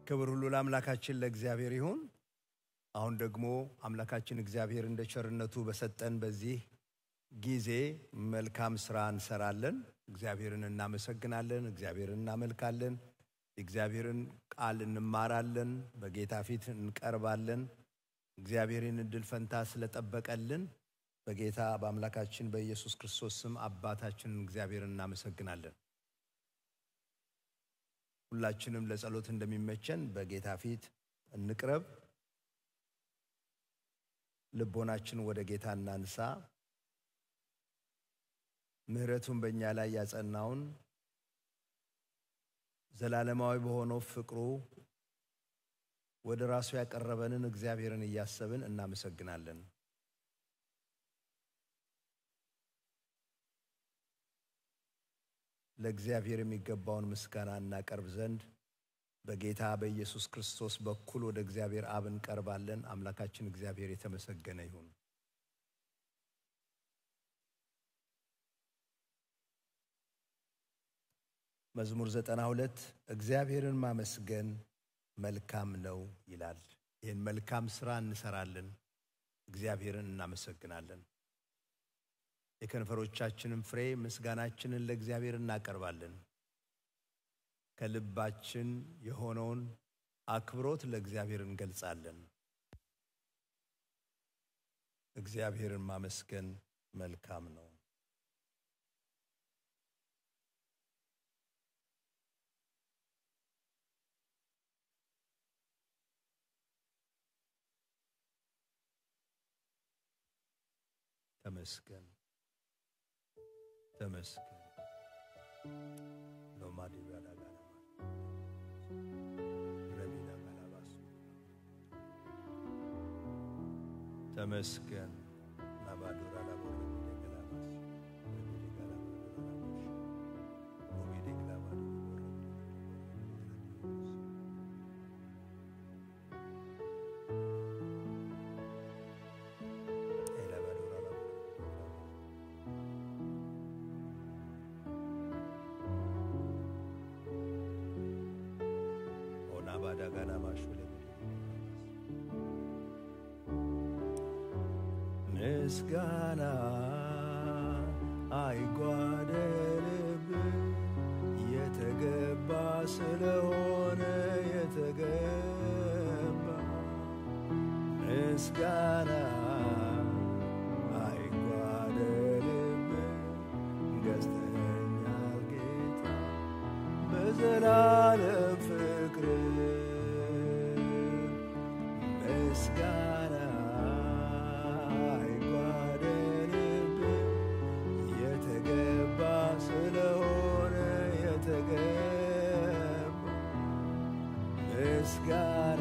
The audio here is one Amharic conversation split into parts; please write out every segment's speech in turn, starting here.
ክብር ሁሉ ለአምላካችን ለእግዚአብሔር ይሁን። አሁን ደግሞ አምላካችን እግዚአብሔር እንደ ቸርነቱ በሰጠን በዚህ ጊዜ መልካም ስራ እንሰራለን። እግዚአብሔርን እናመሰግናለን፣ እግዚአብሔርን እናመልካለን፣ እግዚአብሔርን ቃል እንማራለን፣ በጌታ ፊት እንቀርባለን። እግዚአብሔርን እድል ፈንታ ስለጠበቀልን በጌታ በአምላካችን በኢየሱስ ክርስቶስ ስም አባታችንን እግዚአብሔርን እናመሰግናለን። ሁላችንም ለጸሎት እንደሚመቸን በጌታ ፊት እንቅረብ። ልቦናችን ወደ ጌታ እናንሳ። ምህረቱን በእኛ ላይ ያጸናውን ዘላለማዊ በሆነው ፍቅሩ ወደ ራሱ ያቀረበንን እግዚአብሔርን እያሰብን እናመሰግናለን። ለእግዚአብሔር የሚገባውን ምስጋና እናቀርብ ዘንድ በጌታ በኢየሱስ ክርስቶስ በኩል ወደ እግዚአብሔር አብ እንቀርባለን። አምላካችን እግዚአብሔር የተመሰገነ ይሁን። መዝሙር 92 እግዚአብሔርን ማመስገን መልካም ነው ይላል። ይህን መልካም ስራ እንሰራለን፣ እግዚአብሔርን እናመሰግናለን። የከንፈሮቻችንን ፍሬ ምስጋናችንን ለእግዚአብሔር እናቀርባለን። ከልባችን የሆነውን አክብሮት ለእግዚአብሔር እንገልጻለን። እግዚአብሔርን ማመስገን መልካም ነው። ተመስገን ተመስገን ሎማዲ ያዳጋና ረቢና ጋላባስ ተመስገን ናባዶራ ላቦረ ዲገላባስ ምስጋና አይጓደልብ የተገባ ስለሆነ የተገባ ምስጋና አይጓደልብ ገዝተኛል ጌታ በዘላለም ፍቅር ምስጋና አይጓደልብ የተገባ ስለሆነ የተገባ ምስጋና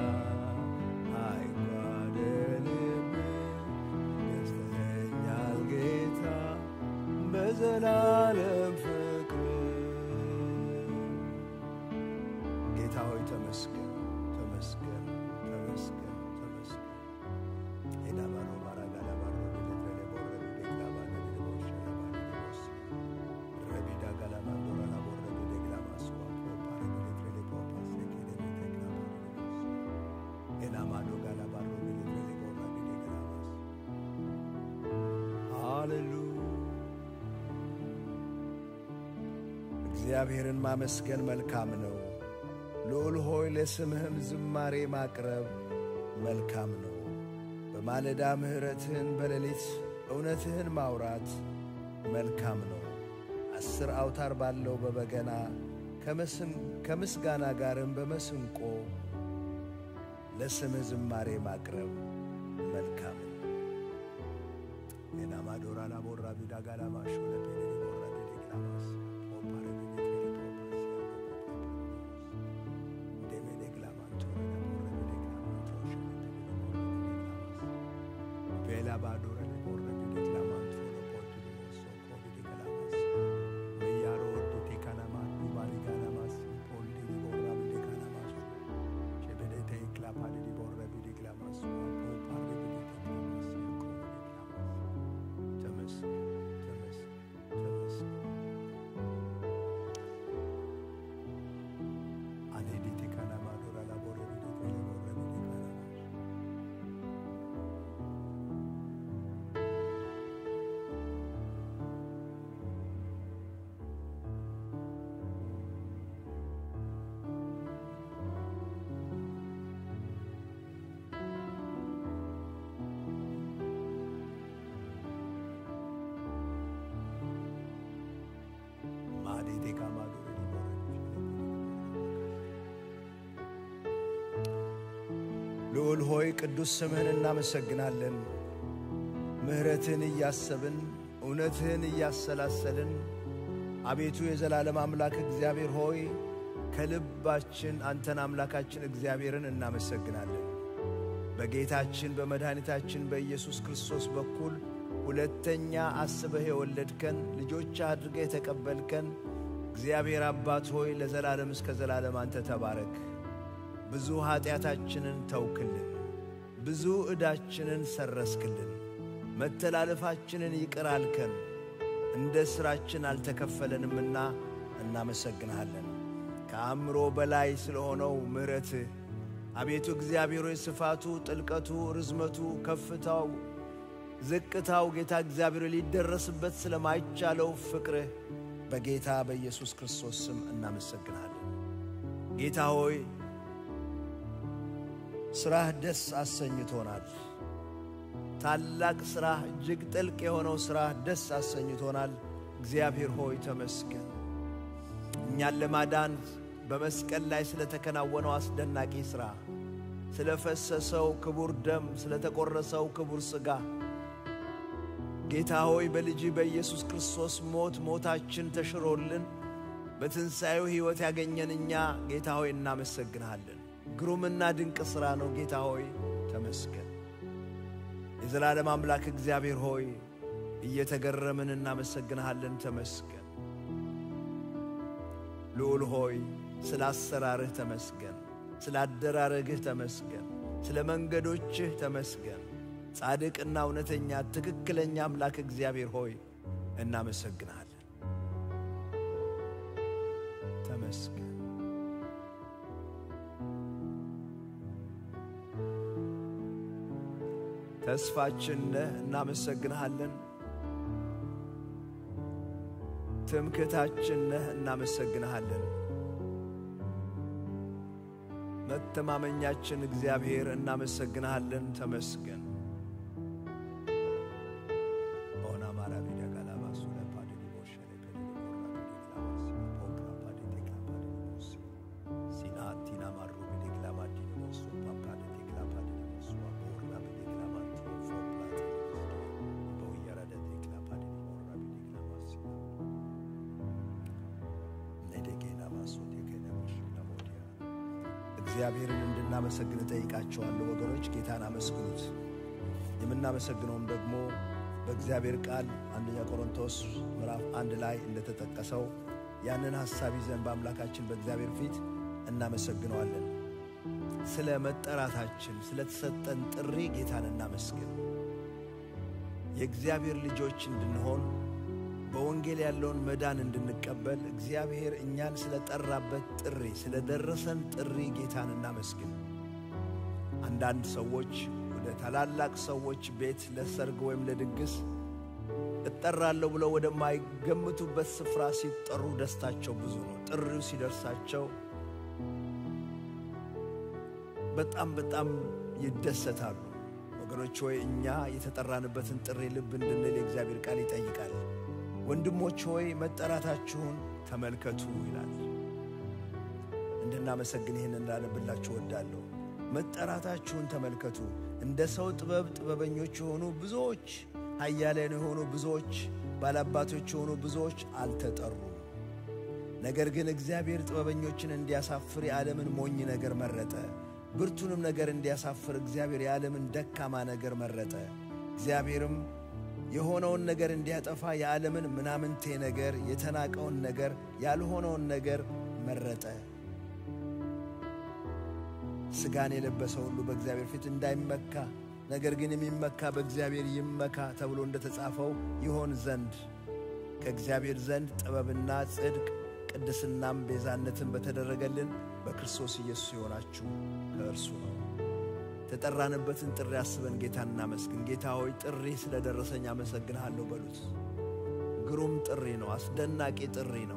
አይጓደልብ ገዝተኛል ጌታ በዘላለም ፍቅር ጌታ ሆይ ተመስገን ተመስገን ተመስገን ተመስገን ኤዳባሮ ባራጋላ ባሮ ዲሌትሬ ቦረ ዲግላባ ዲቦሽ ዲቦስ ረቢዳ ጋላማ ዶራላ ቦረ ዲግላማስ ዋፖ ባረ ዲሌትሬ ፖፓስ ዲግላባ ኤላማዶ ጋላ ባሮ ዲሌትሬ ቦረ ዲግላማስ ሃሌሉያ። እግዚአብሔርን ማመስገን መልካም ነው። ልዑል ሆይ ለስምህም ዝማሬ ማቅረብ መልካም ነው። በማለዳ ምህረትህን በሌሊት እውነትህን ማውራት መልካም ነው። 10 አውታር ባለው በበገና ከምስጋና ጋርም በመስንቆ ለስምህ ዝማሬ ማቅረብ መልካም ነው። የናማዶራ ላቦራ ቢዳጋላ ማሾ ለፔሌ ቦራ ዲግላማስ ኦፓሬ la badora le borre di declamant solo porto di so covi di calamas me yaro di calamas di barigalamas polli di borra di calamas che vedete il clapade di borre di declamas o parli di declamas ልዑል ሆይ ቅዱስ ስምህን እናመሰግናለን። ምሕረትህን እያሰብን እውነትህን እያሰላሰልን አቤቱ የዘላለም አምላክ እግዚአብሔር ሆይ ከልባችን አንተን አምላካችን እግዚአብሔርን እናመሰግናለን። በጌታችን በመድኃኒታችን በኢየሱስ ክርስቶስ በኩል ሁለተኛ አስበህ የወለድከን ልጆች አድርገህ የተቀበልከን እግዚአብሔር አባት ሆይ ለዘላለም እስከ ዘላለም አንተ ተባረክ። ብዙ ኃጢአታችንን ተውክልን፣ ብዙ ዕዳችንን ሰረስክልን፣ መተላለፋችንን ይቅር አልከን፣ እንደ ሥራችን አልተከፈለንምና እናመሰግንሃለን። ከአእምሮ በላይ ስለሆነው ምሕረትህ አቤቱ እግዚአብሔር ሆይ ስፋቱ፣ ጥልቀቱ፣ ርዝመቱ፣ ከፍታው፣ ዝቅታው ጌታ እግዚአብሔር ሊደረስበት ስለማይቻለው ፍቅርህ በጌታ በኢየሱስ ክርስቶስ ስም እናመሰግንሃለን። ጌታ ሆይ ሥራህ ደስ አሰኝቶናል። ታላቅ ሥራህ እጅግ ጥልቅ የሆነው ሥራህ ደስ አሰኝቶናል። እግዚአብሔር ሆይ ተመስገን። እኛን ለማዳን በመስቀል ላይ ስለተከናወነው አስደናቂ ሥራ፣ ስለፈሰሰው ክቡር ደም፣ ስለተቆረሰው ክቡር ሥጋ ጌታ ሆይ በልጅ በኢየሱስ ክርስቶስ ሞት ሞታችን ተሽሮልን በትንሣኤው ሕይወት ያገኘን እኛ ጌታ ሆይ እናመሰግንሃለን። ግሩምና ድንቅ ሥራ ነው። ጌታ ሆይ ተመስገን። የዘላለም አምላክ እግዚአብሔር ሆይ እየተገረምን እናመሰግንሃለን። ተመስገን። ልዑል ሆይ ስለ አሰራርህ ተመስገን፣ ስለ አደራረግህ ተመስገን፣ ስለ መንገዶችህ ተመስገን። ጻድቅና እውነተኛ ትክክለኛ አምላክ እግዚአብሔር ሆይ እናመሰግንሃለን። ተመስገን። ተስፋችን ነህ፣ እናመሰግንሃለን። ትምክህታችን ነህ፣ እናመሰግንሃለን። መተማመኛችን እግዚአብሔር እናመሰግንሃለን። ተመስገን። እግዚአብሔርን እንድናመሰግን ጠይቃቸዋለሁ። ወገኖች ጌታን አመስግኑት። የምናመሰግነውም ደግሞ በእግዚአብሔር ቃል አንደኛ ቆሮንቶስ ምዕራፍ 1 ላይ እንደተጠቀሰው ያንን ሐሳብ ይዘን በአምላካችን በእግዚአብሔር ፊት እናመሰግነዋለን። ስለ መጠራታችን ስለተሰጠን ጥሪ ጌታን እናመስግን። የእግዚአብሔር ልጆች እንድንሆን በወንጌል ያለውን መዳን እንድንቀበል እግዚአብሔር እኛን ስለጠራበት ጥሪ ስለደረሰን ጥሪ ጌታን እናመስግን። አንዳንድ ሰዎች ወደ ታላላቅ ሰዎች ቤት ለሰርግ ወይም ለድግስ እጠራለሁ ብለው ወደማይገምቱበት ስፍራ ሲጠሩ ደስታቸው ብዙ ነው። ጥሪው ሲደርሳቸው በጣም ይደሰታሉ። ወገኖች ሆይ እኛ የተጠራንበትን ጥሪ ልብ እንድንል የእግዚአብሔር ቃል ይጠይቃል። ወንድሞች ሆይ መጠራታችሁን ተመልከቱ ይላል። እንድናመሰግን ይህን እንዳነብላችሁ ወዳለሁ። መጠራታችሁን ተመልከቱ። እንደ ሰው ጥበብ ጥበበኞች የሆኑ ብዙዎች፣ ኃያላን የሆኑ ብዙዎች፣ ባላባቶች የሆኑ ብዙዎች አልተጠሩም። ነገር ግን እግዚአብሔር ጥበበኞችን እንዲያሳፍር የዓለምን ሞኝ ነገር መረጠ። ብርቱንም ነገር እንዲያሳፍር እግዚአብሔር የዓለምን ደካማ ነገር መረጠ። እግዚአብሔርም የሆነውን ነገር እንዲያጠፋ የዓለምን ምናምንቴ ነገር፣ የተናቀውን ነገር፣ ያልሆነውን ነገር መረጠ። ሥጋን የለበሰ ሁሉ በእግዚአብሔር ፊት እንዳይመካ ነገር ግን የሚመካ በእግዚአብሔር ይመካ ተብሎ እንደተጻፈው ይሆን ዘንድ ከእግዚአብሔር ዘንድ ጥበብና ጽድቅ ቅድስናም ቤዛነትን በተደረገልን በክርስቶስ ኢየሱስ የሆናችሁ ከእርሱ ነው። ተጠራንበትን ጥሪ አስበን ጌታን እናመስግን። ጌታ ሆይ ጥሪ ስለደረሰኝ አመሰግንሃለሁ በሉት። ግሩም ጥሪ ነው። አስደናቂ ጥሪ ነው።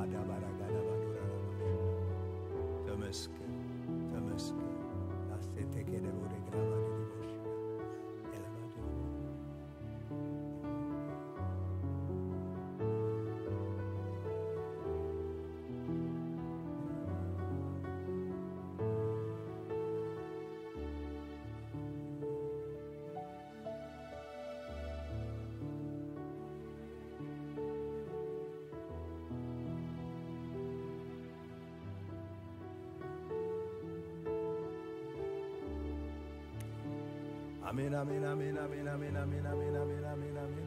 ተመስገን ተመስገን አስቴቴ ከደቦ ደግራ ባዲቦሽ አሜን አሜን አሜን አሜን አሜን አሜን አሜን አሜን አሜን አሜን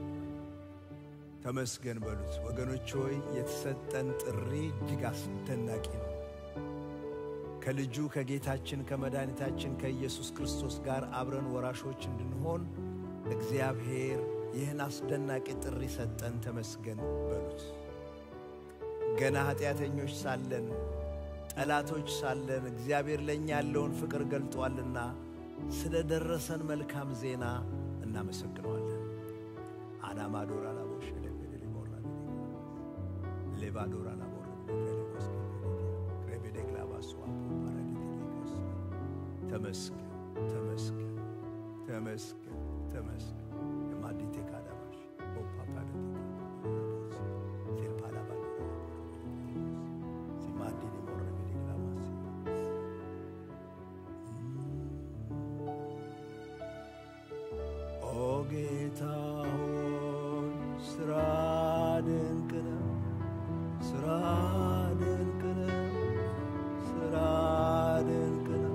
ተመስገን በሉት ወገኖች ሆይ የተሰጠን ጥሪ እጅግ አስደናቂ ነው። ከልጁ ከጌታችን ከመድኃኒታችን ከኢየሱስ ክርስቶስ ጋር አብረን ወራሾች እንድንሆን እግዚአብሔር ይህን አስደናቂ ጥሪ ሰጠን። ተመስገን በሉት። ገና ኃጢአተኞች ሳለን ጠላቶች ሳለን እግዚአብሔር ለኛ ያለውን ፍቅር ገልጧልና ስለደረሰን መልካም ዜና እናመሰግናለን። አናማዶራ ላቦሽ ለበደሊቦራ ሌባዶራ ላቦራ ለሌቦስ ከቤደግላባስ ፓራዲቴሊኮስ ተመስገን ተመስገን ተመስገን ተመስገን የማዲቴ ካዳባሽ ኦፓፓዲቴ ሴልፓላባዶ ሲማዲኒ ሞራ ቤደግላባስ ጌታ ሆይ ስራ ድንቅ ነው፣ ስራ ድንቅ ነው፣ ስራ ድንቅ ነው።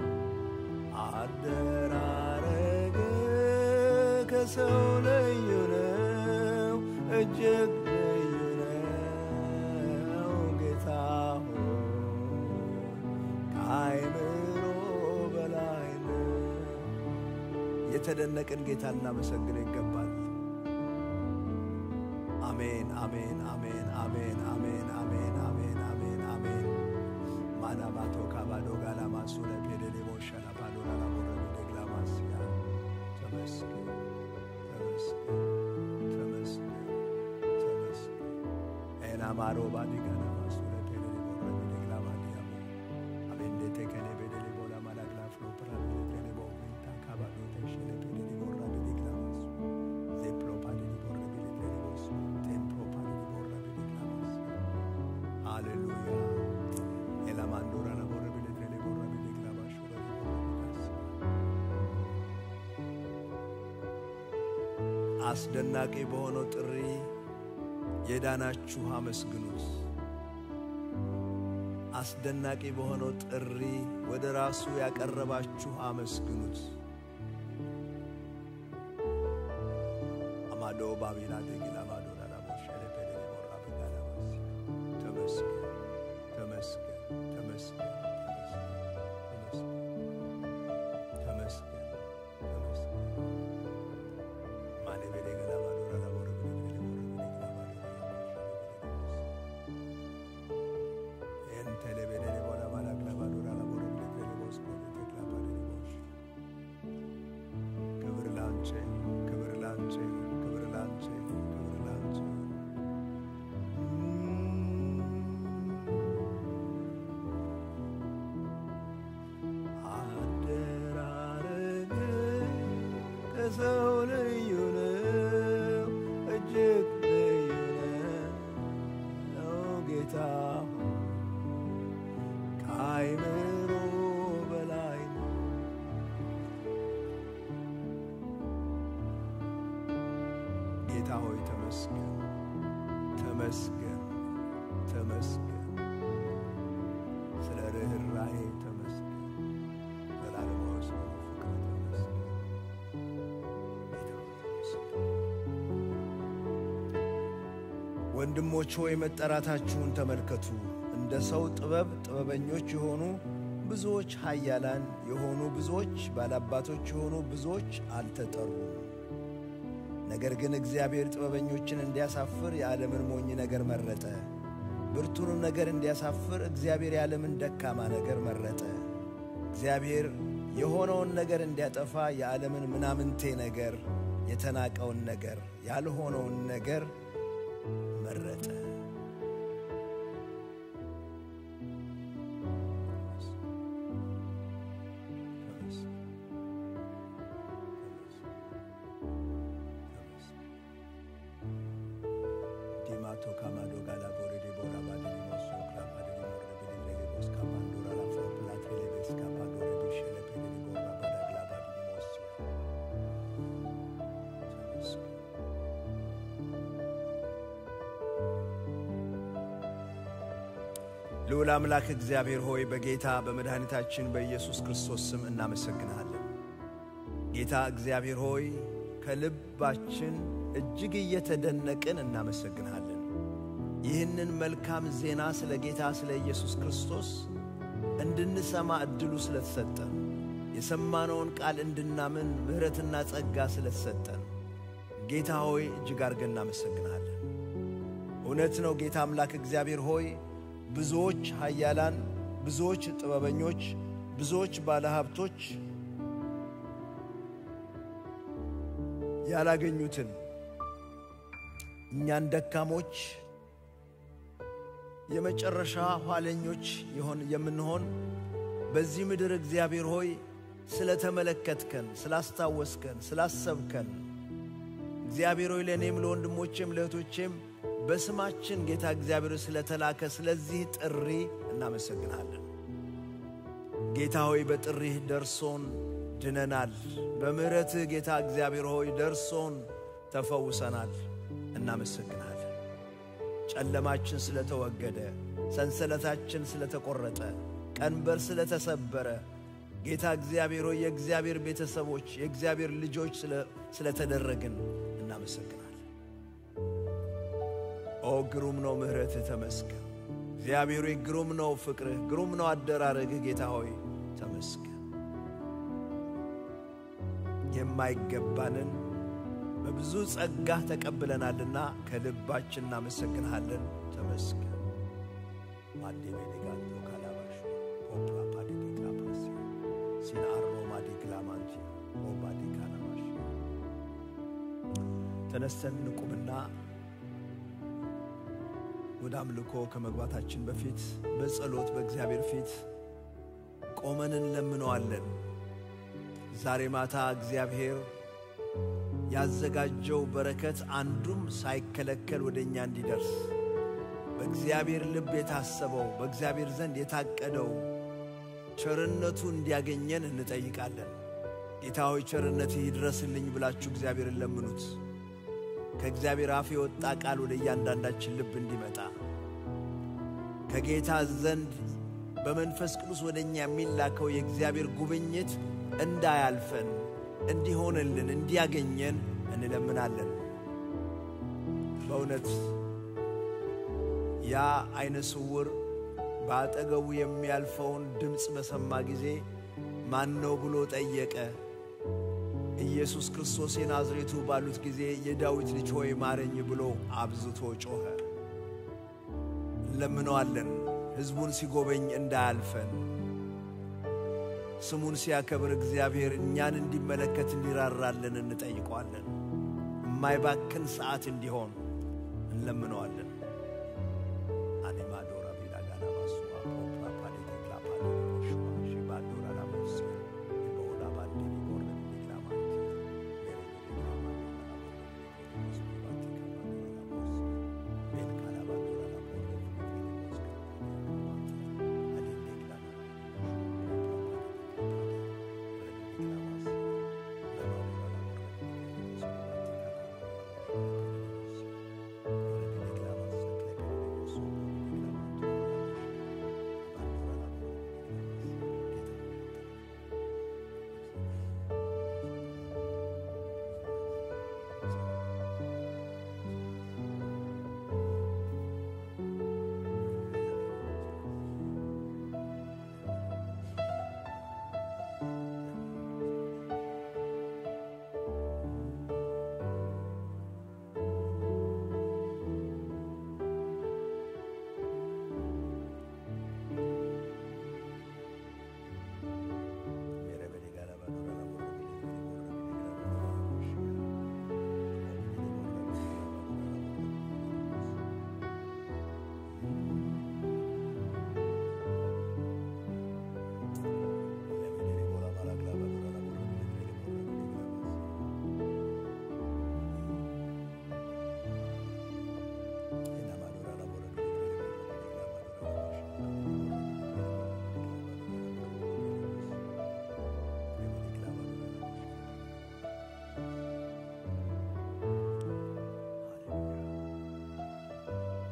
አደራረግ ከሰው ልዩ ነው፣ እጅግ ልዩ ነው። ጌታ ሆይ ከአእምሮ በላይ ነው። የተደነቅን ጌታ እናመሰግን ይገባል። አሜን አሜን አሜን አሜን አሜን አሜን አሜን አሜን አሜን ማናባቶ ካባዶ ጋላማሱ ለፔደሌ ቦሻላ ባዶራ ላቦራ ደግላማስያ ተመስገን ተመስገን ተመስገን ተመስገን ኤናማሮ ባዲጋና ማሱ ለፔደሌ ቦራ ደግላማዲያ አቤንዴ ተከኔ ቤደሌ ቦላ ማላግላፍሎ ፕራቤ ለፔደሌ ቦታ ካባዶ ተሽለ ፔደሌ ቦራ ደግላማሱ ዜፕሎ ፓደሌ ቦራ ደግላማሱ ቴምፕሮ ፓደሌ ቦራ ደግላማሱ ሃሌሉያ ኤላማንዶራ ላቦራ ፔደሌ ቦራ ደግላማሱ አስደናቂ በሆነው ጥሪ የዳናችሁ አመስግኑት። አስደናቂ በሆነው ጥሪ ወደ ራሱ ያቀረባችሁ አመስግኑት። አማዶ ባቢላ ደግላ ባዶራ ላቦሽ ለፔደሌ ቦራ በጋላማስ ተመስገን ተመስገን ተመስገን ተመስገን ተመስገን ማኔ በደገላ ባዶራ ላቦራ በደገላ ቦራ ኤንተሌ በደሌ ቦራ ማላግላ ባዶራ ላቦራ በደገላ ቦስ በደገላ ባዶራ ክብር ላንቺ ክብር ላንቺ ክብር ላንቺ ክብር ላንቺ አደራረግ ከሰው ልዩ ነው፣ እጅግ ልዩ ነው። ጌታ ከአእምሮ በላይ ነው። ጌታ ሆይ ተመስገን ተመስገን ተመስገን። ስለ ርኅራኄ ተመስገን። ዘላለማዊ ስለሆነ ፍቅር ተመስገን። ጌታ ሆይ ተመስገን። ወንድሞች ሆይ መጠራታችሁን ተመልከቱ። እንደ ሰው ጥበብ ጥበበኞች የሆኑ ብዙዎች፣ ኃያላን የሆኑ ብዙዎች፣ ባላባቶች የሆኑ ብዙዎች አልተጠሩም። ነገር ግን እግዚአብሔር ጥበበኞችን እንዲያሳፍር የዓለምን ሞኝ ነገር መረጠ። ብርቱንም ነገር እንዲያሳፍር እግዚአብሔር የዓለምን ደካማ ነገር መረጠ። እግዚአብሔር የሆነውን ነገር እንዲያጠፋ የዓለምን ምናምንቴ ነገር፣ የተናቀውን ነገር፣ ያልሆነውን ነገር መረጠ። ልዑል አምላክ እግዚአብሔር ሆይ በጌታ በመድኃኒታችን በኢየሱስ ክርስቶስ ስም እናመሰግንሃለን። ጌታ እግዚአብሔር ሆይ ከልባችን እጅግ እየተደነቅን እናመሰግንሃለን። ይህንን መልካም ዜና ስለ ጌታ ስለ ኢየሱስ ክርስቶስ እንድንሰማ እድሉ ስለተሰጠን የሰማነውን ቃል እንድናምን ምሕረትና ጸጋ ስለተሰጠን ጌታ ሆይ እጅግ አድርገን እናመሰግንሃለን። እውነት ነው ጌታ አምላክ እግዚአብሔር ሆይ ብዙዎች ኃያላን፣ ብዙዎች ጥበበኞች፣ ብዙዎች ባለሀብቶች ያላገኙትን እኛን ደካሞች የመጨረሻ ኋለኞች የምንሆን በዚህ ምድር እግዚአብሔር ሆይ ስለተመለከትከን፣ ስላስታወስከን፣ ስላሰብከን እግዚአብሔር ሆይ ለእኔም ለወንድሞቼም ለእህቶቼም በስማችን ጌታ እግዚአብሔር ስለተላከ ስለዚህ ጥሪ እናመሰግናለን። ጌታ ሆይ በጥሪህ ደርሶን ድነናል። በምህረትህ ጌታ እግዚአብሔር ሆይ ደርሶን ተፈውሰናል። እናመሰግናለን። ጨለማችን ስለተወገደ፣ ሰንሰለታችን ስለተቆረጠ፣ ቀንበር ስለተሰበረ ጌታ እግዚአብሔር ሆይ የእግዚአብሔር ቤተሰቦች የእግዚአብሔር ልጆች ስለተደረግን እናመሰግናለን። ኦ ግሩም ነው ምህረትህ ተመስገን። እግዚአብሔር ሆይ ግሩም ነው ፍቅርህ፣ ግሩም ነው አደራረግህ። ጌታ ሆይ ተመስገን። የማይገባንን በብዙ ጸጋህ ተቀብለናልና ከልባችን እናመሰግንሃለን። ተመስገን። ማዲቤሊጋቶ ካላባሽ ኦፕራ ፓዲክላባስ ሲናሮ ማዲክላማንቲ ኦባዲካላባሽ ተነስተን ንቁምና ወደ አምልኮ ከመግባታችን በፊት በጸሎት በእግዚአብሔር ፊት ቆመን እንለምነዋለን። ዛሬ ማታ እግዚአብሔር ያዘጋጀው በረከት አንዱም ሳይከለከል ወደኛ እንዲደርስ በእግዚአብሔር ልብ የታሰበው በእግዚአብሔር ዘንድ የታቀደው ቸርነቱ እንዲያገኘን እንጠይቃለን። ጌታ ሆይ ቸርነትህ ይድረስልኝ ብላችሁ እግዚአብሔርን ለምኑት። ከእግዚአብሔር አፍ የወጣ ቃል ወደ እያንዳንዳችን ልብ እንዲመጣ ከጌታ ዘንድ በመንፈስ ቅዱስ ወደኛ የሚላከው የእግዚአብሔር ጉብኝት እንዳያልፈን እንዲሆንልን እንዲያገኘን እንለምናለን። በእውነት ያ አይነ ስውር በአጠገቡ የሚያልፈውን ድምፅ በሰማ ጊዜ ማን ነው ብሎ ጠየቀ። ኢየሱስ ክርስቶስ የናዝሬቱ ባሉት ጊዜ የዳዊት ልጅ ሆይ ማረኝ ብሎ አብዝቶ ጮኸ። እንለምነዋለን ሕዝቡን ሲጎበኝ እንዳያልፈን፣ ስሙን ሲያከብር እግዚአብሔር እኛን እንዲመለከት እንዲራራልን እንጠይቀዋለን። የማይባክን ሰዓት እንዲሆን እንለምነዋለን። አኔማዶራ ቢላጋና ባሱዋ ፖፕራ ፓዲክላ ፓዲሽዋ ሺባዶራ ላሞስ ቦላ ባዲ ቦርነ ዲክላማንቲ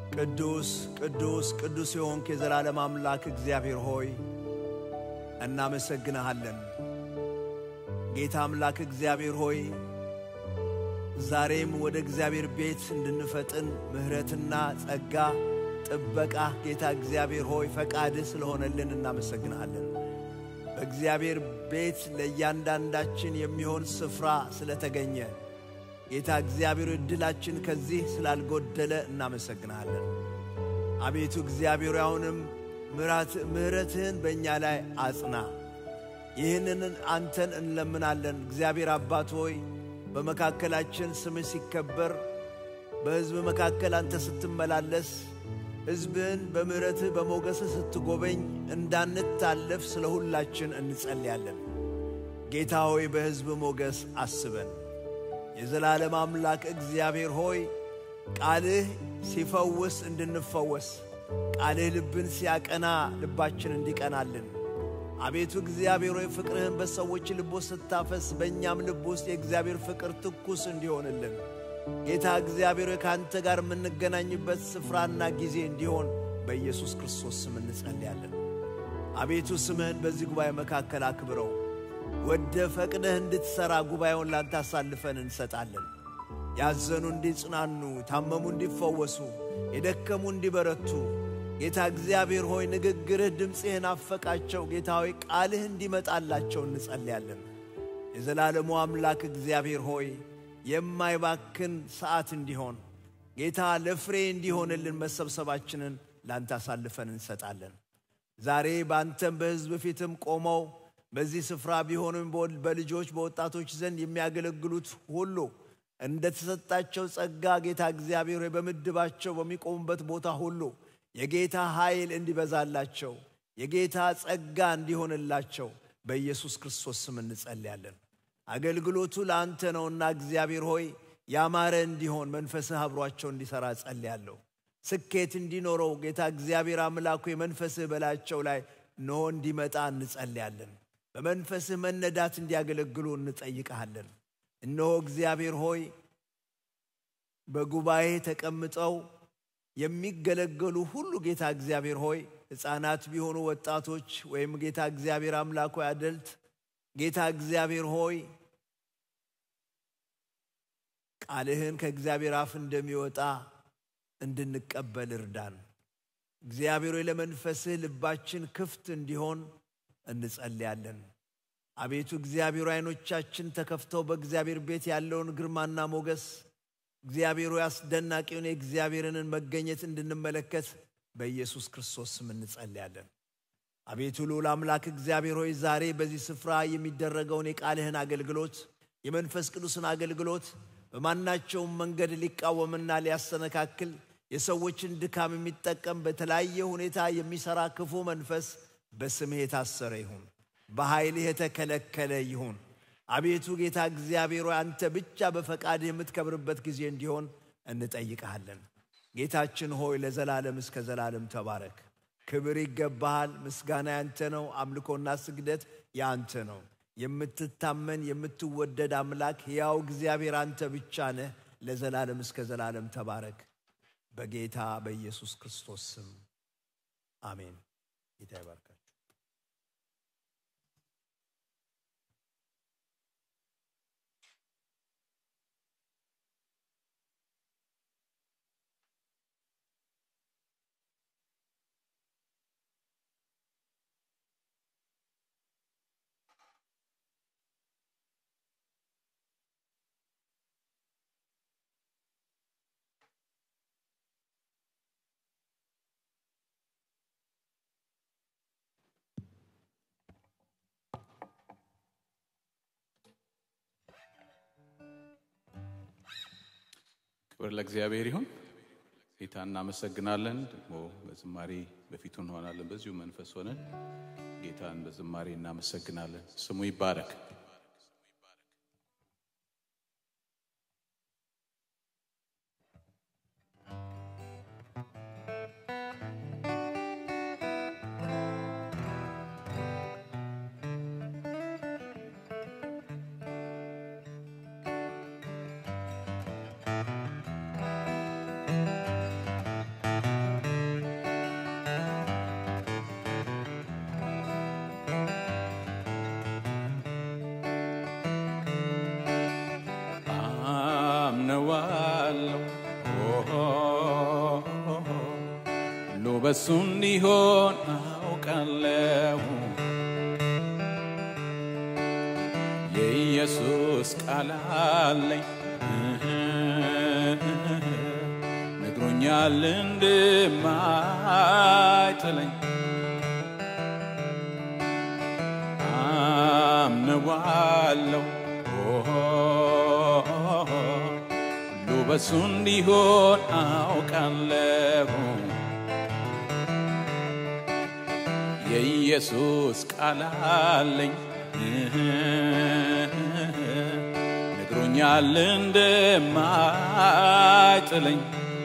ቅዱስ ቅዱስ ቅዱስ የሆንክ የዘላለም አምላክ እግዚአብሔር ሆይ እናመሰግንሃለን። ጌታ አምላክ እግዚአብሔር ሆይ ዛሬም ወደ እግዚአብሔር ቤት እንድንፈጥን ምህረትና ጸጋ ጥበቃ ጌታ እግዚአብሔር ሆይ ፈቃድ ስለሆነልን እናመሰግንሃለን። በእግዚአብሔር ቤት ለእያንዳንዳችን የሚሆን ስፍራ ስለተገኘ ጌታ እግዚአብሔር ዕድላችን ከዚህ ስላልጎደለ እናመሰግንሃለን። አቤቱ እግዚአብሔር አሁንም ምህረትህን በእኛ ላይ አጽና። ይህንን አንተን እንለምናለን። እግዚአብሔር አባት ሆይ በመካከላችን ስምህ ሲከበር በሕዝብ መካከል አንተ ስትመላለስ ሕዝብን በምህረትህ በሞገስህ ስትጎበኝ እንዳንታለፍ ስለ ሁላችን እንጸልያለን። ጌታ ሆይ በሕዝብ ሞገስ አስበን። የዘላለም አምላክ እግዚአብሔር ሆይ ቃልህ ሲፈውስ እንድንፈወስ፣ ቃልህ ልብን ሲያቀና ልባችን እንዲቀናልን አቤቱ እግዚአብሔር ሆይ ፍቅርህን በሰዎች ልብ ውስጥ ስታፈስ በእኛም ልብ ውስጥ የእግዚአብሔር ፍቅር ትኩስ እንዲሆንልን ጌታ እግዚአብሔር ሆይ ከአንተ ጋር የምንገናኝበት ስፍራና ጊዜ እንዲሆን በኢየሱስ ክርስቶስ ስም እንጸልያለን። አቤቱ ስምህን በዚህ ጉባኤ መካከል አክብረው። ወደ ፈቅደህ እንድትሰራ ጉባኤውን ላንተ አሳልፈን እንሰጣለን። ያዘኑ እንዲጽናኑ፣ ታመሙ እንዲፈወሱ፣ የደከሙ እንዲበረቱ ጌታ እግዚአብሔር ሆይ ንግግርህ ድምፅህን አፈቃቸው። ጌታ ሆይ ቃልህ እንዲመጣላቸው እንጸልያለን። የዘላለሙ አምላክ እግዚአብሔር ሆይ የማይባክን ሰዓት እንዲሆን ጌታ ለፍሬ እንዲሆንልን መሰብሰባችንን ላንተ አሳልፈን እንሰጣለን። ዛሬ በአንተም በሕዝብ ፊትም ቆመው በዚህ ስፍራ ቢሆንም በልጆች በወጣቶች ዘንድ የሚያገለግሉት ሁሉ እንደተሰጣቸው ጸጋ ጌታ እግዚአብሔር ሆይ በምድባቸው በሚቆሙበት ቦታ ሁሉ የጌታ ኃይል እንዲበዛላቸው የጌታ ጸጋ እንዲሆንላቸው በኢየሱስ ክርስቶስ ስም እንጸልያለን። አገልግሎቱ ለአንተ ነውና እግዚአብሔር ሆይ ያማረ እንዲሆን መንፈስህ አብሯቸው እንዲሰራ ጸልያለሁ። ስኬት እንዲኖረው ጌታ እግዚአብሔር አምላክ ሆይ መንፈስህ በላቸው ላይ ነው እንዲመጣ እንጸልያለን። በመንፈስህ መነዳት እንዲያገለግሉ እንጠይቃለን። እነሆ እግዚአብሔር ሆይ በጉባኤ ተቀምጠው የሚገለገሉ ሁሉ ጌታ እግዚአብሔር ሆይ ሕፃናት ቢሆኑ ወጣቶች ወይም ጌታ እግዚአብሔር አምላክ ሆይ አደልት ጌታ እግዚአብሔር ሆይ ቃልህን ከእግዚአብሔር አፍ እንደሚወጣ እንድንቀበል እርዳን። እግዚአብሔር ሆይ ለመንፈስህ ልባችን ክፍት እንዲሆን እንጸልያለን። አቤቱ እግዚአብሔር አይኖቻችን ተከፍተው በእግዚአብሔር ቤት ያለውን ግርማና ሞገስ እግዚአብሔር ሆይ አስደናቂውን የእግዚአብሔርን መገኘት እንድንመለከት በኢየሱስ ክርስቶስ ስም እንጸልያለን። አቤቱ ልዑል አምላክ እግዚአብሔር ሆይ ዛሬ በዚህ ስፍራ የሚደረገውን የቃልህን አገልግሎት የመንፈስ ቅዱስን አገልግሎት በማናቸውም መንገድ ሊቃወምና ሊያሰነካክል የሰዎችን ድካም የሚጠቀም በተለያየ ሁኔታ የሚሰራ ክፉ መንፈስ በስምህ የታሰረ ይሁን፣ በኃይልህ የተከለከለ ይሁን። አቤቱ ጌታ እግዚአብሔር ሆይ አንተ ብቻ በፈቃድህ የምትከብርበት ጊዜ እንዲሆን እንጠይቅሃለን። ጌታችን ሆይ ለዘላለም እስከ ዘላለም ተባረክ። ክብር ይገባሃል። ምስጋና ያንተ ነው። አምልኮና ስግደት ያንተ ነው። የምትታመን የምትወደድ አምላክ ሕያው እግዚአብሔር አንተ ብቻ ነህ። ለዘላለም እስከ ዘላለም ተባረክ። በጌታ በኢየሱስ ክርስቶስ ስም አሜን። ጌታ ይባርካችሁ። ክብር ለእግዚአብሔር ይሁን። ጌታ እናመሰግናለን። ደግሞ በዝማሬ በፊቱ እንሆናለን። በዚሁ መንፈስ ሆነን ጌታን በዝማሬ እናመሰግናለን። ስሙ ይባረክ። በሱ እንዲሆን አውቃለሁ የኢየሱስ ቃል አለኝ ነግሮኛል እንደማይጥለኝ አምነዋለሁ ሁሉ በሱ እንዲሆን አውቃለሁ የኢየሱስ ቃል አለኝ ነግሮኛል እንደማይጥለኝ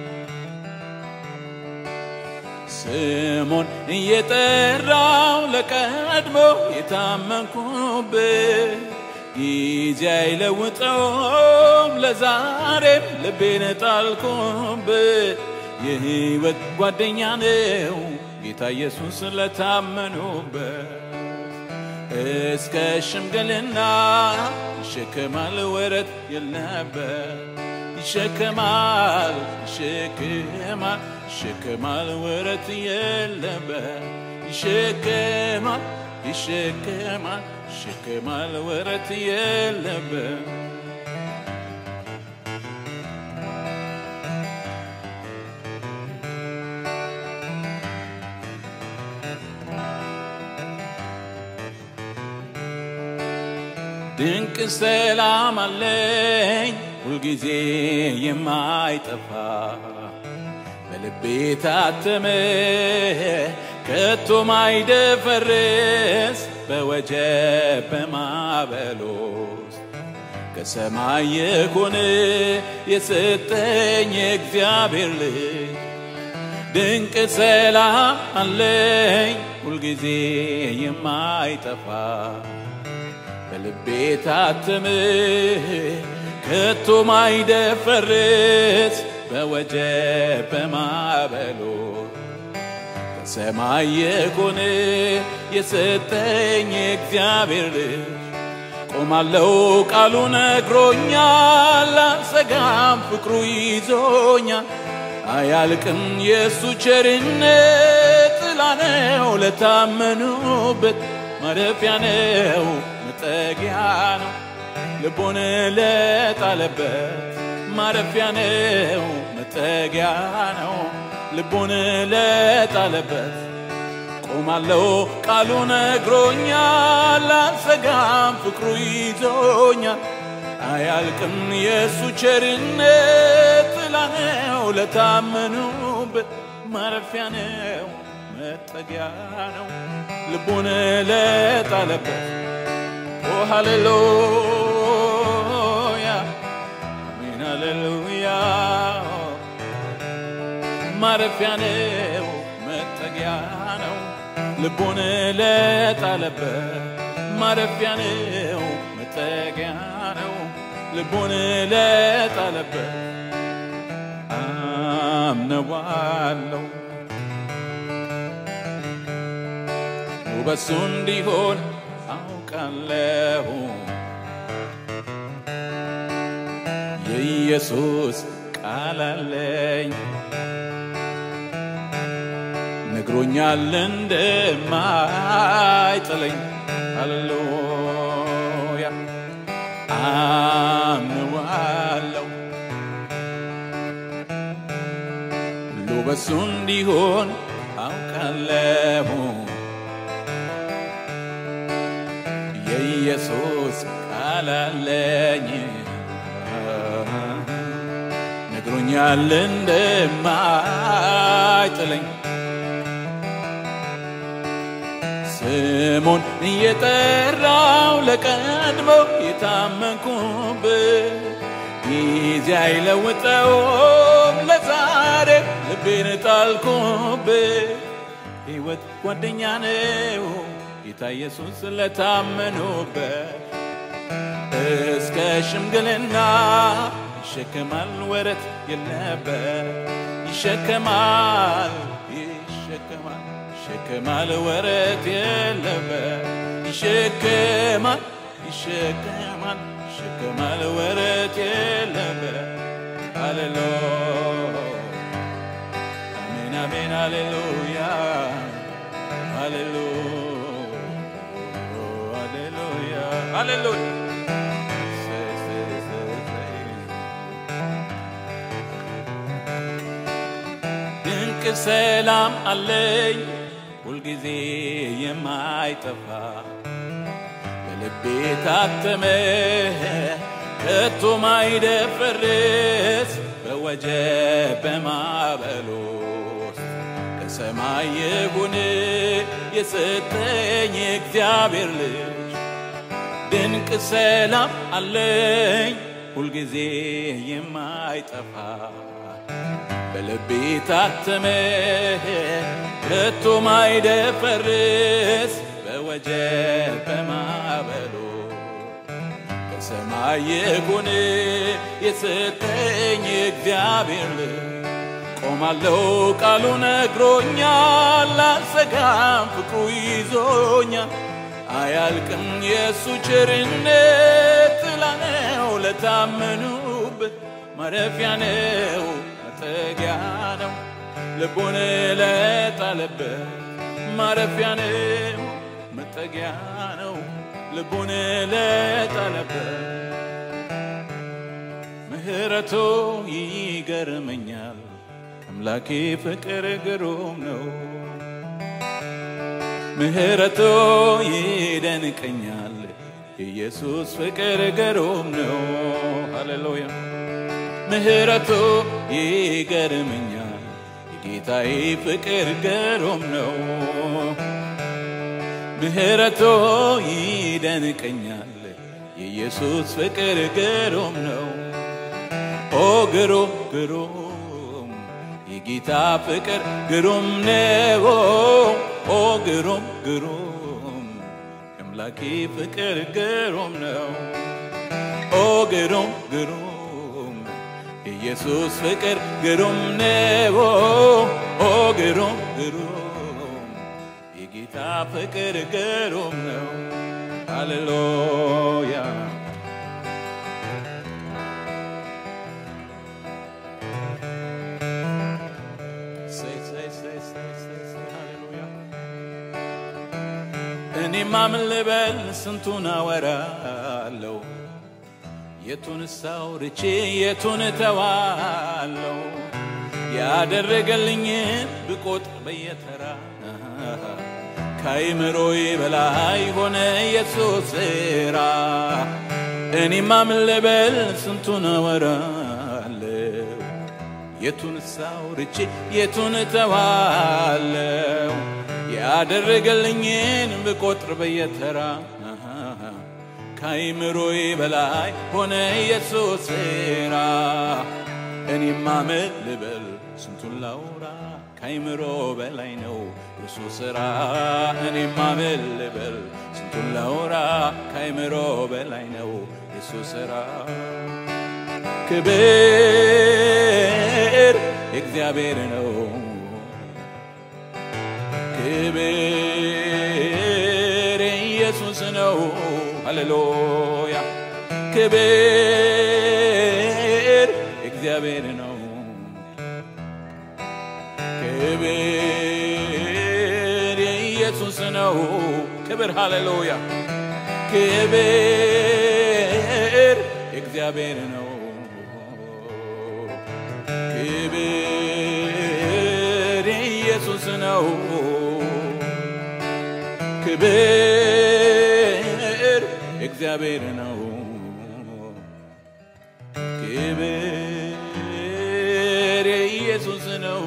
ስሙን እየጠራው ለቀድሞ የታመንኩበት ጊዜ አይለውጠውም ለዛሬም ልቤን ጣልኩበት የሕይወት ጓደኛ ነው ጌታ ኢየሱስ ለታመኑበት እስከ ሽምግልና ይሸከማል ወረት የለበት ይሸከማል ወረት የለበት ይሸከማል ወረት የለበት ድንቅ ሰላም አለኝ ሁልጊዜ የማይጠፋ በልቤ ታተመ ከቶ ማይደፈርስ በወጀብ በማዕበል ውስጥ ከሰማይ የሆነ የሰጠኝ እግዚአብሔር ልጅ ድንቅ ሰላም አለኝ ሁልጊዜ የማይጠፋ በልቤ ታተመ ከቶ ማይደፈርስ በወጀብ በማዕበል ከሰማይ የሆነ የሰጠኝ እግዚአብሔር ልጅ ቆማለሁ ቃሉ ነግሮኛል አልሰጋም ፍቅሩ ይዞኛል አያልቅም የሱ ቸርነት ጥላ ነው ለታመኑበት ማረፊያ ነው መጠጊያ ነው ልቡን ለጣለበት ማረፊያ ነው መጠጊያ ነው ልቡን ለጣለበት ቆማለሁ ቃሉ ነግሮኛል አልሰጋም ፍቅሩ ይዞኛል አያልቅም የሱ ቸርነት ጥላ ነው ለታመኑበት ማረፊያ ነው መጠጊያ ነው ልቡን ለጣለበት ኦ ሃሌሉያ አሜን ሃሌሉያ ማረፊያ ነው መጠጊያ ነው ልቡን ለጣለበት ማረፊያ ነው መጠጊያ ነው ልቡን ለጣለበት አምነዋለሁ በሱ እንዲሆን አውቃለሁ የኢየሱስ ቃል አለኝ ነግሮኛል እንደማይጥለኝ ሃሌሉያ አምነዋለሁ ሁሉ በሱ እንዲሆን አውቃለሁ የኢየሱስ ቃል አለኝ ነግሮኛል እንደማይጥለኝ ስሙን እየጠራው ለቀድሞው የታመንኩበት ጊዜ አይለውጠውም ለዛሬ ልቤን ጣልኩበት ሕይወት ጓደኛ ነው ጌታ ኢየሱስ ለታመኑበት እስከ ሽምግልና ይሸከማል ወረት የለበት ይሸከማል ወረት የለበት ይሸከማል ወረት የለበት ሃሌሉያ አሜን አሜን ሃሌሉያ ሃሌሉያ ሃሌሉያ ሃሌሉያ ድንቅ ሰላም አለኝ ሁልጊዜ የማይጠፋ በልቤ ታተመ ከቶ ማይደፈርስ በወጀብ በማዕበል ውስጥ ከሰማይ ይሁን የሰጠኝ እግዚአብሔር ልጅ ድንቅ ሰላም አለኝ ሁልጊዜ የማይጠፋ በልቤ ታተመ ከቶ ማይደፈርስ በወጀብ በማዕበል ከሰማይ ይሁን የሰጠኝ እግዚአብሔር ልጅ ቆማለሁ ቃሉ ነግሮኛል አልሰጋም ፍቅሩ ይዞኛል አያልቅም የሱ ቸርነት ጥላ ነው ለታመኑበት ማረፊያ ነው መጠጊያ ነው ልቡን ለጣለበት ማረፊያ ነው መጠጊያ ነው ልቡን ለጣለበት ምህረቱ ይገርመኛል አምላኬ ፍቅር ግሩም ነው ምህረቱ ይደንቀኛል ኢየሱስ ፍቅር ግሩም ነው ሃሌሉያ ምህረቱ ይገርመኛል ጌታዬ ፍቅር ግሩም ነው ምህረቱ ይደንቀኛል ኢየሱስ ፍቅር ግሩም ነው ኦ ግሩም ግሩም የጌታ ፍቅር ግሩም ነው ኦ ግሩም ግሩም አምላኬ ፍቅር ግሩም ነው ኦ ግሩም ግሩም ኢየሱስ ፍቅር ግሩም ነው ኦ ግሩም ግሩም የጌታ ፍቅር ግሩም ነው ሃሌሉያ እኔማ ምን ልበል ስንቱን አወራለሁ የቱን አውርቼ የቱን ተዋለሁ ያደረገልኝን ብቆጥር በየተራ ከአይምሮዬ በላይ ሆነ ኢየሱስ ሥራ እኔማ ምን ልበል ስንቱን አወራለሁ የቱን አውርቼ የቱን ተዋለሁ ያደረገልኝን ብቆጥር በየተራ ከአይምሮዬ በላይ ሆነ ኢየሱስ ሥራ እኔማ ምን ልበል ስንቱን ላውራ ከአይምሮ በላይ ነው የሱ ሥራ እኔማ ምን ልበል ስንቱን ላውራ ከአይምሮ በላይ ነው የሱ ሥራ ክብር እግዚአብሔር ነው ክብር ኢየሱስ ነው ሃሌሉያ ክብር እግዚአብሔር ነው ክብር ኢየሱስ ነው ክብር ሃሌሉያ ክብር እግዚአብሔር ነው ክብር ኢየሱስ ነው ክብር እግዚአብሔር ነው ክብር ኢየሱስ ነው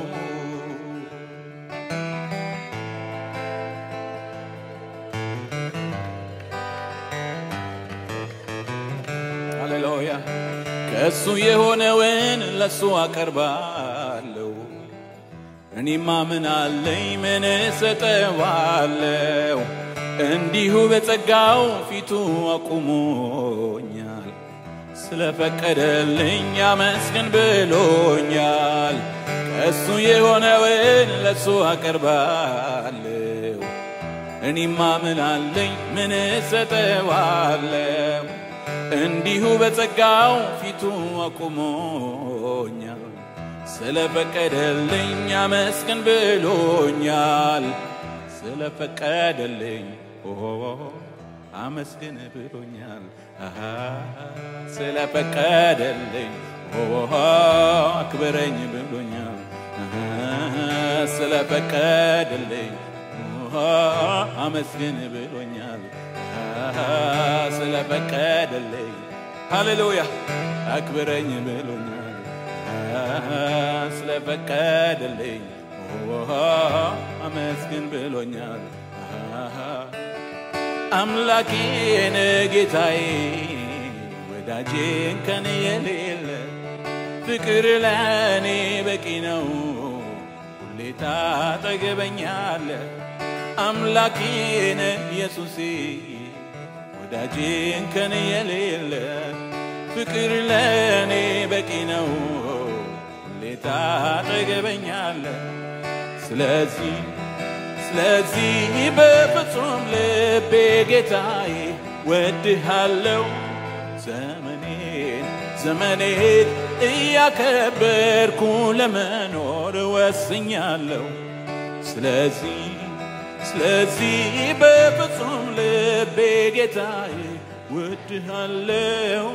ሃሌሉያ ከሱ የሆነውን ለሱ አቀርባለሁ እኔማ ምን አለኝ ምን ሰጠዋለሁ እንዲሁ በጸጋው ፊቱ አቁሞኛል ስለፈቀደልኝ አመስግን ብሎኛል ከሱ የሆነውን ለሱ አቀርባለሁ እኔማ ምን አለኝ ምን ሰጠዋለሁ እንዲሁ በጸጋው ፊቱ አቁሞኛል ስለፈቀደልኝ አመስግን ብሎኛል ስለፈቀደልኝ አመስግን ብሎኛል ስለፈቀደልኝ አክብረኝ ብሎኛል ስለፈቀደልኝ አመስግን ብሎኛል ስለፈቀደልኝ ሃሌሉያ አክብረኝ ብሎኛል ስለፈቀደልኝ አመስግን ብሎኛል አምላኬ ጌታዬ ወዳጄ ከኔ የሌለ ፍቅር ለኔ በቂ ነው ሁሌ ታጠግበኛለህ አምላኬ ኢየሱሴ ወዳጄ ከኔ የሌለ ፍቅር ለኔ በቂ ነው ሁሌ ታጠግበኛለህ ስለዚህ በፍጹም ልቤ ጌታዬ ወድሃለሁ ዘመኔን እያከበርኩ ለመኖር ወስኛለሁ ስለዚህ በፍጹም ልቤ ጌታዬ ወድሃለሁ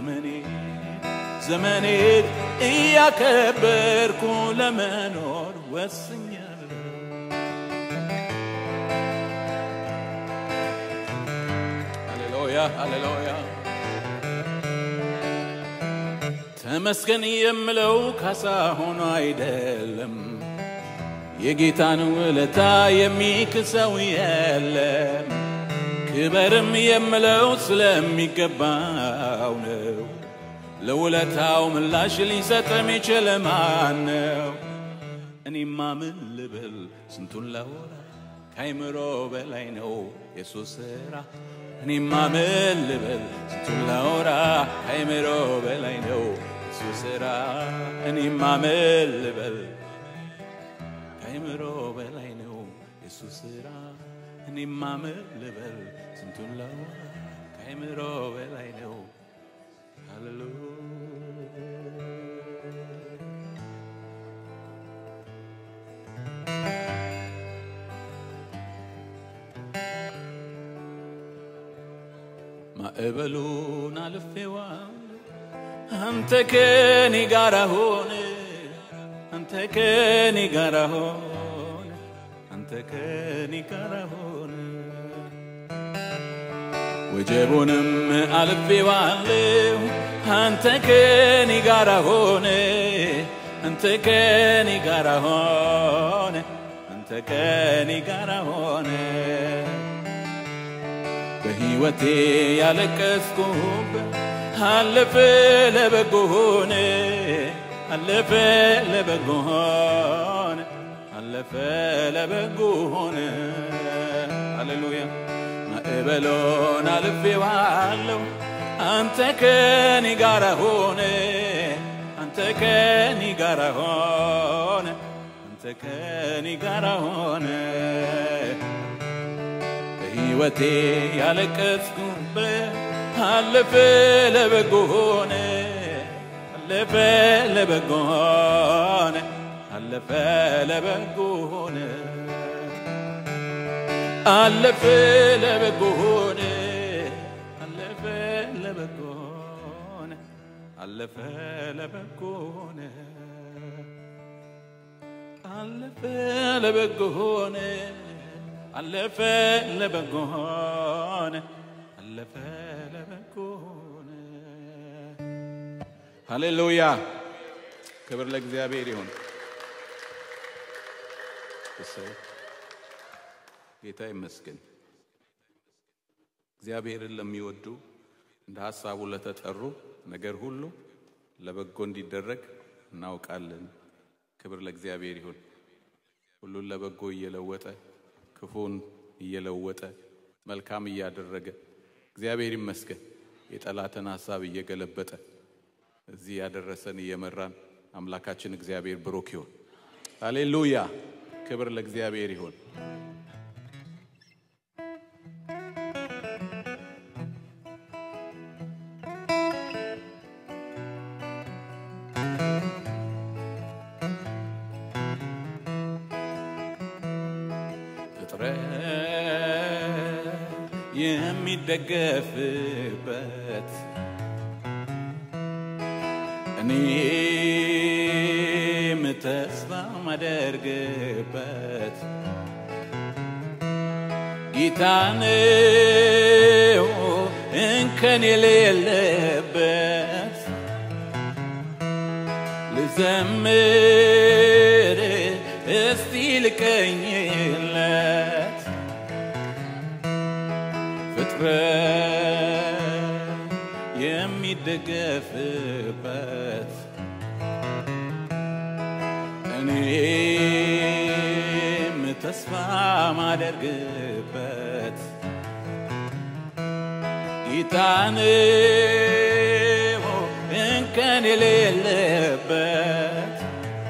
ዘመኔን እያከበርኩ ለመኖር ወስኛለሁ ሃሌሉያ ተመስገን የምለው ካሳ ሆኖ አይደለም የጌታን ውለታ የሚክሰው የለም ክበርም የምለው ስለሚገባው ነው ለውለታው ምላሽ ሊሰጥ የሚችል ማን ነው እኔማ ምን ልበል ስንቱን ላወራ ከአይምሮ በላይ ነው ኢየሱስ ሥራ እኔማ ምን ልበል ስንቱን ላወራ ከአይምሮ በላይ ነው ኢየሱስ ሥራ እኔማ ምን ልበል ከአይምሮ በላይ ነው ኢየሱስ ሥራ እኔማ ምን ልበል ስንቱን ላወራ ከአይምሮ በላይ ነው ሃሌሉያ ማዕበሉን አልፌዋለሁ አንተ ከኔ ጋር ሆነ አንተ ከኔ ጋር ሆነ አንተ ከኔ ጋር ሆነ ወጀቡንም አልፌዋለሁ አንተ ከኔ ጋር ሆነ አንተ ከኔ ጋር ሆነ አንተ ከኔ ጋር ሆነ በሕይወቴ ያለቀስኩበት አለፈ ለበጎ ሆነ አለፈ ለበጎ ሆነ አለፈ ለበጎ ሆነ ሃሌሉያ ማዕበሉን አልፌዋለሁ አንተ ከኔ ጋር ሆነ አንተ ከኔ ጋር ሆነ አንተ ከኔ ጋር ሆነ በሕይወቴ ያለቀስኩበት አለፈ ለበጎ ሆነ አለፈ ለበጎ ሆነ አለፈ ለበጎ ሆነ አለፈ ለበጎ ሆነ አለፈ ለበጎ ሆነ አለፈ ለበጎ ሆነ አለፈ ለበጎ ሆነ አለፈ ለበጎ ሆነ አለፈ ለበጎ ሆነ ሃሌሉያ ክብር ለእግዚአብሔር ይሁን ጌታ ይመስገን እግዚአብሔርን ለሚወዱ እንደ ሐሳቡ ለተጠሩ ነገር ሁሉ ለበጎ እንዲደረግ እናውቃለን ክብር ለእግዚአብሔር ይሁን ሁሉን ለበጎ እየለወጠ ክፉን እየለወጠ መልካም እያደረገ እግዚአብሔር ይመስገን የጠላትን ሐሳብ እየገለበጠ እዚህ ያደረሰን እየመራን አምላካችን እግዚአብሔር ብሩክ ይሁን ሃሌሉያ ክብር ለእግዚአብሔር ይሁን የሚደገፍበት እኔም ተስፋ ማደርግበት ጌታ ነው እንከን የሌለበት ልዘምር እስቲ ልቀኝለት ፍጥረት የሚደገፍበት እኔም ተስፋ ማደርግበት ጌታ ነው እንከን የሌለበት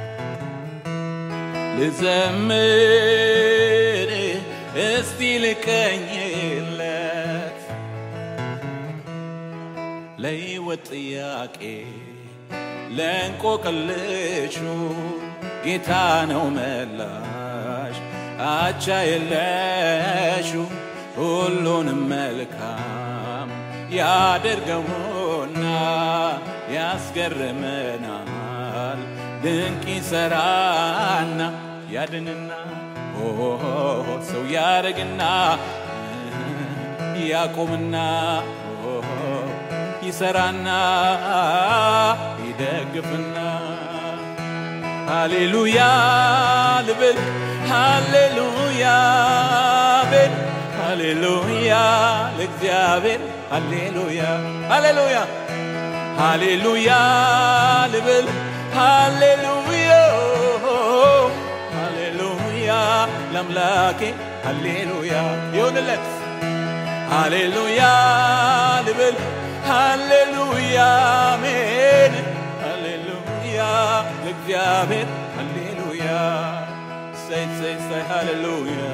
ልዘምር እስቲ ልቀኝለት ለሕይወት ጥያቄ ለእንቆቅልሹ ጌታ ነው መላሽ አቻ የለሹ ሁሉንም መልካም ያደርገውና ያስገርመናል ድንቅ ይሰራና ያድንና ሰው ያረግና ያቆምና ይሰራና ይደግፍና ሃሌሉያ ልብል ሃሌሉያ ብል ሃሌሉያ ለእግዚአብሔር ሃሌሉያ ሃሌሉያ ሃሌሉያ ልብል ሃሌሉያ ሃሌሉያ ለአምላኬ ሃሌሉያ ይሁንለት ሃሌሉያ ልብል ሃሌሉያ አሜን ሃሌሉያ ለእግዚአብሔር ሃሌሉያ say ሃሌሉያ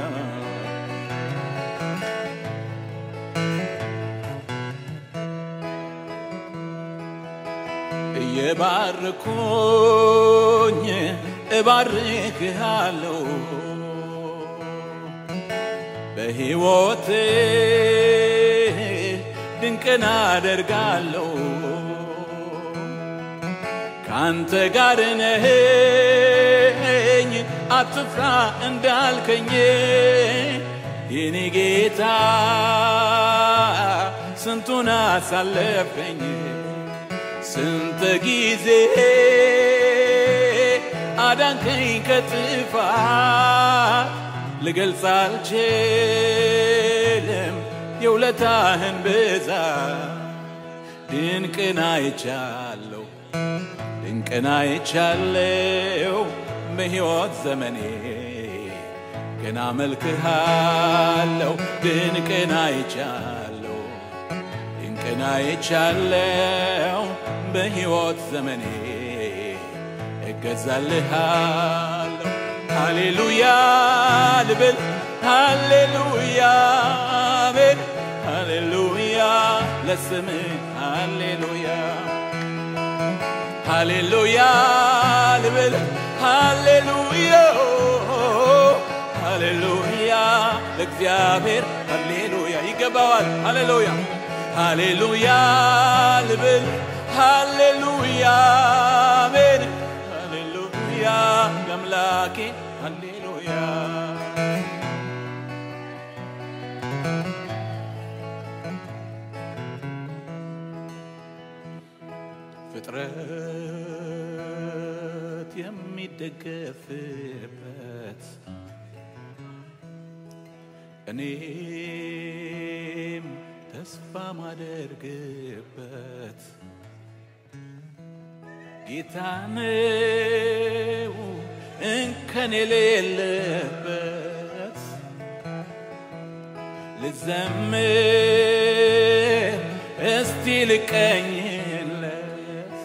እየባረኩኝ እባርክሃለሁ በሕይወቴ ድንቅን አደርጋለሁ ካንተ ጋር ነኝ አትፍራ እንዳልከኝ የኔ ጌታ ስንቱን አሳለፈኝ ስንት ጊዜ አዳንከኝ ከጥፋት ልገልጽ አልችልም የውለታህን ብዛት ድንቅን አይቻለሁ ድንቅን አይቻለሁ በሕይወት ዘመኔ ገና አመልክሃለሁ ድንቅን አይቻለሁ ድንቅን አይቻለሁ በሕይወት ዘመኔ እገዛልሃለሁ ሃሌሉያ ልብል ሃሌሉያ አሜን ሃሌሉያ ለስምህ ሃሌሉያ ሃሌሉያ ልብል ሃሌሉያ ሃሌሉያ ለእግዚአብሔር ሃሌሉያ ይገባዋል ሃሌሉያ ሃሌሉያ ልብል ሃሌሉያ አሜን ሃሌሉያ ለአምላኬ ሃሌሉያ ፍጥረት የሚደገፍበት እኔም ተስፋ ማደርግበት ጌታ ነው እንከን የሌለበት ልዘምር እስቲ ልቀኝለት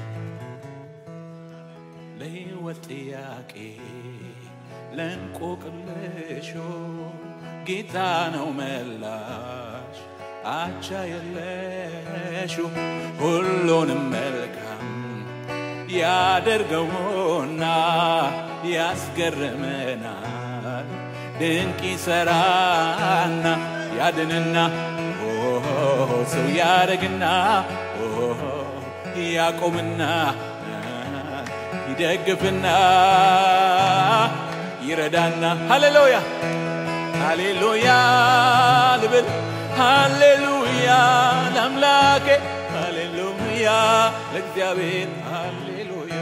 ለሕይወት ጥያቄ ለእንቆቅልሹ ጌታ ነው መላሽ አቻ የለሹ ሁሉንም መልካም ያደርገውና ያስገርመናል ድንቅ ይሰራና ያድንና ሰው ያረግና ያቆምና ይደግፍና ይረዳና ሃሌሉያ ሃሌሉያ ልብል ሃሌሉያ ለአምላኬ ሃሌሉያ ለእግዚአብሔር ሃሌሉያ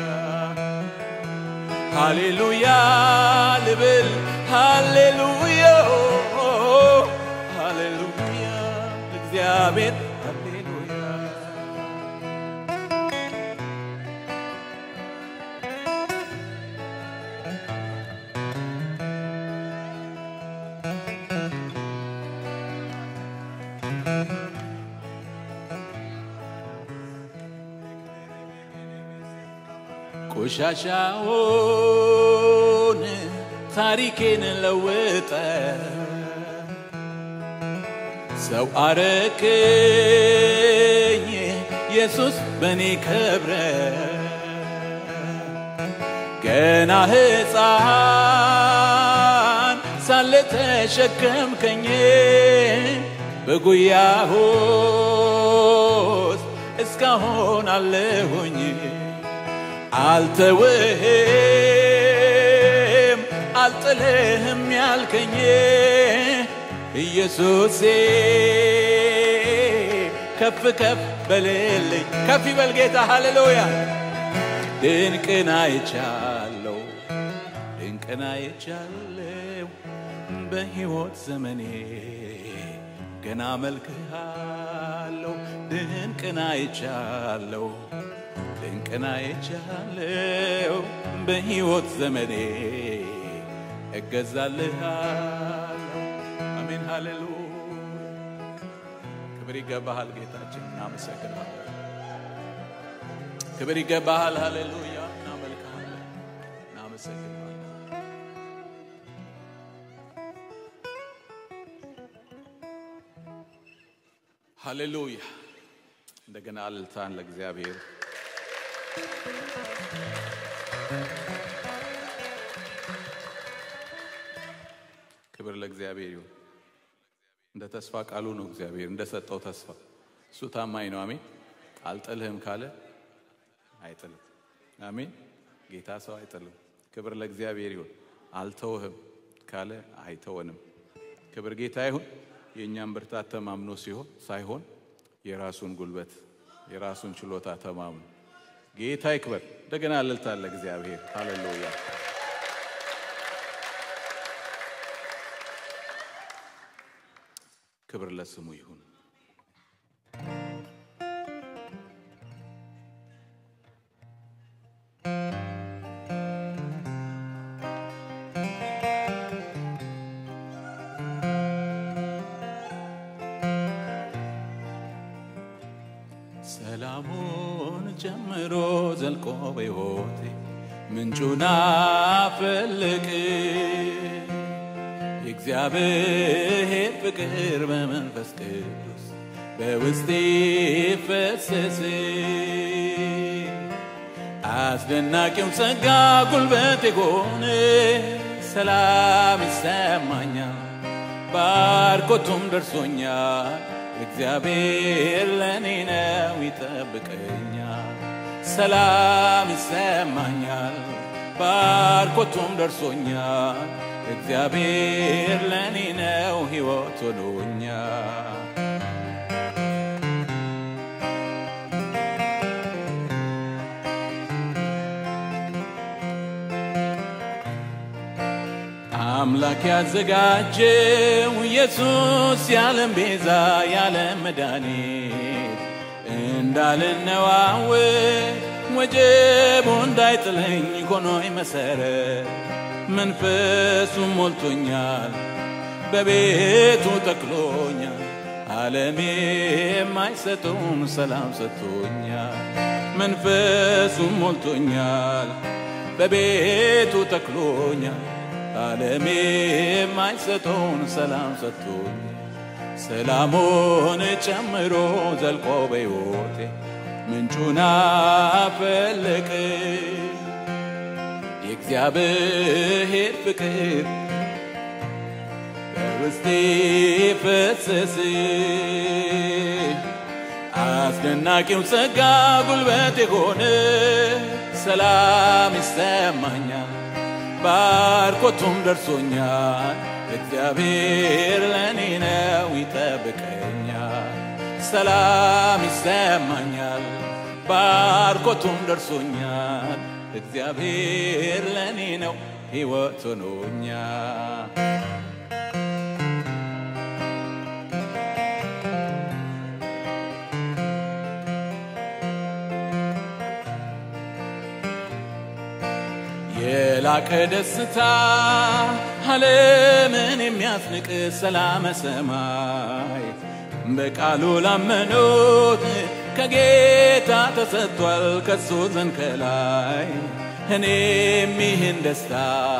ሃሌሉያ ልብል ሃሌሉያ ሃሌሉያ ለእግዚአብሔር ቆሻሻውን ታሪኬን ለወጠ ሰው አረከኝ ኢየሱስ በኔ ከብረ ገና ሕፃን ሳለ ተሸከምከኝ በጉያህ ውስጥ እስካሁን አለሁኝ አልተውህም አልጥልህም ያልከኝ ኢየሱሴ ከፍ ከፍ በልልኝ ከፍ ይበል ጌታ ሃሌሉያ ድንቅን አይቻለሁ በሕይወት ዘመኔ ገና መልክሃለሁ ድንቅን አይቻለሁ በሕይወት ዘመኔ እገዛልሃለሁ አሜን ሃሌሉያ ክብር ይገባሃል ጌታችን እናመሰግናለን ክብር ይገባሃል ሃሌሉያ እናመልክሃለን እናመሰግናለን ሃሌሉያ እንደገና አልልታን ለእግዚአብሔር ክብር ለእግዚአብሔር ይሁን እንደ ተስፋ ቃሉ ነው እግዚአብሔር እንደሰጠው ተስፋ እሱ ታማኝ ነው አሜን አልጥልህም ካለ አይጥልም አሜን ጌታ ሰው አይጥልም ክብር ለእግዚአብሔር ይሁን አልተውህም ካለ አይተወንም ክብር ጌታ ይሁን የኛም ብርታት ተማምኖ ሳይሆን የራሱን ጉልበት የራሱን ችሎታ ተማምኖ ጌታ ይክበር እንደገና አልልታን ለእግዚአብሔር ሃሌሉያ ክብር ለስሙ ይሁን ሰላሙን ጀምሮ ዘልቆ በሕይወቴ ምንጩን አፈለቀ የእግዚአብሔር ፍቅር በመንፈስ ቅዱስ በውስጤ ፈሰሰ አስደናቂው ጸጋ ጉልበት የሆነ ሰላም ይሰማኛል ባርኮቱም ደርሶኛል እግዚአብሔር ለኔ ነው ይጠብቀኛል ሰላም ይሰማኛል ባርኮቱም ደርሶኛል እግዚአብሔር ለኔ ነው ሕይወት ሆኖኛል አምላክ ያዘጋጀው ኢየሱስ ያለም ቤዛ ያለም መድኃኒት እንዳልነዋወጥ ወጀቡ እንዳይጥለኝ ሆኖኝ መሰረት መንፈሱ ሞልቶኛል በቤቱ ተክሎኛል ዓለም የማይሰጠውን ሰላም ሰጥቶኛል መንፈሱ ሞልቶኛል በቤቱ ተክሎኛል ዓለም የማይሰጠውን ሰላም ሰጥቶኛል ሰላሙን ጨምሮ ዘልቆ በሕይወቴ ምንጩን አፈለቀ የእግዚአብሔር ፍቅር በውስጤ ፈሰሰ አስደናቂው ጸጋ ጉልበት የሆነ ሰላም ይሰማኛል ባርኮቱም ደርሶኛል እግዚአብሔር ለኔ ነው ይጠብቀኛል ሰላም ይሰማኛል ባርኮቱም ደርሶኛል እግዚአብሔር ለኔ ነው ሕይወት ሆኖኛል የላቀ ደስታ ዓለምን የሚያስንቅ ሰላም ሰማይ በቃሉ ላመኑት ከጌታ ተሰጥቷል ከሱ ዘንድ ከላይ እኔም ይህን ደስታ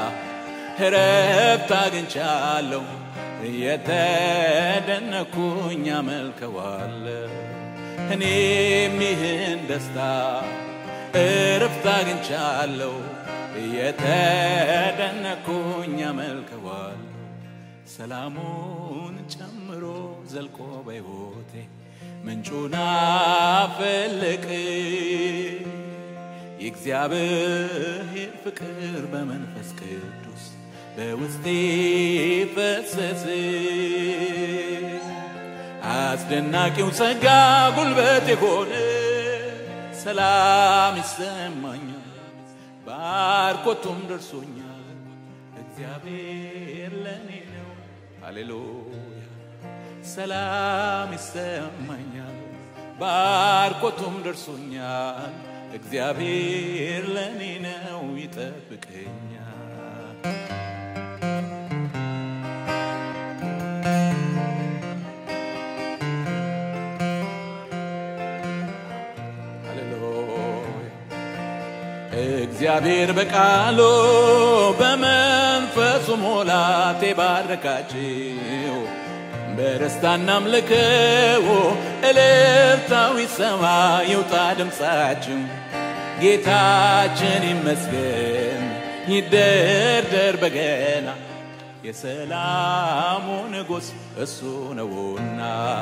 እረፍት አግኝቻለሁ እየተደነኩኝ አመልከዋለሁ እኔም ይህን ደስታ እረፍት አግኝቻለሁ እየተደነኩኝ አመልከዋለሁ ሰላሙን ጨምሮ ዘልቆ በሕይወቴ ምንጩን አፈለቀ የእግዚአብሔር ፍቅር በመንፈስ ቅዱስ በውስጤ ፈሰሰ አስደናቂው ጸጋ ጉልበት የሆነ ሰላም ይሰማኛል ባርኮቱም ደርሶኛል እግዚአብሔር ለኔ ነው ሃሌሉያ ሰላም ይሰማኛል ባርኮቱም ደርሶኛል እግዚአብሔር ለኔ ነው ይጠብቀኛል እግዚአብሔር በቃሉ በመንፈሱ ሙላት ባረካችሁ በደስታና አምልከው እልልታው ይሰማ ይውጣ ድምፃችሁ ጌታችን ይመስገን ይደርደር በገና የሰላሙ ንጉሥ እሱ ነውና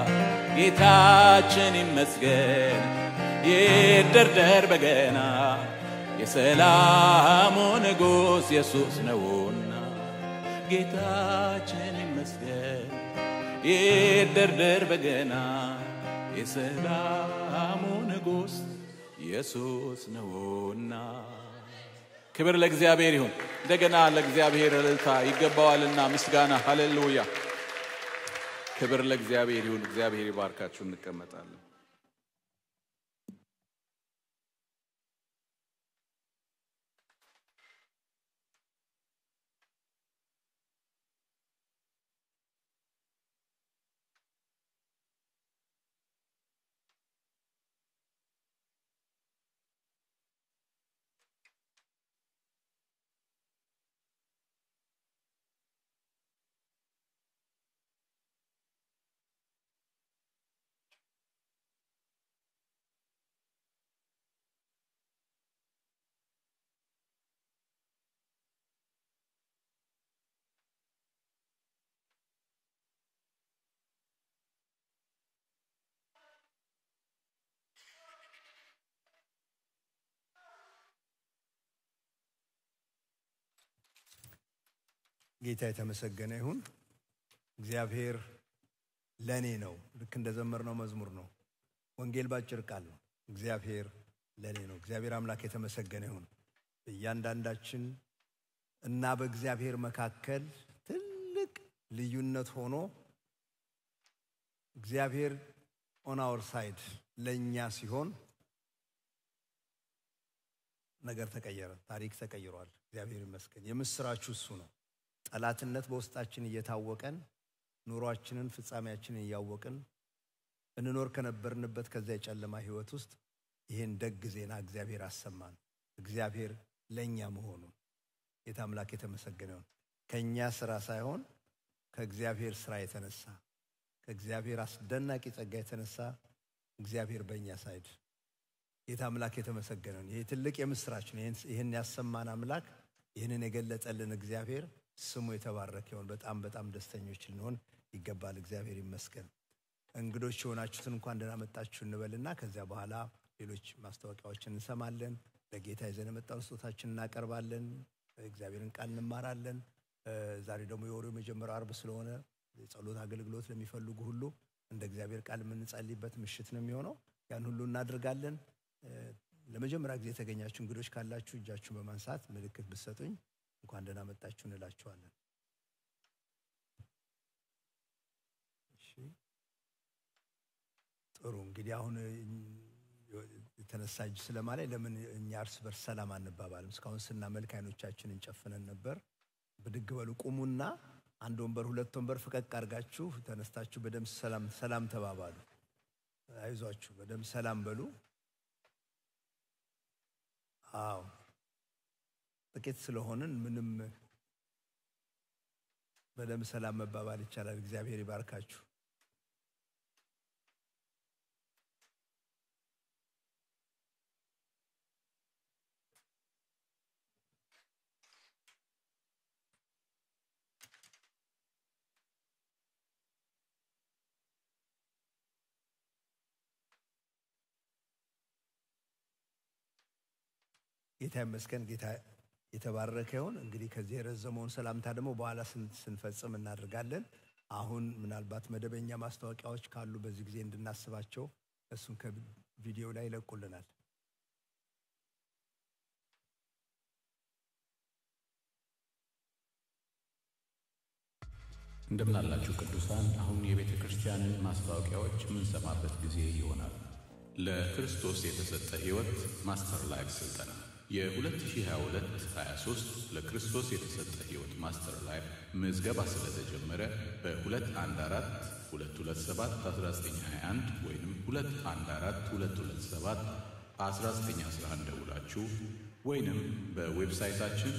ጌታችን ይመስገን ይደርደር በገና የሰላሙ ንጉሥ ኢየሱስ ነውና ጌታችን ይመስገን ይደርደር በገና የሰላሙ ንጉሥ ኢየሱስ ነውና ክብር ለእግዚአብሔር ይሁን እንደገና ለእግዚአብሔር እልልታ ይገባዋልና ምስጋና ሃሌሉያ ክብር ለእግዚአብሔር ይሁን እግዚአብሔር ይባርካችሁ እንቀመጣለን ጌታ የተመሰገነ ይሁን እግዚአብሔር ለኔ ነው ልክ እንደዘመርነው መዝሙር ነው ወንጌል ባጭር ቃል ነው እግዚአብሔር ለኔ ነው እግዚአብሔር አምላክ የተመሰገነ ይሁን በእያንዳንዳችን እና በእግዚአብሔር መካከል ትልቅ ልዩነት ሆኖ እግዚአብሔር on our side ለኛ ሲሆን ነገር ተቀየረ ታሪክ ተቀይሯል እግዚአብሔር ይመስገን የምስራቹ እሱ ነው ጠላትነት በውስጣችን እየታወቀን ኑሯችንን ፍጻሜያችንን ያወቅን እንኖር ከነበርንበት ከዛ የጨለማ ህይወት ውስጥ ይሄን ደግ ዜና እግዚአብሔር አሰማን እግዚአብሔር ለኛ መሆኑ የታምላክ የተመሰገነ ነው ከኛ ስራ ሳይሆን ከእግዚአብሔር ስራ የተነሳ ከእግዚአብሔር አስደናቂ ጸጋ የተነሳ እግዚአብሔር በእኛ ሳይድ የታምላክ የተመሰገነ ነው ይሄ ትልቅ የምስራች ነው ይሄን ያሰማን አምላክ ይሄንን የገለጸልን እግዚአብሔር ስሙ የተባረከ ይሁን። በጣም ደስተኞች ልንሆን ይገባል። እግዚአብሔር ይመስገን። እንግዶች ሆናችሁትን እንኳን ደህና መጣችሁ እንበልና ከዚያ በኋላ ሌሎች ማስተዋቂያዎችን እንሰማለን። ለጌታ ይዘን የመጣውን ስጦታችንን እናቀርባለን። እግዚአብሔርን ቃል እንማራለን። ዛሬ ደግሞ የወሩ መጀመሪያው ዓርብ ስለሆነ የጸሎት አገልግሎት ለሚፈልጉ ሁሉ እንደ እግዚአብሔር ቃል የምንጸልይበት ምሽት ነው የሚሆነው። ያን ሁሉ እናደርጋለን። ለመጀመሪያ ጊዜ የተገኛችሁ እንግዶች ካላችሁ እጃችሁን በማንሳት ምልክት ብትሰጡኝ እንኳን ደህና መጣችሁ እንላችኋለን። እሺ ጥሩ። እንግዲህ አሁን የተነሳ እጅ ስለማላይ ለምን እኛ እርስ በርስ ሰላም አንባባልም? እስካሁን ስናመልክ አይኖቻችንን ጨፍነን ነበር። ብድግ በሉ፣ ቁሙና አንድ ወንበር ሁለት ወንበር ፍቀቅ አድርጋችሁ ተነስታችሁ በደም ሰላም ተባባሉ። አይዟችሁ፣ በደም ሰላም በሉ። አዎ ጥቂት ስለሆንን ምንም በደም ሰላም መባባል ይቻላል። እግዚአብሔር ይባርካችሁ። ጌታ ይመስገን። ጌታ የተባረከ ይሁን። እንግዲህ ከዚህ የረዘመውን ሰላምታ ደግሞ በኋላ ስንፈጽም እናደርጋለን። አሁን ምናልባት መደበኛ ማስታወቂያዎች ካሉ በዚህ ጊዜ እንድናስባቸው እሱን ከቪዲዮ ላይ ይለቁልናል። እንደምን አላችሁ ቅዱሳን? አሁን የቤተ ክርስቲያንን ማስታወቂያዎች የምንሰማበት ጊዜ ይሆናል። ለክርስቶስ የተሰጠ ሕይወት ማስተር ላይፍ ስልጠና የ2022-23 ለክርስቶስ የተሰጠ ሕይወት ማስተር ላይፍ ምዝገባ ስለተጀመረ በ214-227-1921 ወይም 214-227-1911 ደውላችሁ ወይንም በዌብሳይታችን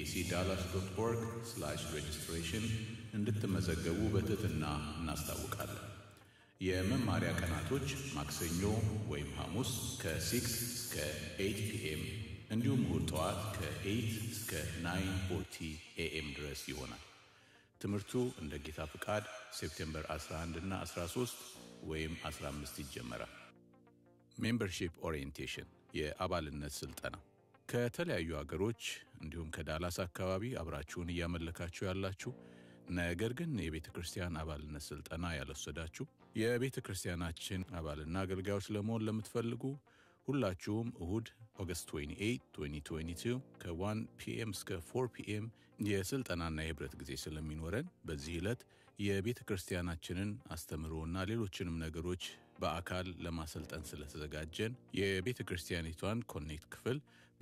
eecdallas.org/registration እንድትመዘገቡ በትህትና እናስታውቃለን። የመማሪያ ቀናቶች ማክሰኞ ወይም ሐሙስ ከ6 እስከ 8 ፒኤም እንዲሁም እሁድ ጠዋት ከ8 እስከ 9:40 ኤኤም ድረስ ይሆናል። ትምህርቱ እንደ ጌታ ፍቃድ ሴፕቴምበር 11 እና 13 ወይም 15 ይጀመራል። ሜምበርሺፕ ኦሪየንቴሽን የአባልነት ስልጠና ከተለያዩ ሀገሮች እንዲሁም ከዳላስ አካባቢ አብራችሁን እያመለካችሁ ያላችሁ ነገር ግን የቤተ ክርስቲያን አባልነት ስልጠና ያልወሰዳችሁ የቤተ ክርስቲያናችን አባልና አገልጋዮች ለመሆን ለምትፈልጉ ሁላችሁም እሁድ ኦገስት 28 2022 ከ1 ፒኤም እስከ 4 ፒኤም የስልጠናና የህብረት ጊዜ ስለሚኖረን በዚህ ዕለት የቤተ ክርስቲያናችንን አስተምሮና ሌሎችንም ነገሮች በአካል ለማሰልጠን ስለተዘጋጀን የቤተ ክርስቲያኒቷን ኮኔክት ክፍል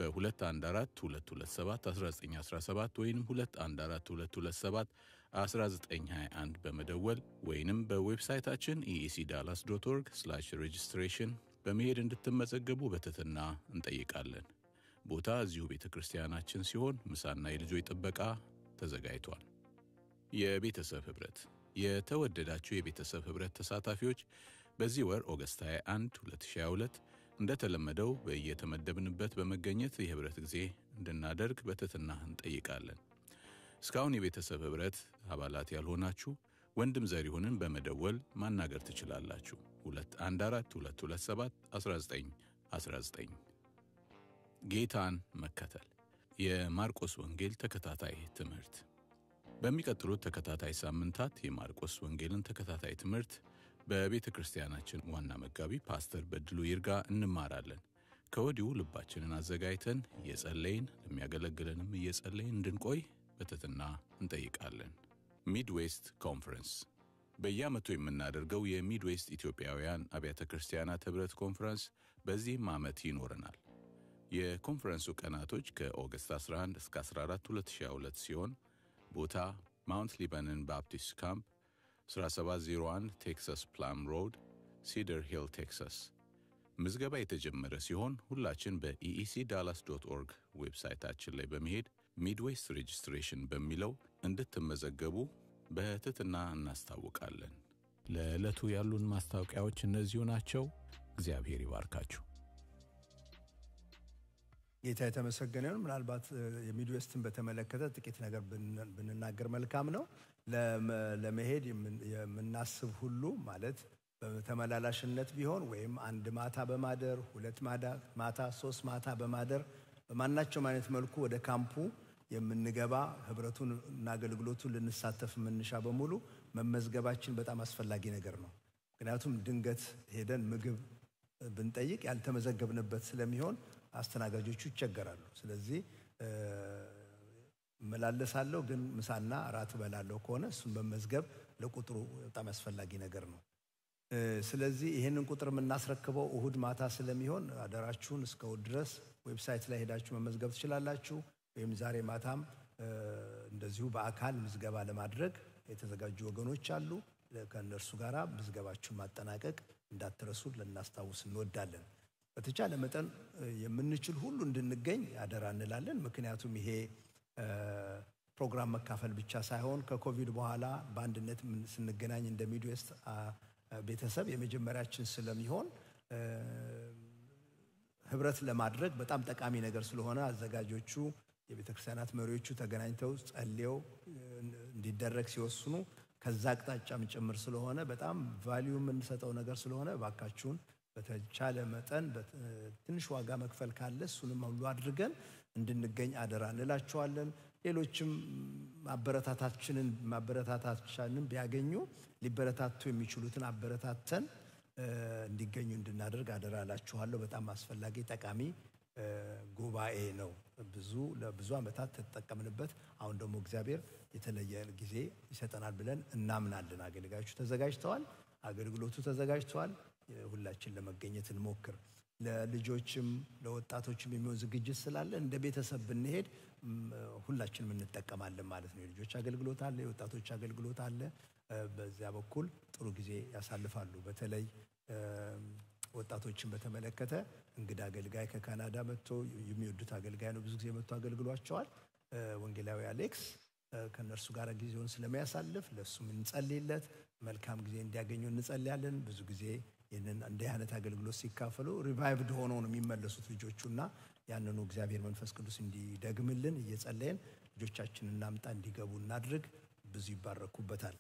በ214-227-1917 ወይንም 214-227-1921 በመደወል ወይንም በዌብሳይታችን eecdallas.org/registration በመሄድ እንድትመዘገቡ በትህትና እንጠይቃለን። ቦታ እዚሁ ቤተ ክርስቲያናችን ሲሆን ምሳና የልጆች ጥበቃ ተዘጋጅቷል። የቤተሰብ ህብረት የተወደዳችሁ የቤተሰብ ህብረት ተሳታፊዎች በዚህ ወር ኦገስት 21 2022 እንደተለመደው በየተመደብንበት በመገኘት የህብረት ጊዜ እንድናደርግ በትህትና እንጠይቃለን። እስካሁን የቤተሰብ ህብረት አባላት ያልሆናችሁ ወንድም ዘሪሁንን በመደወል ማናገር ትችላላችሁ። 214-227-1919 ጌታን መከተል የማርቆስ ወንጌል ተከታታይ ትምህርት። በሚቀጥሉት ተከታታይ ሳምንታት የማርቆስ ወንጌልን ተከታታይ ትምህርት በቤተ ክርስቲያናችን ዋና መጋቢ ፓስተር በድሉ ይርጋ እንማራለን። ከወዲሁ ልባችንን አዘጋጅተን እየጸለይን ለሚያገለግለንም እየጸለይን እንድንቆይ በትህትና እንጠይቃለን። ሚድዌስት ኮንፈረንስ በየዓመቱ የምናደርገው የሚድዌስት ኢትዮጵያውያን አብያተ ክርስቲያናት ህብረት ኮንፈረንስ በዚህም ዓመት ይኖረናል። የኮንፈረንሱ ቀናቶች ከኦገስት 11 እስከ 14 2022 ሲሆን ቦታ ማውንት ሊባኖን ባፕቲስት ካምፕ 1701 ቴክሳስ ፕላም ሮድ ሲደር ሂል ቴክሳስ። ምዝገባ የተጀመረ ሲሆን ሁላችን በeecdallas.org ዌብሳይታችን ላይ በመሄድ ሚድዌስት ሬጅስትሬሽን በሚለው እንድትመዘገቡ በትህትና እናስታውቃለን። ለዕለቱ ያሉን ማስታወቂያዎች እነዚሁ ናቸው። እግዚአብሔር ይባርካችሁ። ጌታ የተመሰገነ ይሁን። ምናልባት የሚድዌስትን በተመለከተ ጥቂት ነገር ብንናገር መልካም ነው። ለመሄድ የምናስብ ሁሉ ማለት በተመላላሽነት ቢሆን ወይም አንድ ማታ በማደር ሁለት ማታ ሶስት ማታ በማደር በማናቸውም አይነት መልኩ ወደ ካምፑ የምንገባ ህብረቱን እና አገልግሎቱን ልንሳተፍ የምንሻ በሙሉ መመዝገባችን በጣም አስፈላጊ ነገር ነው። ምክንያቱም ድንገት ሄደን ምግብ ብንጠይቅ ያልተመዘገብንበት ስለሚሆን አስተናጋጆቹ ይቸገራሉ። ስለዚህ መላለሳለሁ ግን ምሳና ራት በላለሁ ከሆነ እሱን በመዝገብ ለቁጥሩ በጣም አስፈላጊ ነገር ነው። ስለዚህ ይሄንን ቁጥር የምናስረክበው እሁድ ማታ ስለሚሆን አደራችሁን እስከ እሁድ ድረስ ዌብሳይት ላይ ሄዳችሁ መመዝገብ ትችላላችሁ። ወይም ዛሬ ማታም እንደዚሁ በአካል ምዝገባ ለማድረግ የተዘጋጁ ወገኖች አሉ። ከእነርሱ ጋር ምዝገባችሁን ማጠናቀቅ እንዳትረሱ ልናስታውስ እንወዳለን። በተቻለ መጠን የምንችል ሁሉ እንድንገኝ አደራ እንላለን። ምክንያቱም ይሄ ፕሮግራም መካፈል ብቻ ሳይሆን ከኮቪድ በኋላ በአንድነት ስንገናኝ እንደ ሚድዌስት ቤተሰብ የመጀመሪያችን ስለሚሆን ህብረት ለማድረግ በጣም ጠቃሚ ነገር ስለሆነ አዘጋጆቹ የቤተክርስቲያናት መሪዎቹ ተገናኝተው ጸልየው እንዲደረግ ሲወስኑ ከዛ አቅጣጫም ጭምር ስለሆነ በጣም ቫልዩ የምንሰጠው ነገር ስለሆነ ባካችሁን በተቻለ መጠን ትንሽ ዋጋ መክፈል ካለ እሱንም ሁሉ አድርገን እንድንገኝ አደራ እንላችኋለን። ሌሎችም ማበረታታችንን ቢያገኙ ሊበረታቱ የሚችሉትን አበረታተን እንዲገኙ እንድናደርግ አደራ እላችኋለሁ። በጣም አስፈላጊ ጠቃሚ ጉባኤ ነው። ለብዙ ዓመታት ተጠቀምንበት። አሁን ደግሞ እግዚአብሔር የተለየ ጊዜ ይሰጠናል ብለን እናምናለን። አገልጋዮቹ ተዘጋጅተዋል፣ አገልግሎቱ ተዘጋጅተዋል። ሁላችን ለመገኘት እንሞክር። ለልጆችም ለወጣቶችም የሚሆን ዝግጅት ስላለ እንደ ቤተሰብ ብንሄድ ሁላችንም እንጠቀማለን ማለት ነው። የልጆች አገልግሎት አለ፣ የወጣቶች አገልግሎት አለ። በዚያ በኩል ጥሩ ጊዜ ያሳልፋሉ። በተለይ ወጣቶችን በተመለከተ እንግዳ አገልጋይ ከካናዳ መጥቶ የሚወዱት አገልጋይ ነው። ብዙ ጊዜ መጥቶ አገልግሏቸዋል። ወንጌላዊ አሌክስ ከነርሱ ጋር ጊዜውን ስለሚያሳልፍ ለሱም እንጸልይለት፣ መልካም ጊዜ እንዲያገኙ እንጸልያለን። ብዙ ጊዜ ይህንን እንዲህ አይነት አገልግሎት ሲካፈሉ ሪቫይቭድ ሆነው ነው የሚመለሱት ልጆቹና ያንኑ እግዚአብሔር መንፈስ ቅዱስ እንዲደግምልን እየጸለየን ልጆቻችንን እናምጣ፣ እንዲገቡ እናድርግ። ብዙ ይባረኩበታል።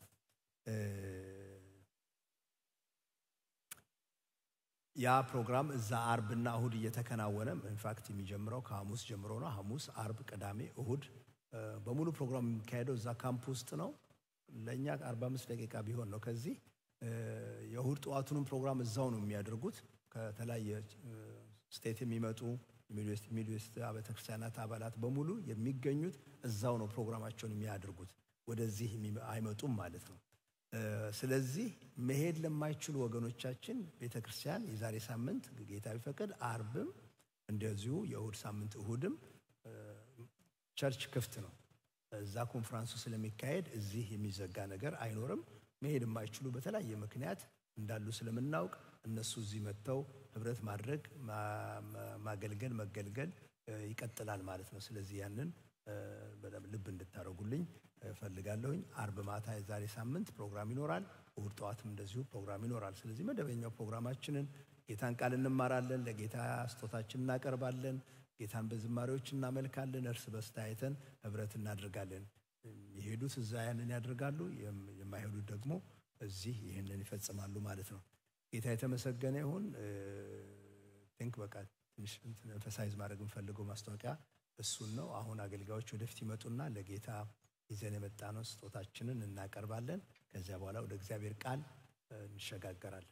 ያ ፕሮግራም እዛ አርብና እሁድ እየተከናወነ ኢንፋክት የሚጀምረው ከሐሙስ ጀምሮ ነው። ሐሙስ፣ አርብ፣ ቅዳሜ፣ እሁድ በሙሉ ፕሮግራም የሚካሄደው እዛ ካምፕ ውስጥ ነው። ለኛ 45 ደቂቃ ቢሆን ነው። ከዚህ የእሁድ ጠዋቱንም ፕሮግራም እዛው ነው የሚያደርጉት። ከተለያየ ስቴት የሚመጡ ሚድዌስት ቤተክርስቲያናት አባላት በሙሉ የሚገኙት እዛው ነው ፕሮግራማቸውን የሚያደርጉት። ወደዚህ አይመጡም ማለት ነው። ስለዚህ መሄድ ለማይችሉ ወገኖቻችን ቤተክርስቲያን የዛሬ ሳምንት ጌታ ቢፈቅድ አርብም እንደዚሁ የእሁድ ሳምንት እሁድም ቸርች ክፍት ነው። እዛ ኮንፈረንሱ ስለሚካሄድ እዚህ የሚዘጋ ነገር አይኖርም። መሄድ የማይችሉ በተለያየ ምክንያት እንዳሉ ስለምናውቅ እነሱ እዚህ መጥተው ህብረት ማድረግ ማገልገል መገልገል ይቀጥላል ማለት ነው። ስለዚህ ያንን በደንብ ልብ እንድታረጉልኝ ፈልጋለሁኝ። አርብ ማታ የዛሬ ሳምንት ፕሮግራም ይኖራል። እሁድ ጠዋትም እንደዚሁ ፕሮግራም ይኖራል። ስለዚህ መደበኛው ፕሮግራማችንን ጌታን ቃል እንማራለን፣ ለጌታ ስጦታችንን እናቀርባለን፣ ጌታን በዝማሬዎች እናመልካለን፣ እርስ በርስ ተያይተን ህብረት እናደርጋለን። የሄዱት እዛ ያንን ያደርጋሉ፣ የማይሄዱት ደግሞ እዚህ ይህንን ይፈጽማሉ ማለት ነው። ጌታ የተመሰገነ ይሁን። ቲንክ በቃ ትንሽ ኤምፋሳይዝ ማድረግ የምፈልገው ማስታወቂያ እሱን ነው። አሁን አገልጋዮች ወደፊት ይመጡና ለጌታ ይዘን የመጣነው ስጦታችንን እናቀርባለን። ከዚያ በኋላ ወደ እግዚአብሔር ቃል እንሸጋገራለን።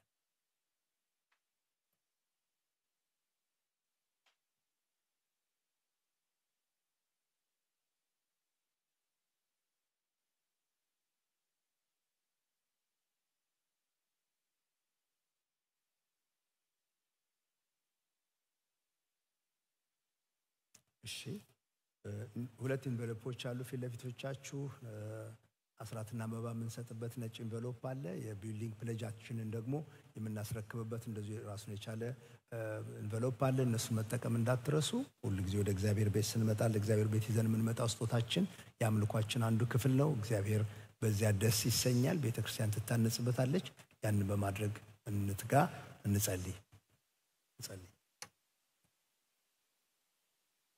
እሺ፣ ሁለት ኢንቨሎፖች አሉ ፊት ለፊቶቻችሁ። አስራትና መባ የምንሰጥበት ነጭ ኢንቨሎፕ አለ። የቢልዲንግ ፕሌጃችንን ደግሞ የምናስረክብበት እንደዚህ ራሱን የቻለ ኢንቨሎፕ አለ። እነሱን መጠቀም እንዳትረሱ። ሁሉ ጊዜ ወደ እግዚአብሔር ቤት ስንመጣ ለእግዚአብሔር ቤት ይዘን የምንመጣው ስጦታችን የአምልኳችን አንዱ ክፍል ነው። እግዚአብሔር በዚያ ደስ ይሰኛል። ቤተክርስቲያን ትታነጽበታለች። ያንን በማድረግ እንትጋ፣ እንጸልይ።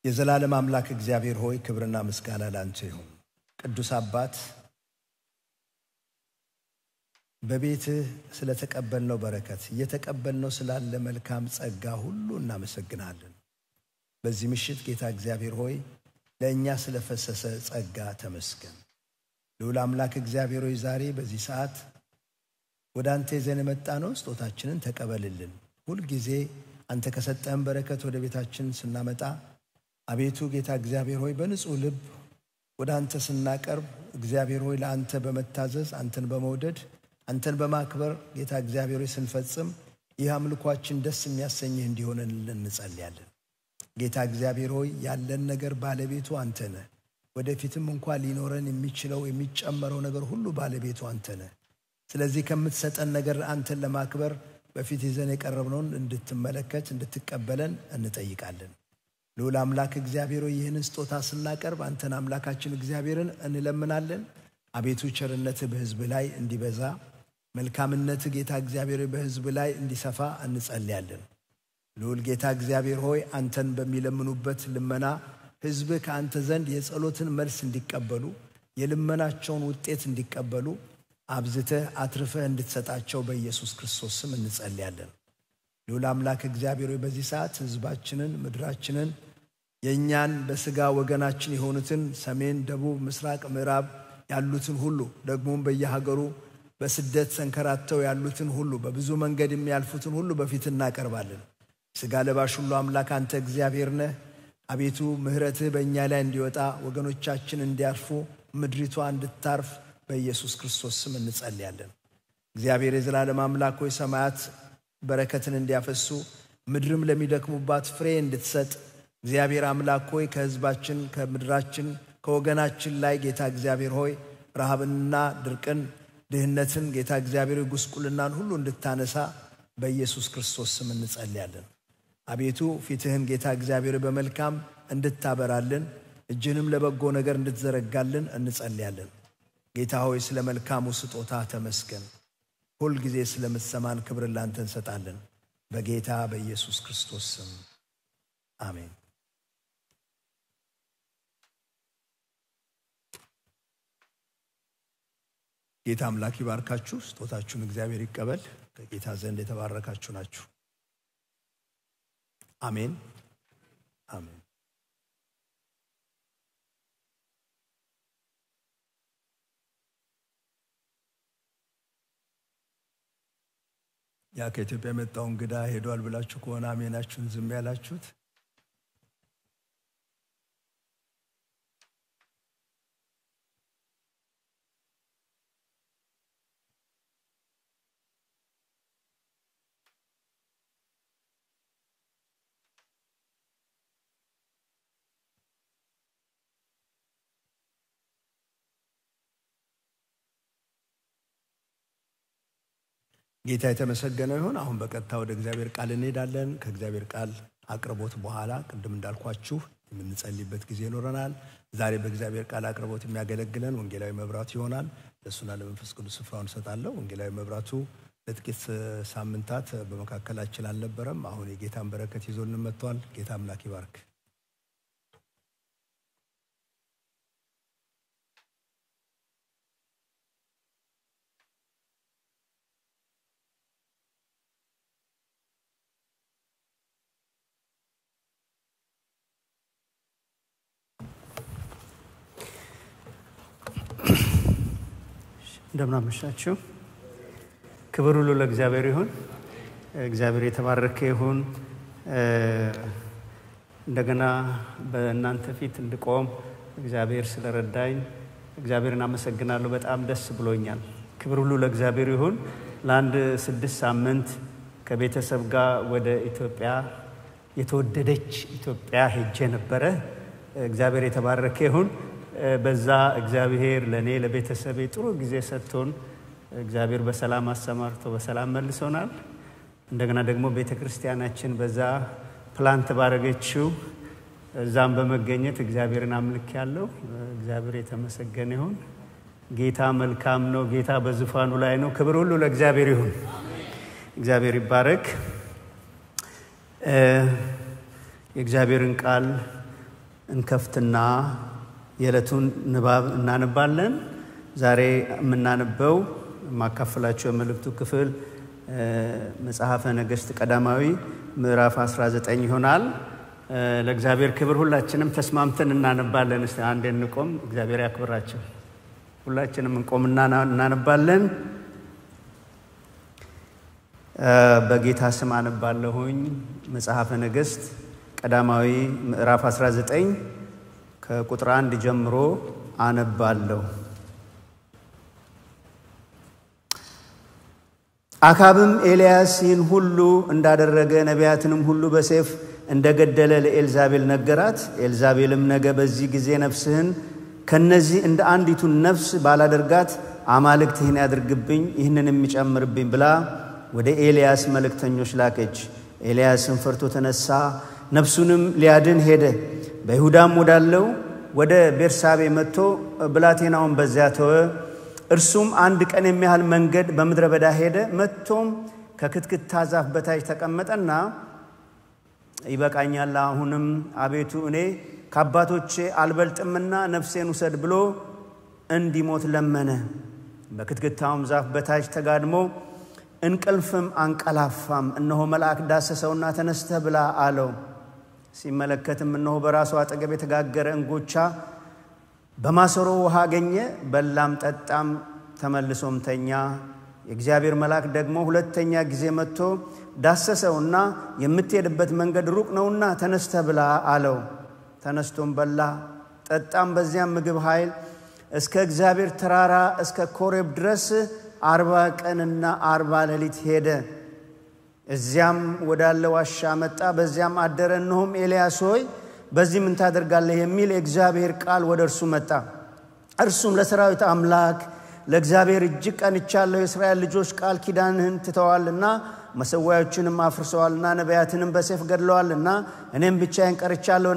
የዘላለም አምላክ እግዚአብሔር ሆይ ክብርና ምስጋና ላንተ ይሁን። ቅዱስ አባት በቤትህ ስለተቀበልነው በረከት እየተቀበልነው ስላለ መልካም ጸጋ ሁሉ እናመሰግናለን። በዚህ ምሽት ጌታ እግዚአብሔር ሆይ ለእኛ ስለፈሰሰ ጸጋ ተመስገን። ልዑል አምላክ እግዚአብሔር ሆይ ዛሬ በዚህ ሰዓት ወደ አንተ ይዘን የመጣነው ስጦታችንን ተቀበልልን። ሁልጊዜ አንተ ከሰጠህን በረከት ወደ ቤታችን ስናመጣ አቤቱ ጌታ እግዚአብሔር ሆይ በንጹህ ልብ ወደ አንተ ስናቀርብ እግዚአብሔር ሆይ ለአንተ በመታዘዝ አንተን በመውደድ አንተን በማክበር ጌታ እግዚአብሔር ሆይ ስንፈጽም ይህ አምልኳችን ደስ የሚያሰኝህ እንዲሆንልን እንጸልያለን። ጌታ እግዚአብሔር ሆይ ያለን ነገር ባለቤቱ አንተ ነህ። ወደፊትም እንኳን ሊኖረን የሚችለው የሚጨመረው ነገር ሁሉ ባለቤቱ አንተ ነህ። ስለዚህ ከምትሰጠን ነገር አንተን ለማክበር በፊት ይዘን የቀረብነውን እንድትመለከት እንድትቀበለን እንጠይቃለን። ልዑል አምላክ እግዚአብሔር ሆይ ይህን ስጦታ ስናቀርብ አንተን አምላካችን እግዚአብሔርን እንለምናለን። አቤቱ ቸርነትህ በሕዝብ ላይ እንዲበዛ መልካምነትህ ጌታ እግዚአብሔር በሕዝብ ላይ እንዲሰፋ እንጸልያለን። ልዑል ጌታ እግዚአብሔር ሆይ አንተን በሚለምኑበት ልመና ሕዝብ ከአንተ ዘንድ የጸሎትን መልስ እንዲቀበሉ የልመናቸውን ውጤት እንዲቀበሉ አብዝተህ አትርፈህ እንድትሰጣቸው በኢየሱስ ክርስቶስ ስም እንጸልያለን። ልዑል አምላክ እግዚአብሔር ሆይ በዚህ ሰዓት ሕዝባችንን ምድራችንን የእኛን በሥጋ ወገናችን የሆኑትን ሰሜን፣ ደቡብ፣ ምስራቅ፣ ምዕራብ ያሉትን ሁሉ ደግሞም በየሀገሩ በስደት ሰንከራተው ያሉትን ሁሉ በብዙ መንገድ የሚያልፉትን ሁሉ በፊት እናቀርባለን። ሥጋ ለባሽ ሁሉ አምላክ አንተ እግዚአብሔር ነህ። አቤቱ ምሕረትህ በእኛ ላይ እንዲወጣ ወገኖቻችን እንዲያርፉ ምድሪቷ እንድታርፍ በኢየሱስ ክርስቶስ ስም እንጸልያለን። እግዚአብሔር የዘላለም አምላክ ሆይ ሰማያት በረከትን እንዲያፈሱ ምድርም ለሚደክሙባት ፍሬ እንድትሰጥ እግዚአብሔር አምላክ ሆይ ከሕዝባችን ከምድራችን ከወገናችን ላይ ጌታ እግዚአብሔር ሆይ ረሃብንና ድርቅን ድህነትን ጌታ እግዚአብሔር ጉስቁልናን ሁሉ እንድታነሳ በኢየሱስ ክርስቶስ ስም እንጸልያለን። አቤቱ ፊትህን ጌታ እግዚአብሔር በመልካም እንድታበራልን እጅህንም ለበጎ ነገር እንድትዘረጋልን እንጸልያለን። ጌታ ሆይ ስለ መልካሙ ስጦታ ተመስገን። ሁል ጊዜ ስለምትሰማን ክብር ላንተ እንሰጣለን። በጌታ በኢየሱስ ክርስቶስ ስም አሜን። ጌታ አምላክ ይባርካችሁ። ስጦታችሁን እግዚአብሔር ይቀበል። ከጌታ ዘንድ የተባረካችሁ ናችሁ። አሜን አሜን። ያ ከኢትዮጵያ የመጣው እንግዳ ሄዷል ብላችሁ ከሆነ አሜናችሁን ዝም ያላችሁት ጌታ የተመሰገነ ይሁን። አሁን በቀጥታ ወደ እግዚአብሔር ቃል እንሄዳለን። ከእግዚአብሔር ቃል አቅርቦት በኋላ ቅድም እንዳልኳችሁ የምንጸልይበት ጊዜ ይኖረናል። ዛሬ በእግዚአብሔር ቃል አቅርቦት የሚያገለግለን ወንጌላዊ መብራቱ ይሆናል። ለእሱና ለመንፈስ ቅዱስ ስፍራውን እሰጣለሁ። ወንጌላዊ መብራቱ ለጥቂት ሳምንታት በመካከላችን አልነበረም። አሁን የጌታን በረከት ይዞልን መጥቷል። ጌታ አምላክ ይባርክ። እንደምን አመሻችሁ። ክብር ሁሉ ለእግዚአብሔር ይሁን። እግዚአብሔር የተባረከ ይሁን። እንደገና በእናንተ ፊት እንድቆም እግዚአብሔር ስለረዳኝ እግዚአብሔርን አመሰግናለሁ። በጣም ደስ ብሎኛል። ክብር ሁሉ ለእግዚአብሔር ይሁን። ለአንድ 6 ሳምንት ከቤተሰብ ጋር ወደ ኢትዮጵያ የተወደደች ኢትዮጵያ ሄጄ ነበረ። እግዚአብሔር የተባረከ ይሁን። በዛ እግዚአብሔር ለኔ ለቤተሰቤ ጥሩ ጊዜ ሰጥቶን እግዚአብሔር በሰላም አሰማርቶ በሰላም መልሶናል። እንደገና ደግሞ ቤተክርስቲያናችን በዛ ፕላንት ባረገችው እዛም በመገኘት እግዚአብሔርን አምልኬያለሁ። እግዚአብሔር የተመሰገነ ይሁን። ጌታ መልካም ነው። ጌታ በዙፋኑ ላይ ነው። ክብር ሁሉ ለእግዚአብሔር ይሁን። እግዚአብሔር ይባረክ። የእግዚአብሔርን ቃል እንከፍትና የዕለቱን ንባብ እናነባለን። ዛሬ የምናነበው ማካፈላቸው የመልእክቱ ክፍል መጽሐፈ ነገሥት ቀዳማዊ ምዕራፍ 19 ይሆናል። ለእግዚአብሔር ክብር ሁላችንም ተስማምተን እናነባለን። እስቲ አንዴ እንቆም። እግዚአብሔር ያክብራችሁ። ሁላችንም እንቆምና እናነባለን። በጌታ ስም አነባለሁኝ። መጽሐፈ ነገሥት ቀዳማዊ ምዕራፍ 19 ከቁጥር 1 ጀምሮ አነባለሁ። አካብም ኤልያስ ይህን ሁሉ እንዳደረገ ነቢያትንም ሁሉ በሰይፍ እንደገደለ ለኤልዛቤል ነገራት። ኤልዛቤልም ነገ በዚህ ጊዜ ነፍስህን ከነዚህ እንደ አንዲቱ ነፍስ ባላደርጋት አማልክት ይህን ያድርግብኝ ይህንን የሚጨምርብኝ ብላ ወደ ኤልያስ መልእክተኞች ላከች። ኤልያስም ፈርቶ ተነሳ፣ ነፍሱንም ሊያድን ሄደ። በይሁዳም ወዳለው ወደ ቤርሳቤ መጥቶ ብላቴናውን በዚያ ተወ። እርሱም አንድ ቀን የሚያህል መንገድ በምድረ በዳ ሄደ። መጥቶም ከክትክታ ዛፍ በታች ተቀመጠና ይበቃኛል፣ አሁንም አቤቱ እኔ ከአባቶቼ አልበልጥምና ነፍሴን ውሰድ ብሎ እንዲሞት ለመነ። በክትክታውም ዛፍ በታች ተጋድሞ እንቅልፍም አንቀላፋም። እነሆ መልአክ ዳሰሰውና ተነስተህ ብላ አለው። ሲመለከትም እነሆ በራሱ አጠገብ የተጋገረ እንጎቻ በማሰሮ ውሃ አገኘ። በላም ጠጣም፣ ተመልሶም ተኛ። የእግዚአብሔር መልአክ ደግሞ ሁለተኛ ጊዜ መጥቶ ዳሰሰውና የምትሄድበት መንገድ ሩቅ ነውና ተነስተህ ብላ አለው። ተነስቶም በላ ጠጣም። በዚያም ምግብ ኃይል እስከ እግዚአብሔር ተራራ እስከ ኮሬብ ድረስ 40 ቀንና 40 ሌሊት ሄደ። እዚያም ወዳለ ዋሻ መጣ፣ በዚያም አደረ። እነሆም ኤልያስ ሆይ በዚህ ምን ታደርጋለህ የሚል የእግዚአብሔር ቃል ወደ እርሱ መጣ። እርሱም ለሰራዊት አምላክ ለእግዚአብሔር እጅግ ቀንቻለሁ። የእስራኤል ልጆች ቃል ኪዳንህን ትተዋልና መሠዊያዎችንም አፍርሰዋልና ነቢያትንም በሰይፍ ገድለዋልና እኔም ብቻዬን ቀርቻለሁ።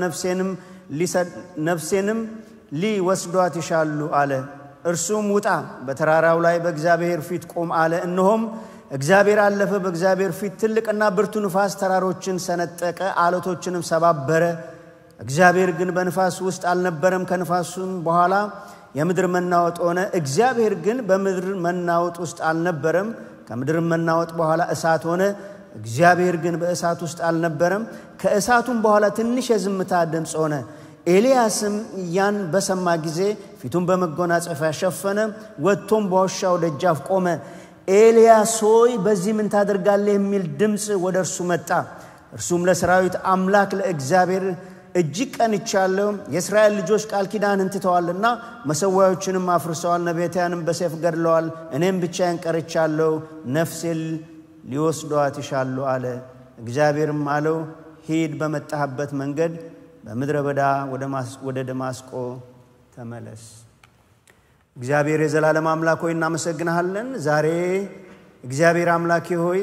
ነፍሴንም ሊወስዷት ይሻሉ አለ። እርሱም ውጣ፣ በተራራው ላይ በእግዚአብሔር ፊት ቆም አለ። እነሆም እግዚአብሔር አለፈ። በእግዚአብሔር ፊት ትልቅና ብርቱ ንፋስ ተራሮችን ሰነጠቀ፣ አለቶችንም ሰባበረ። እግዚአብሔር ግን በንፋስ ውስጥ አልነበረም። ከንፋሱም በኋላ የምድር መናወጥ ሆነ። እግዚአብሔር ግን በምድር መናወጥ ውስጥ አልነበረም። ከምድር መናወጥ በኋላ እሳት ሆነ። እግዚአብሔር ግን በእሳት ውስጥ አልነበረም። ከእሳቱም በኋላ ትንሽ የዝምታ ድምፅ ሆነ። ኤልያስም ያን በሰማ ጊዜ ፊቱን በመጎናጸፊያ ሸፈነ፣ ወጥቶም በዋሻው ደጃፍ ቆመ። ኤልያስ ሆይ በዚህ ምን ታደርጋለህ የሚል ድምፅ ወደ እርሱ መጣ። እርሱም ለሰራዊት አምላክ ለእግዚአብሔር እጅግ ቀንቻለሁ። የእስራኤል ልጆች ቃል ኪዳንን ትተዋልና መሠዊያዎችንም አፍርሰዋል፣ ነቢያትንም በሰይፍ ገድለዋል። እኔም ብቻዬን ቀርቻለሁ፣ ነፍሴን ሊወስዷት ይሻሉ አለ። እግዚአብሔርም አለው ሂድ፣ በመጣህበት መንገድ በምድረ በዳ ወደ ደማስቆ ተመለስ። እግዚአብሔር የዘላለም አምላክ ሆይ እናመሰግንሃለን። ዛሬ እግዚአብሔር አምላኬ ሆይ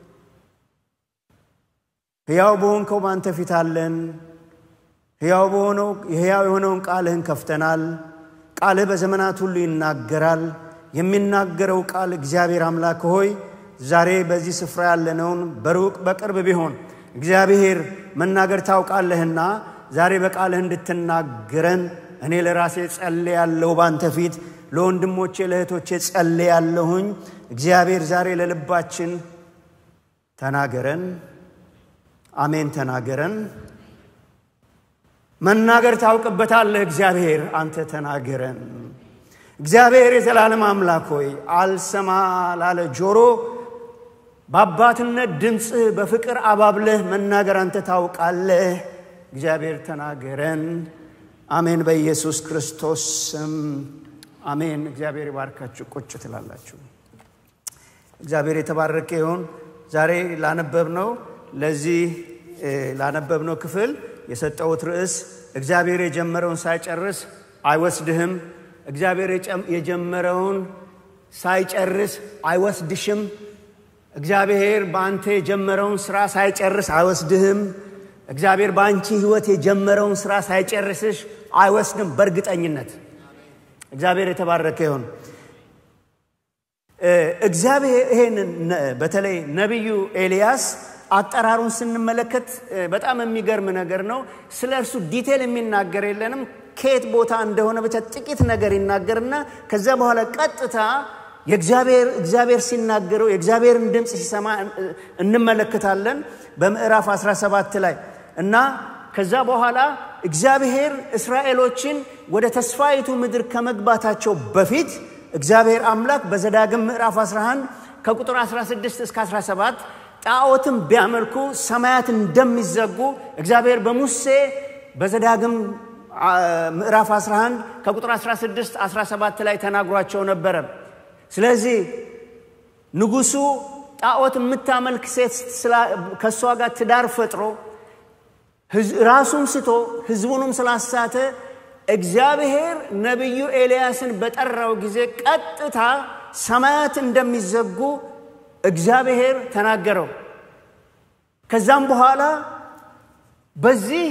ሕያው በሆንከው ባንተ ፊት አለን። ሕያው የሆነውን ቃልህን ከፍተናል። ቃልህ በዘመናት ሁሉ ይናገራል። የሚናገረው ቃል እግዚአብሔር አምላክ ሆይ ዛሬ በዚህ ስፍራ ያለነውን በሩቅ በቅርብ ቢሆን እግዚአብሔር መናገር ታውቃለህና ዛሬ በቃልህ እንድትናገረን እኔ ለራሴ ጸልያለሁ። ባንተ ፊት ለወንድሞቼ ለእህቶቼ ጸልያለሁኝ። እግዚአብሔር ዛሬ ለልባችን ተናገረን። አሜን። ተናገረን። መናገር ታውቅበታለህ እግዚአብሔር፣ አንተ ተናገረን። እግዚአብሔር የዘላለም አምላክ ሆይ አልሰማ ላለ ጆሮ በአባትነት ድምፅህ በፍቅር አባብለህ መናገር አንተ ታውቃለህ። እግዚአብሔር ተናገረን። አሜን። በኢየሱስ ክርስቶስ ስም አሜን። እግዚአብሔር ይባርካችሁ። ቁጭ ትላላችሁ። እግዚአብሔር የተባረከ ይሁን። ዛሬ ላነበብነው ክፍል የሰጠሁት ርዕስ እግዚአብሔር የጀመረውን ሳይጨርስ አይወስድህም። እግዚአብሔር የጀመረውን ሳይጨርስ አይወስድሽም። እግዚአብሔር በአንተ የጀመረውን ሥራ ሳይጨርስ አይወስድህም። እግዚአብሔር በአንቺ ሕይወት የጀመረውን ሥራ ሳይጨርስሽ አይወስድም። በእርግጠኝነት እግዚአብሔር የተባረከ ይሁን። እግዚአብሔር ይሄን በተለይ ነብዩ ኤልያስ አጠራሩን ስንመለከት በጣም የሚገርም ነገር ነው። ስለርሱ ዲቴል የሚናገር የለንም። ከየት ቦታ እንደሆነ ብቻ ጥቂት ነገር ይናገርና ከዛ በኋላ ቀጥታ የእግዚአብሔር ሲናገረው የእግዚአብሔርን ድምጽ ሲሰማ እንመለከታለን በምዕራፍ 17 ላይ እና ከዛ በኋላ እግዚአብሔር እስራኤሎችን ወደ ተስፋይቱ ምድር ከመግባታቸው በፊት እግዚአብሔር አምላክ በዘዳግም ምዕራፍ 11 ከቁጥር 16 እስከ 17 ጣዖትን ቢያመልኩ ሰማያት እንደሚዘጉ እግዚአብሔር በሙሴ በዘዳግም ምዕራፍ 11 ከቁጥር 16 17 ላይ ተናግሯቸው ነበር። ስለዚህ ንጉሱ ጣዖት የምታመልክ ሴት ከሷ ጋር ትዳር ፈጥሮ ራሱን ስቶ ህዝቡንም ስላሳተ እግዚአብሔር ነብዩ ኤልያስን በጠራው ጊዜ ቀጥታ ሰማያት እንደሚዘጉ እግዚአብሔር ተናገረው። ከዛም በኋላ በዚህ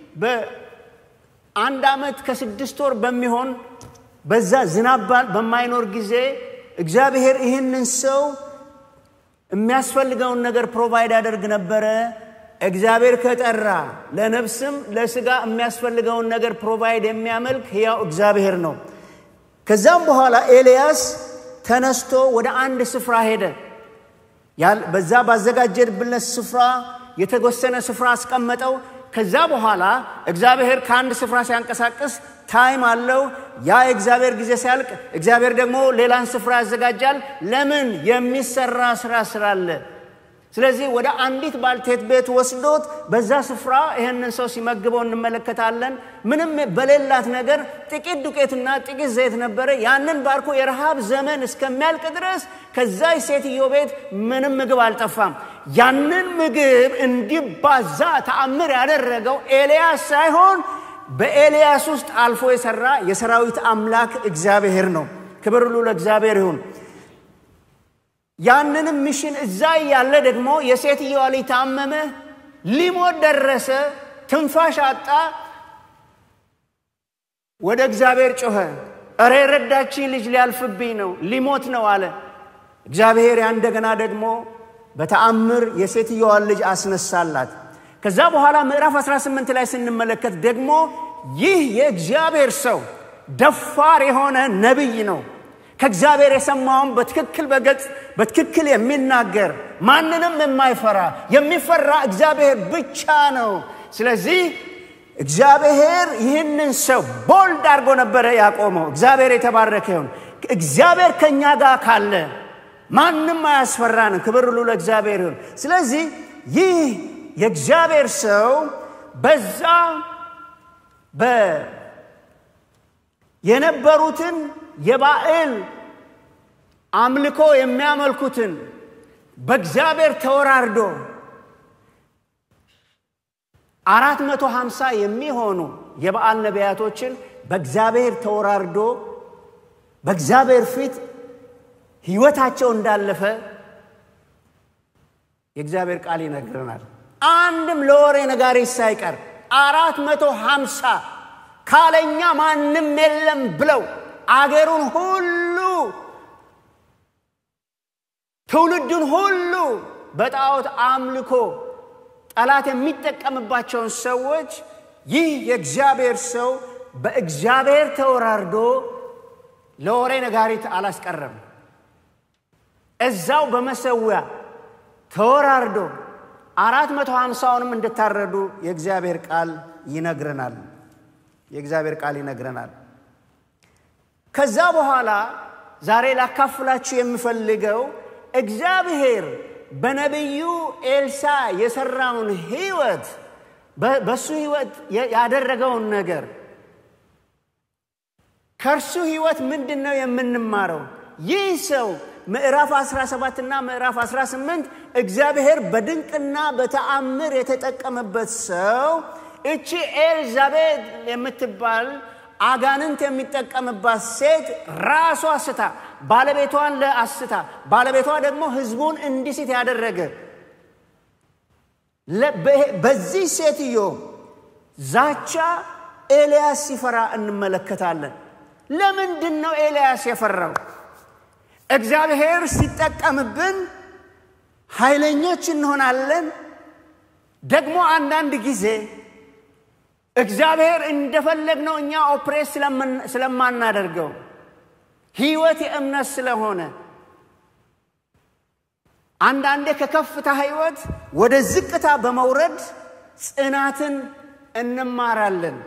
በአንድ አመት ከ6 ወር በሚሆን በዛ ዝናብ በማይኖር ጊዜ እግዚአብሔር ይህንን ሰው የሚያስፈልገውን ነገር ፕሮቫይድ ያደርግ ነበር። እግዚአብሔር ከጠራ ለነፍስም ለስጋ የሚያስፈልገውን ነገር ፕሮቫይድ የሚያመልክ ሕያው እግዚአብሔር ነው። ከዛም በኋላ ኤልያስ ተነስቶ ወደ አንድ ስፍራ ሄደ። በዛ ባዘጋጀበት ስፍራ የተወሰነ ስፍራ አስቀመጠው። ከዛ በኋላ እግዚአብሔር ከአንድ ስፍራ ሲያንቀሳቅስ ታይም አለው። ያ እግዚአብሔር ጊዜ ሲያልቅ እግዚአብሔር ደግሞ ሌላን ስፍራ ያዘጋጃል። ለምን የሚሰራ ስራ ስላለ። ስለዚህ ወደ አንዲት ባልቴት ቤት ወስዶት በዛ ስፍራ ይሄንን ሰው ሲመግበው እንመለከታለን። ምንም በሌላት ነገር ጥቂት ዱቄትና ጥቂት ዘይት ነበር። ያንን ባርኮ የረሃብ ዘመን እስከሚያልቅ ድረስ ከዛ ሴትዮ ቤት ምንም ምግብ አልጠፋም። ያንን ምግብ እንዲባዛ ተአምር ያደረገው ኤልያስ ሳይሆን በኤልያስ ውስጥ አልፎ የሰራ የሰራዊት አምላክ እግዚአብሔር ነው። ክብር ሁሉ ለእግዚአብሔር ይሁን። ያንን ሚሽን እዛ ያለ ደግሞ የሴትየዋ ልጅ ታመመ፣ ሊሞት ደረሰ፣ ትንፋሽ አጣ። ወደ እግዚአብሔር ጮኸ። እረ ረዳቺ ልጅ ሊያልፍብኝ ነው፣ ሊሞት ነው አለ። እግዚአብሔር እንደገና ደግሞ በተአምር የሴትየዋ ልጅ አስነሳላት። ከዛ በኋላ ምዕራፍ 18 ላይ ስንመለከት ደግሞ ይህ የእግዚአብሔር ሰው ደፋር የሆነ ነብይ ነው። ከእግዚአብሔር የሰማውን በትክክል በግልጽ በትክክል የሚናገር ማንንም የማይፈራ የሚፈራ እግዚአብሔር ብቻ ነው። ስለዚህ እግዚአብሔር ይህንን ሰው ቦልድ አድርጎ ነበር ያቆመው። እግዚአብሔር የተባረከ ይሁን። እግዚአብሔር ከኛ ጋር ካለ ማንንም አያስፈራንም። ክብር ሁሉ ለእግዚአብሔር ይሁን። ስለዚህ ይህ የእግዚአብሔር ሰው በዛ የነበሩትን የባዕል አምልኮ የሚያመልኩትን በእግዚአብሔር ተወራርዶ 450 የሚሆኑ የባዕል ነቢያቶችን በእግዚአብሔር ተወራርዶ በእግዚአብሔር ፊት ሕይወታቸው እንዳለፈ የእግዚአብሔር ቃል ይነግረናል። አንድም ለወሬ ነጋሪ ሳይቀር 450 ካለኛ ማንም የለም ብለው አገሩን ሁሉ ትውልዱን ሁሉ በጣዖት አምልኮ ጠላት የሚጠቀምባቸውን ሰዎች ይህ የእግዚአብሔር ሰው በእግዚአብሔር ተወራርዶ ለወሬ ነጋሪት አላስቀረም። እዛው በመሰዊያ ተወራርዶ 450ንም እንደታረዱ የእግዚአብሔር ቃል ይነግረናል። የእግዚአብሔር ቃል ይነግረናል። ከዛ በኋላ ዛሬ ላካፍላችሁ የምፈልገው እግዚአብሔር በነብዩ ኤልሳ የሰራውን ሕይወት በሱ ሕይወት ያደረገውን ነገር ከርሱ ሕይወት ምንድነው የምንማረው? ይህ ሰው ምዕራፍ 17 እና ምዕራፍ 18 እግዚአብሔር በድንቅና በተአምር የተጠቀመበት ሰው እቺ ኤልዛቤል የምትባል አጋንንት የሚጠቀምባት ሴት ራሷ ስታ ባለቤቷን ለአስታ ባለቤቷ ደግሞ ህዝቡን እንዲስት ያደረገ በዚህ ሴትዮ ዛቻ ኤልያስ ሲፈራ እንመለከታለን። ለምንድነው ኤልያስ የፈራው? እግዚአብሔር ሲጠቀምብን ኃይለኞች እንሆናለን፣ ደግሞ አንዳንድ ጊዜ እግዚአብሔር እንደፈለግነው እኛ ኦፕሬት ስለማናደርገው ህይወት የእምነት ስለሆነ አንዳንዴ ከከፍታ ህይወት ወደ ዝቅታ በመውረድ ጽናትን እንማራለን።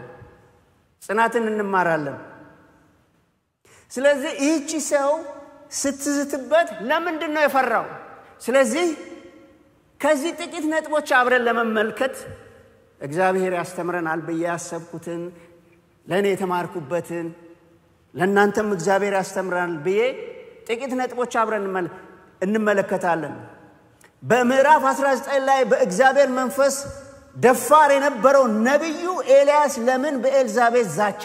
ስለዚህ ይህቺ ሰው ስትዝትበት ለምንድን ነው የፈራው? ስለዚህ ከዚህ ጥቂት ነጥቦች አብረን ለመመልከት እግዚአብሔር ያስተምረናል ብዬ ያሰብኩትን ለኔ የተማርኩበትን ለእናንተም እግዚአብሔር ያስተምረናል ብዬ ጥቂት ነጥቦች አብረን እንመለከታለን። በምዕራፍ 19 ላይ በእግዚአብሔር መንፈስ ደፋር የነበረው ነብዩ ኤልያስ ለምን በኤልዛቤል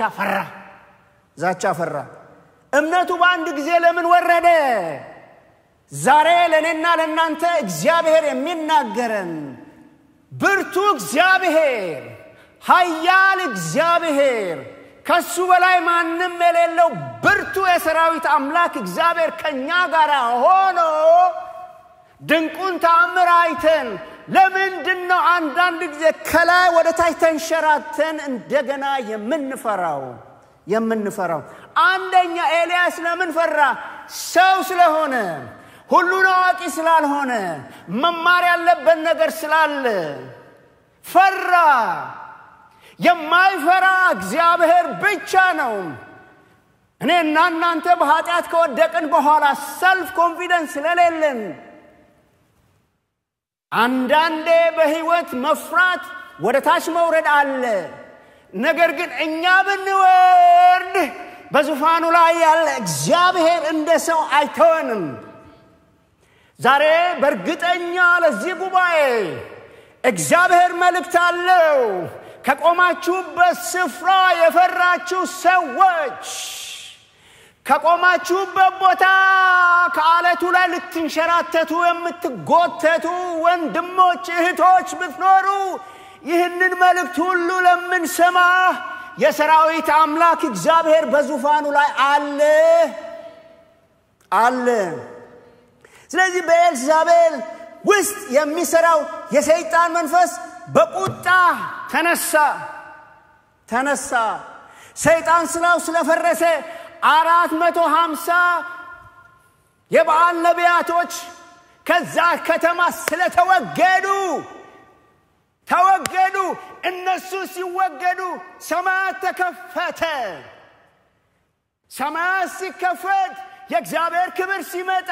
ዛቻ ፈራ? እምነቱ በአንድ ጊዜ ለምን ወረደ? ዛሬ ለኔና ለናንተ እግዚአብሔር የሚናገረን ብርቱ እግዚአብሔር፣ ኃያል እግዚአብሔር፣ ከሱ በላይ ማንም የሌለው ብርቱ የሰራዊት አምላክ እግዚአብሔር ከኛ ጋር ሆኖ ድንቁን ተአምር አይተን ለምንድነው አንዳንድ ጊዜ ከላይ ወደ ታች ተንሸራተን እንደገና የምንፈራው? አንደኛ ኤልያስ ለምን ፈራ? ሰው ስለሆነ፣ ሁሉን አዋቂ ስላልሆነ፣ መማር ያለበት ነገር ስላለ ፈራ። የማይፈራ እግዚአብሔር ብቻ ነው። እኔና እናንተ በኃጢአት ከወደቅን በኋላ ሰልፍ ኮንፊደንስ ስለሌለን አንዳንዴ በህይወት መፍራት ወደ ታች መውረድ አለ። ነገር ግን እኛ ብንወርድ በዙፋኑ ላይ ያለ እግዚአብሔር እንደ ሰው አይተወንም። ዛሬ በእርግጠኛ ለዚህ ጉባኤ እግዚአብሔር መልእክት አለው። ከቆማችሁበት ስፍራ የፈራችሁ ሰዎች፣ ከቆማችሁበት ቦታ ከአለቱ ላይ ልትንሸራተቱ የምትጎተቱ ወንድሞች እህቶች ብትኖሩ ይህንን መልእክት ሁሉ ለምንሰማ የሰራዊት አምላክ እግዚአብሔር በዙፋኑ ላይ አለ። ስለዚህ በኤልዛቤል ውስጥ የሚሰራው የሰይጣን መንፈስ በቁጣ ተነሳ። ሰይጣን ስራው ስለፈረሰ 450 የበዓል ነቢያቶች ከዛ ከተማ ስለተወገዱ እነሱ ሲወገዱ ሰማያት ተከፈተ። ሰማያት ሲከፈት የእግዚአብሔር ክብር ሲመጣ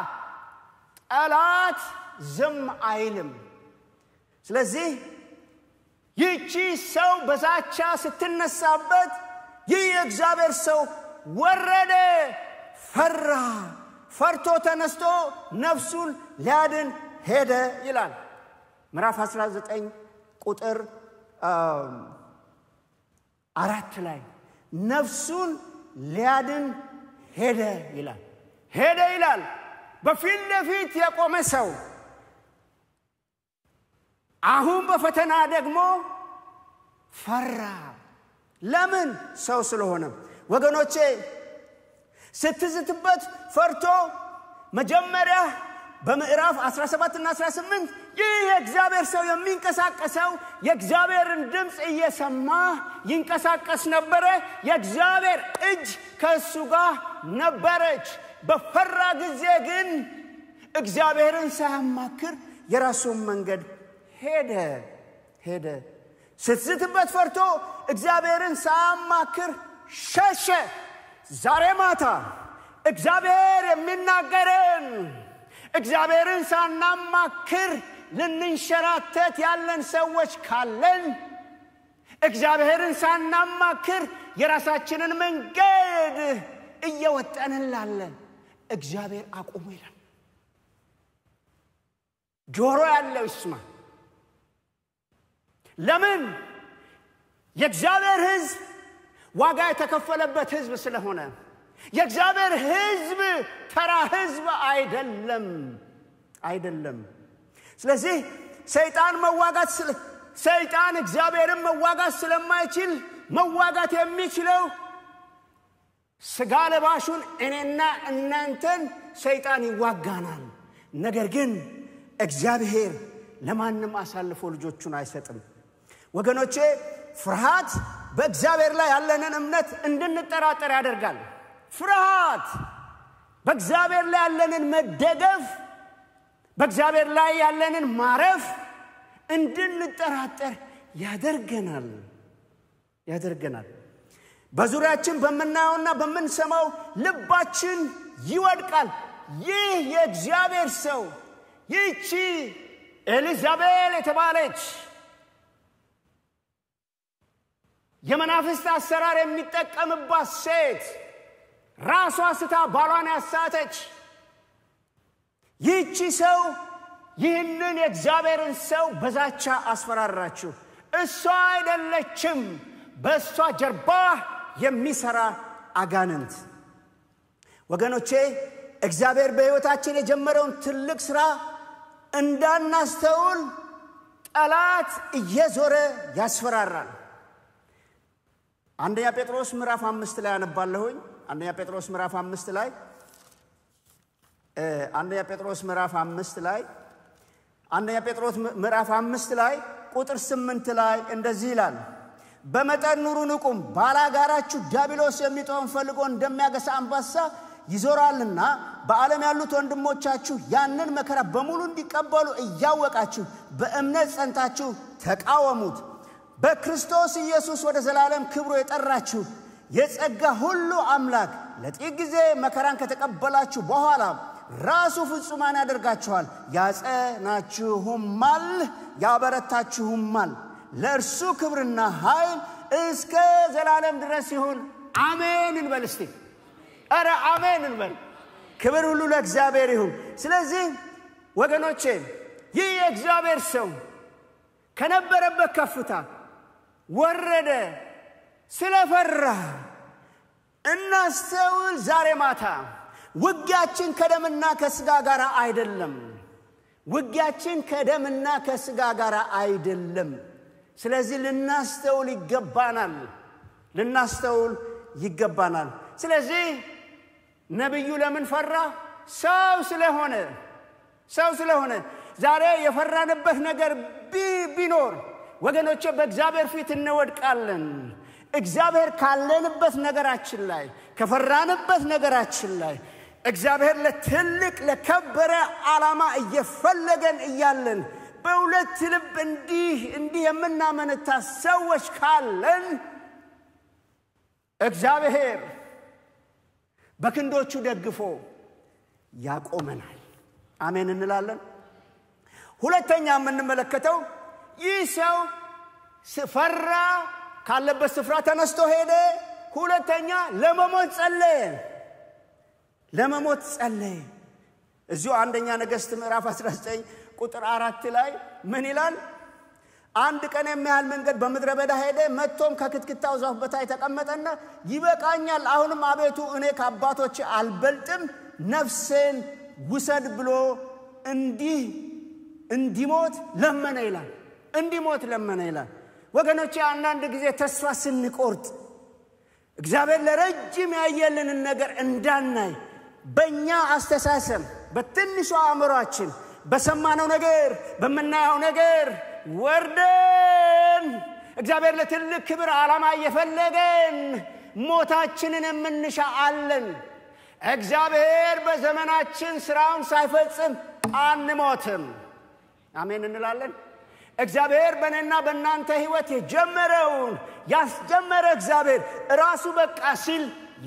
ጠላት ዝም አይልም። ስለዚህ ይህቺ ሰው በዛቻ ስትነሳበት ይህ የእግዚአብሔር ሰው ወረደ፣ ፈርቶ ተነስቶ ነፍሱን ሊያድን ሄደ ይላል። ምዕራፍ 19 ቁጥር 4 ላይ ነፍሱን ሊያድን ሄደ ይላል። በፊት ለፊት የቆመ ሰው አሁን በፈተና ደግሞ ፈራ። ለምን? ሰው ስለሆነ። ወገኖቼ ስትዝትበት ፈርቶ መጀመሪያ በምዕራፍ 17 እና 18 ይህ የእግዚአብሔር ሰው የሚንቀሳቀሰው የእግዚአብሔርን ድምፅ እየሰማ ይንቀሳቀስ ነበረ። የእግዚአብሔር እጅ ከሱ ጋር ነበረች። በፈራ ጊዜ ግን እግዚአብሔርን ሳያማክር የራሱን መንገድ ሄደ። ስትዝትበት ፈርቶ እግዚአብሔርን ሳያማክር ሸሸ። ዛሬ ማታ እግዚአብሔር የሚናገረን እግዚአብሔርን ሳናማክር ልንንሸራተት ያለን ሰዎች ካለን እግዚአብሔርን ሳናማክር የራሳችንን መንገድ እየወጠንላለን እግዚአብሔር አቁሙ ይላል። ጆሮ ያለው ይስማ። ለምን? የእግዚአብሔር ሕዝብ ዋጋ የተከፈለበት ሕዝብ ስለሆነ። የእግዚአብሔር ሕዝብ ተራ ሕዝብ አይደለም። ስለዚህ ሰይጣን እግዚአብሔርን መዋጋት ስለማይችል መዋጋት የሚችለው ስጋ ለባሹን እኔና እናንተን ሰይጣን ይዋጋናል። ነገር ግን እግዚአብሔር ለማንም አሳልፎ ልጆቹን አይሰጥም። ወገኖቼ ፍርሃት በእግዚአብሔር ላይ ያለንን እምነት እንድንጠራጠር ያደርጋል። ፍርሃት በእግዚአብሔር ላይ ያለንን መደገፍ፣ በእግዚአብሔር ላይ ያለንን ማረፍ እንድንጠራጠር ያደርገናል። በዙሪያችን በመናውና በመንሰማው ልባችን ይወድቃል። ይህ የእግዚአብሔር ሰው ይህቺ ኤሊዛቤል የተባለች የመናፍስት አሰራር የሚጠቀምባት ሴት ራሷ ስታ ባሏን ያሳተች ይህቺ ሰው ይህንን የእግዚአብሔርን ሰው በዛቻ አስፈራራችሁ። እሷ አይደለችም በእሷ ጀርባ የሚሰራ አጋንንት። ወገኖቼ እግዚአብሔር በሕይወታችን የጀመረውን ትልቅ ሥራ እንዳናስተውል ጠላት እየዞረ ያስፈራራል። አንደኛ ጴጥሮስ ምዕራፍ 5 ላይ አነባለሁኝ። አንደኛ ጴጥሮስ ምዕራፍ 5 ላይ ቁጥር 8 ላይ እንደዚህ ይላል፣ በመጠን ኑሩ ንቁም፣ ባላጋራችሁ ዲያብሎስ የሚጠውን ፈልጎ እንደሚያገሳ አንበሳ ይዞራልና በዓለም ያሉት ወንድሞቻችሁ ያንን መከራ በሙሉ እንዲቀበሉ እያወቃችሁ በእምነት ጸንታችሁ ተቃወሙት። በክርስቶስ ኢየሱስ ወደ ዘላለም ክብሩ የጠራችሁ የጸጋ ሁሉ አምላክ ለጥቂት ጊዜ መከራን ከተቀበላችሁ በኋላ ራሱ ፍጹማን ያደርጋችኋል፣ ያጸናችሁማል፣ ያበረታችሁማል። ለእርሱ ክብርና ኃይል እስከ ዘላለም ድረስ ይሁን፣ አሜን እንበል። እስቲ ኧረ አሜን እንበል። ክብር ሁሉ ለእግዚአብሔር ይሁን። ስለዚህ ወገኖቼ ይህ የእግዚአብሔር ሰው ከነበረበት ከፍታ ወረደ። ስለፈራ እናስተውል። ዛሬ ማታ ውጊያችን ከደምና ከስጋ ጋር አይደለም። ውጊያችን ከደምና ከስጋ ጋር አይደለም። ስለዚህ ልናስተውል ይገባናል። ስለዚህ ነብዩ ለምን ፈራ? ሰው ስለሆነ ዛሬ የፈራንበት ነገር ቢኖር ወገኖቼ በእግዚአብሔር ፊት እንወድቃለን። እግዚአብሔር ካለንበት ነገራችን ላይ ከፈራንበት ነገራችን ላይ እግዚአብሔር ለትልቅ ለከበረ ዓላማ እየፈለገን እያለን በሁለት ልብ እንዲህ የምናመነታ ሰዎች ካለን እግዚአብሔር በክንዶቹ ደግፎ ያቆመናል። አሜን እንላለን። ሁለተኛ የምንመለከተው ይህ ሰው ፈራ፣ ካለበት ስፍራ ተነስቶ ሄደ። ሁለተኛ ለመሞት ጸለየ። እዚሁ አንደኛ ነገሥት ምዕራፍ 19 ቁጥር 4 ላይ ምን ይላል? አንድ ቀን የሚያህል መንገድ በምድረ በዳ ሄደ። መጥቶም ከክትክታው ዛፍ በታይ ተቀመጠና ይበቃኛል፣ አሁንም አቤቱ እኔ ከአባቶቼ አልበልጥም፣ ነፍሴን ውሰድ ብሎ እንዲሞት ለመነ ይላል። ወገኖቼ አንዳንድ ጊዜ ተስፋ ስንቆርጥ እግዚአብሔር ለረጅም ያየልንን ነገር እንዳናይ በእኛ አስተሳሰብ በትንሹ አእምሯችን በሰማነው ነገር በመናየው ነገር ወርደን እግዚአብሔር ለትልቅ ክብር ዓላማ እየፈለገን ሞታችንን የምንሻ አለን። እግዚአብሔር በዘመናችን ስራውን ሳይፈጽም አንሞትም። አሜን እንላለን። እግዚአብሔር በእኔና በእናንተ ሕይወት የጀመረውን ያስጀመረ እግዚአብሔር ራሱ በቃ ሲል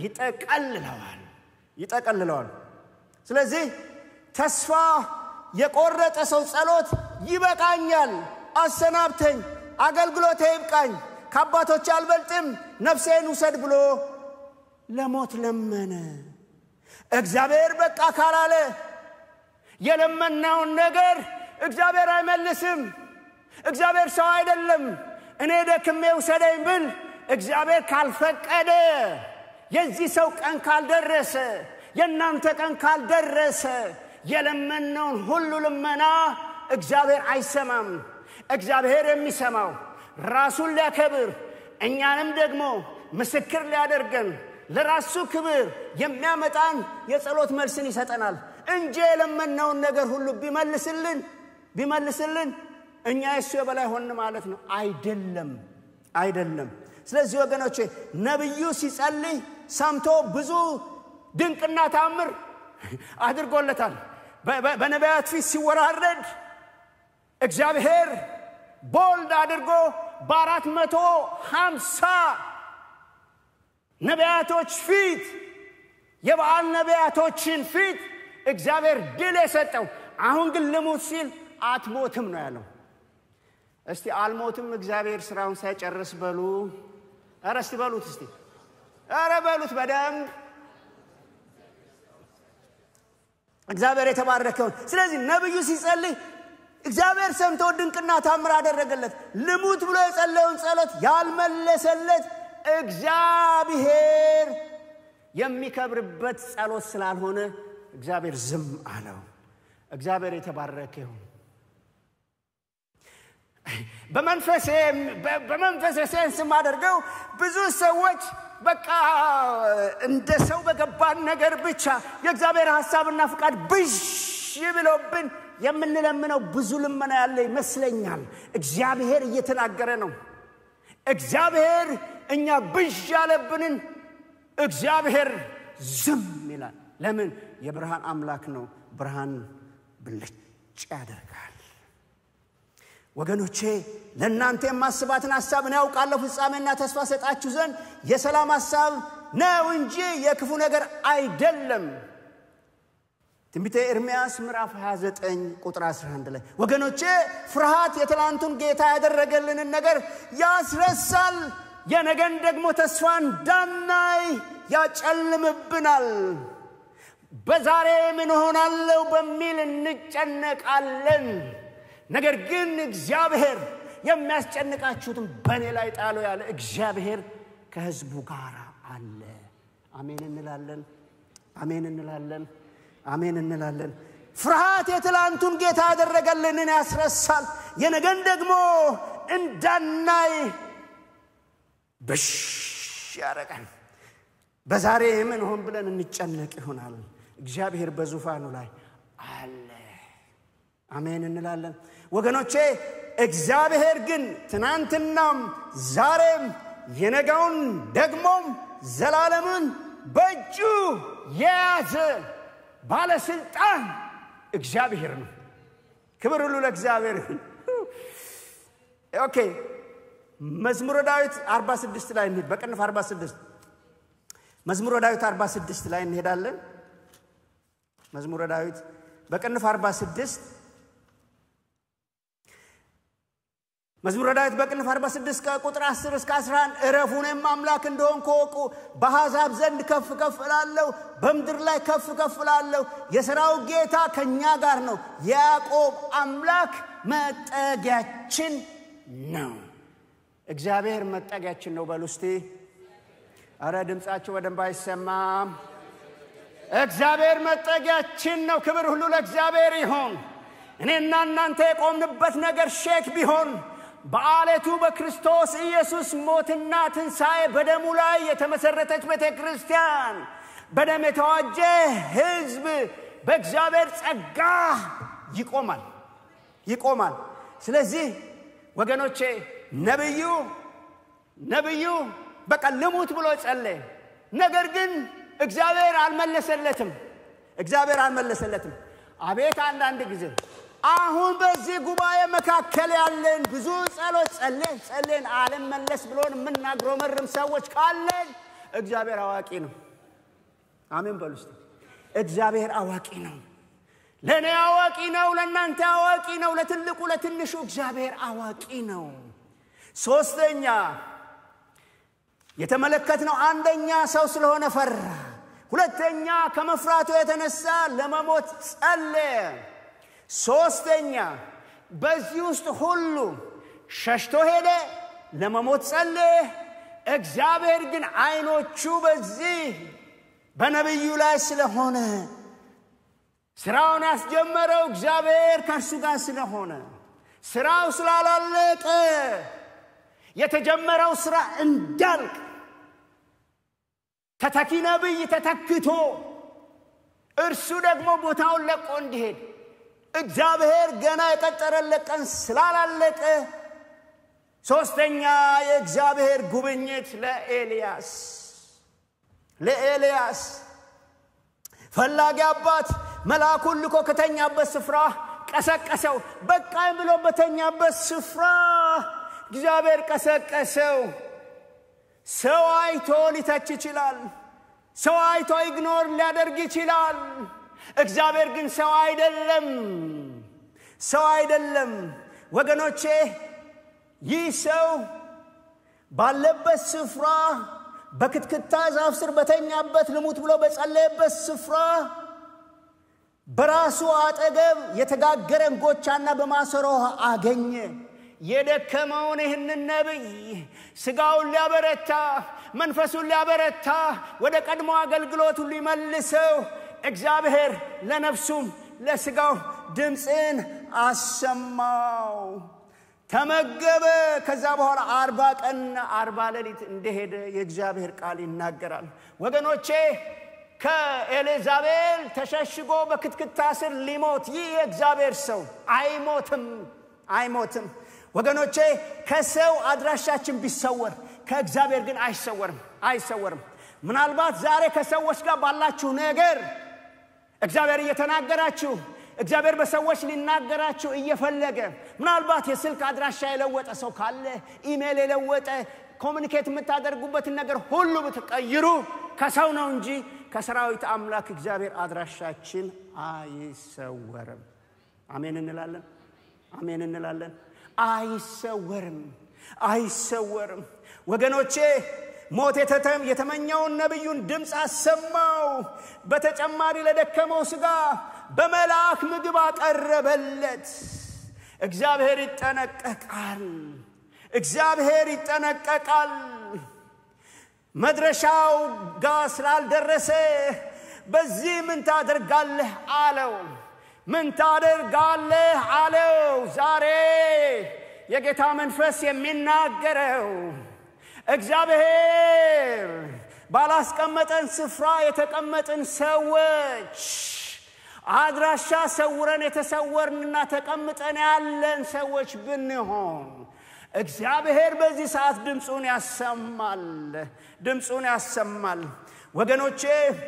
ይጠቀልለዋል። ስለዚህ ተስፋ የቆረጠ ሰው ጸሎት ይበቃኛል፣ አሰናብተኝ፣ አገልግሎቴ ይብቃኝ፣ ከአባቶች አልበልጥም፣ ነፍሴን ውሰድ ብሎ ለሞት ለመነ። እግዚአብሔር በቃ ካላለ የለመናውን ነገር እግዚአብሔር አይመልስም። እግዚአብሔር ሰው አይደለም። እኔ ደክሜ ውሰደኝ ብል እግዚአብሔር ካልፈቀደ፣ የዚህ ሰው ቀን ካልደረሰ፣ የእናንተ ቀን ካልደረሰ የለመነውን ሁሉ ልመና እግዚአብሔር አይሰማም። እግዚአብሔር የሚሰማው ራሱን ሊያከብር እኛንም ደግሞ ምስክር ሊያደርገን ለራሱ ክብር የሚያመጣን የጸሎት መልስን ይሰጠናል እንጂ የለመነውን ነገር ሁሉ ቢመልስልን እኛ እሱ የበላይ ሆነ ማለት ነው አይደለም ስለዚህ ወገኖቼ ነብዩ ሲጸልይ ሰምቶ ብዙ ድንቅና ታምር አድርጎለታል በነቢያት ፊት ሲወራረድ እግዚአብሔር ቦልድ አድርጎ በ450 ነቢያቶች ፊት የበዓል ነቢያቶችን ፊት እግዚአብሔር ድል የሰጠው አሁን ግን ልሙት ሲል አትሞትም ነው ያለው እስቲ አልሞትም እግዚአብሔር ስራውን ሳይጨርስ በሉ አረስቲ በሉት እስቲ አረ በሉት በደም እግዚአብሔር የተባረከው ስለዚህ ነብዩ ሲጸልይ እግዚአብሔር ሰምቶ ድንቅና ታምር አደረገለት ልሙት ብሎ የጸለየውን ጸሎት ያልመለሰለት እግዚአብሔር የሚከብርበት ጸሎት ስላልሆነ እግዚአብሔር ዝም አለው እግዚአብሔር የተባረከው በመንፈሴ ሴንስ ማደርገው ብዙ ሰዎች በቃ እንደ ሰው በገባን ነገር ብቻ የእግዚአብሔር ሐሳብና ፍቃድ ብሽ ይብሎብን የምንለምነው ብዙ ልመና ያለ ይመስለኛል እግዚአብሔር እየተናገረ ነው እግዚአብሔር እኛ ብሽ ያለብንን እግዚአብሔር ዝም ይላል ለምን የብርሃን አምላክ ነው ብርሃን ብልጭ ያደርጋል ወገኖቼ ለእናንተ የማስባትን ሐሳብ ነው ያውቃለሁ ፍጻሜና ተስፋ ሰጣችሁ ዘንድ የሰላም ሐሳብ ነው እንጂ የክፉ ነገር አይደለም ትንቢተ ኤርምያስ ምዕራፍ 29 ቁጥር 11 ላይ ወገኖቼ ፍርሃት የትላንቱን ጌታ ያደረገልንን ነገር ያስረሳል የነገን ደግሞ ተስፋ እንዳናይ ያጨልምብናል በዛሬ ምን ሆናለው በሚል እንጨነቃለን ነገር ግን እግዚአብሔር የሚያስጨንቃችሁትን በኔ ላይ ጣሉ ያለ እግዚአብሔር ከሕዝቡ ጋር አለ አሜን እንላለን ፍርሃት የትላንቱን ጌታ ያደረገልንን ያስረሳል የነገን ደግሞ እንዳናይ በሽ ያረጋል በዛሬ ምን ሆን ብለን እንጨነቅ ይሆናል እግዚአብሔር በዙፋኑ ላይ አለ አሜን እንላለን ወገኖቼ እግዚአብሔር ግን ትናንትናም ዛሬም የነገውን ደግሞም ዘላለምን በእጁ የያዘ ባለስልጣን እግዚአብሔር ነው ክብር ሁሉ ለእግዚአብሔር ኦኬ መዝሙረ ዳዊት 46 ላይ እንሂድ በቅንፍ 46 መዝሙረ ዳዊት 46 ላይ እንሄዳለን መዝሙረ ዳዊት በቅንፍ 46 መዝሙረ ዳዊት በቅንፍ 46 ከቁጥር 10 እስከ 11 እረፉንም አምላክ እንደሆንኩ ወቁ በአሕዛብ ዘንድ ከፍ ከፍ እላለሁ በምድር ላይ ከፍ ከፍ እላለሁ የሠራዊት ጌታ ከኛ ጋር ነው ያዕቆብ አምላክ መጠጊያችን ነው እግዚአብሔር መጠጊያችን ነው በሉ እስቲ አረ ድምጻችሁ በደንብ አይሰማም እግዚአብሔር መጠጊያችን ነው ክብር ሁሉ ለእግዚአብሔር ይሁን እኔና እናንተ የቆምንበት ነገር ሼክ ቢሆን በአለቱ በክርስቶስ ኢየሱስ ሞትና ትንሣኤ በደሙ ላይ የተመሰረተች ቤተክርስቲያን በደም የተዋጀ ሕዝብ በእግዚአብሔር ጸጋ ይቆማል ስለዚህ ወገኖቼ ነብዩ በቃ ልሙት ብሎ ጸለየ ነገር ግን እግዚአብሔር አልመለሰለትም አቤት አንዳንድ ጊዜ አሁን በዚህ ጉባኤ መካከል ያለን ብዙ ጸሎት ጸለን አልመለስ ብሎን ምናግሮመርም ሰዎች ካለን እግዚአብሔር አዋቂ ነው አሜን በሉ እስቲ እግዚአብሔር አዋቂ ነው ለኔ አዋቂ ነው ለእናንተ አዋቂ ነው ለትልቁ ለትንሹ እግዚአብሔር አዋቂ ነው ሶስተኛ የተመለከትነው አንደኛ ሰው ስለሆነ ፈራ ሁለተኛ ከመፍራቱ የተነሳ ለመሞት ጸለየ ሶስተኛ በዚህ ውስጥ ሁሉ ሸሽቶ ሄደ ለመሞት ጸለየ እግዚአብሔር ግን አይኖቹ በዚህ በነብዩ ላይ ስለሆነ ስራውን ያስጀመረው እግዚአብሔር ከሱ ጋር ስለሆነ ስራው ስላላለቀ የተጀመረው ስራ እንዳልቅ ተተኪ ነብይ ተተክቶ እርሱ ደግሞ ቦታውን ለቆ እንዲሄድ እግዚአብሔር ገና የቀጠረለት ቀን ስላላለቀ ሶስተኛ የእግዚአብሔር ጉብኝት ለኤልያስ ፈላጊ አባት መልአኩን ልኮ ከተኛበት ስፍራ ቀሰቀሰው። በቃኝ ብሎ በተኛበት ስፍራ እግዚአብሔር ቀሰቀሰው። ሰው አይቶ ሊተች ይችላል። ሰው አይቶ ኢግኖር ሊያደርግ ይችላል። እግዚአብሔር ግን ሰው አይደለም። ወገኖቼ ይህ ሰው ባለበት ስፍራ በክትክታ ዛፍ ስር በተኛበት ልሙት ብሎ በጸለየበት ስፍራ በራሱ አጠገብ የተጋገረ እንጎቻና በማሰሮ አገኘ። የደከመውን ይህንን ነብይ ስጋውን ሊያበረታ መንፈሱን ሊያበረታ ወደ ቀድሞ አገልግሎቱ ሊመልሰው እግዚአብሔር ለነፍሱም ለስጋው ድምጽን አሰማው። ተመገበ። ከዛ በኋላ 40 ቀን 40 ሌሊት እንደሄደ የእግዚአብሔር ቃል ይናገራል። ወገኖቼ ከኤልዛቤል ተሸሽጎ በክትክታ ስር ሊሞት ይህ የእግዚአብሔር ሰው አይሞትም። ወገኖቼ ከሰው አድራሻችን ቢሰወር ከእግዚአብሔር ግን አይሰወርም። ምናልባት ዛሬ ከሰዎች ጋር ባላችሁ ነገር እግዚአብሔር እየተናገራችሁ እግዚአብሔር በሰዎች ሊናገራችሁ እየፈለገ ምናልባት የስልክ አድራሻ የለወጠ ሰው ካለ ኢሜል የለወጠ ኮሙኒኬት የምታደርጉበትን ነገር ሁሉ ብትቀይሩ ከሰው ነው እንጂ ከሰራዊት አምላክ እግዚአብሔር አድራሻችን አይሰወርም። አሜን እንላለን። አይሰወርም። ወገኖቼ ሞት የተመኘውን ነብዩን ድምጽ አሰማው። በተጨማሪ ለደከመው ስጋ በመልአክ ምግብ አቀረበለት። እግዚአብሔር ይጠነቀቃል። መድረሻው ጋር ስላልደረሰ በዚህ ምን ታደርጋለህ አለው። ዛሬ የጌታ መንፈስ የሚናገረው እግዚአብሔር ባላስቀመጠን ስፍራ የተቀመጥን ሰዎች አድራሻ ሰውረን የተሰወርንና ተቀምጠን ያለን ሰዎች ብንሆን እግዚአብሔር በዚህ ሰዓት ድምጹን ያሰማል። ወገኖቼ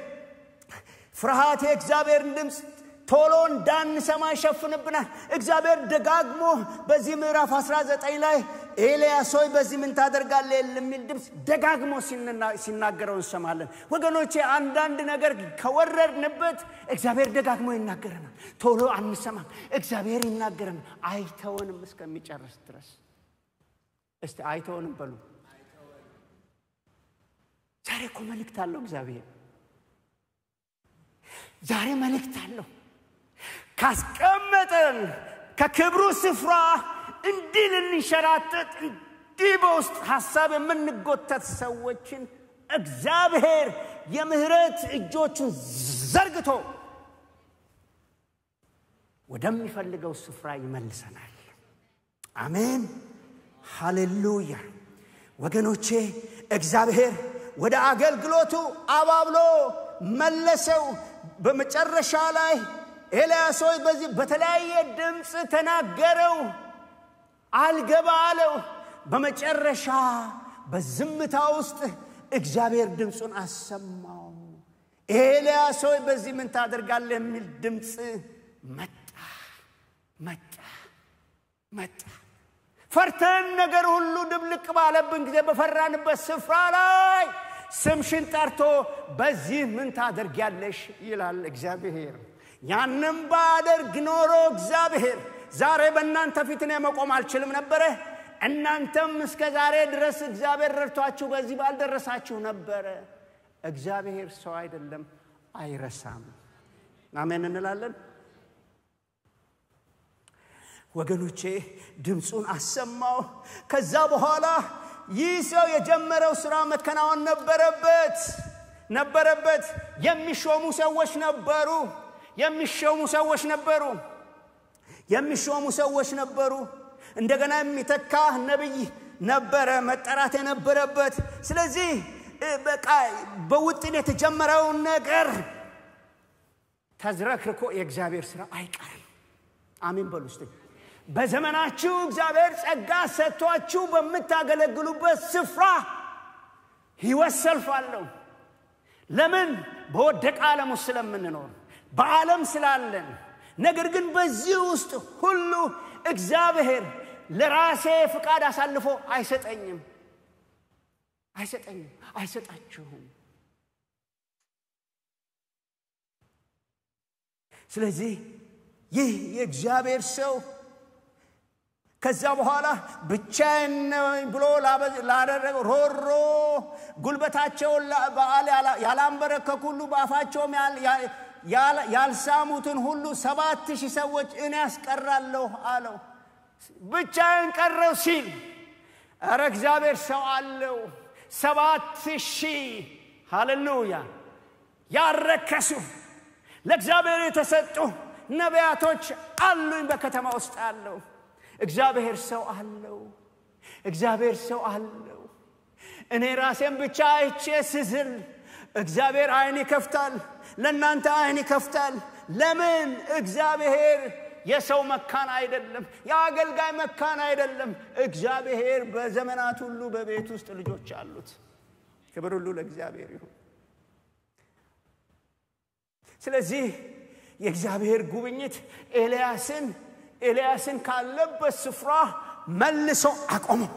ፍርሃት የእግዚአብሔርን ድምጽ ቶሎ እንዳንሰማ ይሸፍንብናል። እግዚአብሔር ደጋግሞ በዚህ ምዕራፍ 19 ላይ ኤልያስ ሆይ በዚህ ምን ታደርጋለህ የሚል ድምጽ ደጋግሞ ሲናገረው እንሰማለን። ወገኖቼ አንዳንድ ነገር ከወረድንበት እግዚአብሔር ደጋግሞ ይናገረናል። ቶሎ አንሰማም። እግዚአብሔር ይናገረናል። አይተወንም እስከሚጨርስ ድረስ። እስቲ አይተወንም በሉ። ዛሬ እኮ መልእክት አለው እግዚአብሔር። ዛሬ መልእክት አለው። ካስቀመጠን ከክብሩ ስፍራ እንዲህ ልንሸራተት እንዲህ በውስጥ ሐሳብ የምንጎተት ሰዎችን እግዚአብሔር የምህረት እጆቹን ዘርግቶ ወደሚፈልገው ስፍራ ይመልሰናል። አሜን ሃሌሉያ። ወገኖቼ እግዚአብሔር ወደ አገልግሎቱ አባብሎ መለሰው። በመጨረሻ ላይ ኤልያስ ሆይ በዚህ በተለያየ ድምጽ ተናገረው፣ አልገባ አለው። በመጨረሻ በዝምታ ውስጥ እግዚአብሔር ድምጹን አሰማው። ኤልያስ ሆይ በዚህ ምን ታደርጋለህ የሚል ድምጽ መጣ። ፈርተን ነገር ሁሉ ድብልቅ ባለብን ጊዜ በፈራንበት ስፍራ ላይ ስምሽን ጠርቶ በዚህ ምን ታደርጊያለሽ ይላል እግዚአብሔር። ያንም ባደርግ ኖሮ እግዚአብሔር ዛሬ በእናንተ ፊት ነው መቆም አልችልም ነበር። እናንተም እስከ ዛሬ ድረስ እግዚአብሔር ረድቷችሁ በዚህ ባልደረሳችሁ ነበር። እግዚአብሔር ሰው አይደለም፣ አይረሳም። አሜን እንላለን። ወገኖቼ ድምጹን አሰማው። ከዛ በኋላ ይህ ሰው የጀመረው ስራ መከናወን ነበረበት። የሚሾሙ ሰዎች ነበሩ። እንደገና የሚተካ ነብይ ነበረ መጠራት የነበረበት። ስለዚህ በቃ በውጥን የተጀመረው ነገር ተዝረክርኮ የእግዚአብሔር ስራ አይቀርም። አሜን በሉ እስቲ። በዘመናችሁ እግዚአብሔር ጸጋ ሰጥቷችሁ በመታገለግሉበት ስፍራ ሕይወት ሰልፍ አለው። ለምን? በወደቀ ዓለም ውስጥ ስለምንኖር በዓለም ስላለን። ነገር ግን በዚህ ውስጥ ሁሉ እግዚአብሔር ለራሴ ፍቃድ አሳልፎ አይሰጠኝም፣ አይሰጣችሁም። ስለዚህ ይህ የእግዚአብሔር ሰው ከዛ በኋላ ብቻዬን ብሎ ላደረገው ሮሮ ጉልበታቸውን በዓል ያላንበረከኩ ሁሉ በአፋቸውም ያልሳሙትን ሁሉ 7,000 ሰዎች እኔ ያስቀራለሁ አለው። ብቻዬን ቀረው ሲል ኧረ እግዚአብሔር ሰው አለው። 7,000 ሃሌሉያ ያረከሱ ለእግዚአብሔር የተሰጡ ነቢያቶች አሉኝ በከተማ ውስጥ አለው። እግዚአብሔር ሰው አለው። እግዚአብሔር ሰው አለው። እኔ ራሴን ብቻ አይቼ ስዝል እግዚአብሔር አይን ይከፍታል፣ ለእናንተ አይን ይከፍታል። ለምን? እግዚአብሔር የሰው መካን አይደለም፣ የአገልጋይ መካን አይደለም። እግዚአብሔር በዘመናት ሁሉ በቤት ውስጥ ልጆች አሉት። ክብር ሁሉ ለእግዚአብሔር ይሁን። ስለዚህ የእግዚአብሔር ጉብኝት ኤልያስን ካለበት ስፍራ መልሶ አቆመው።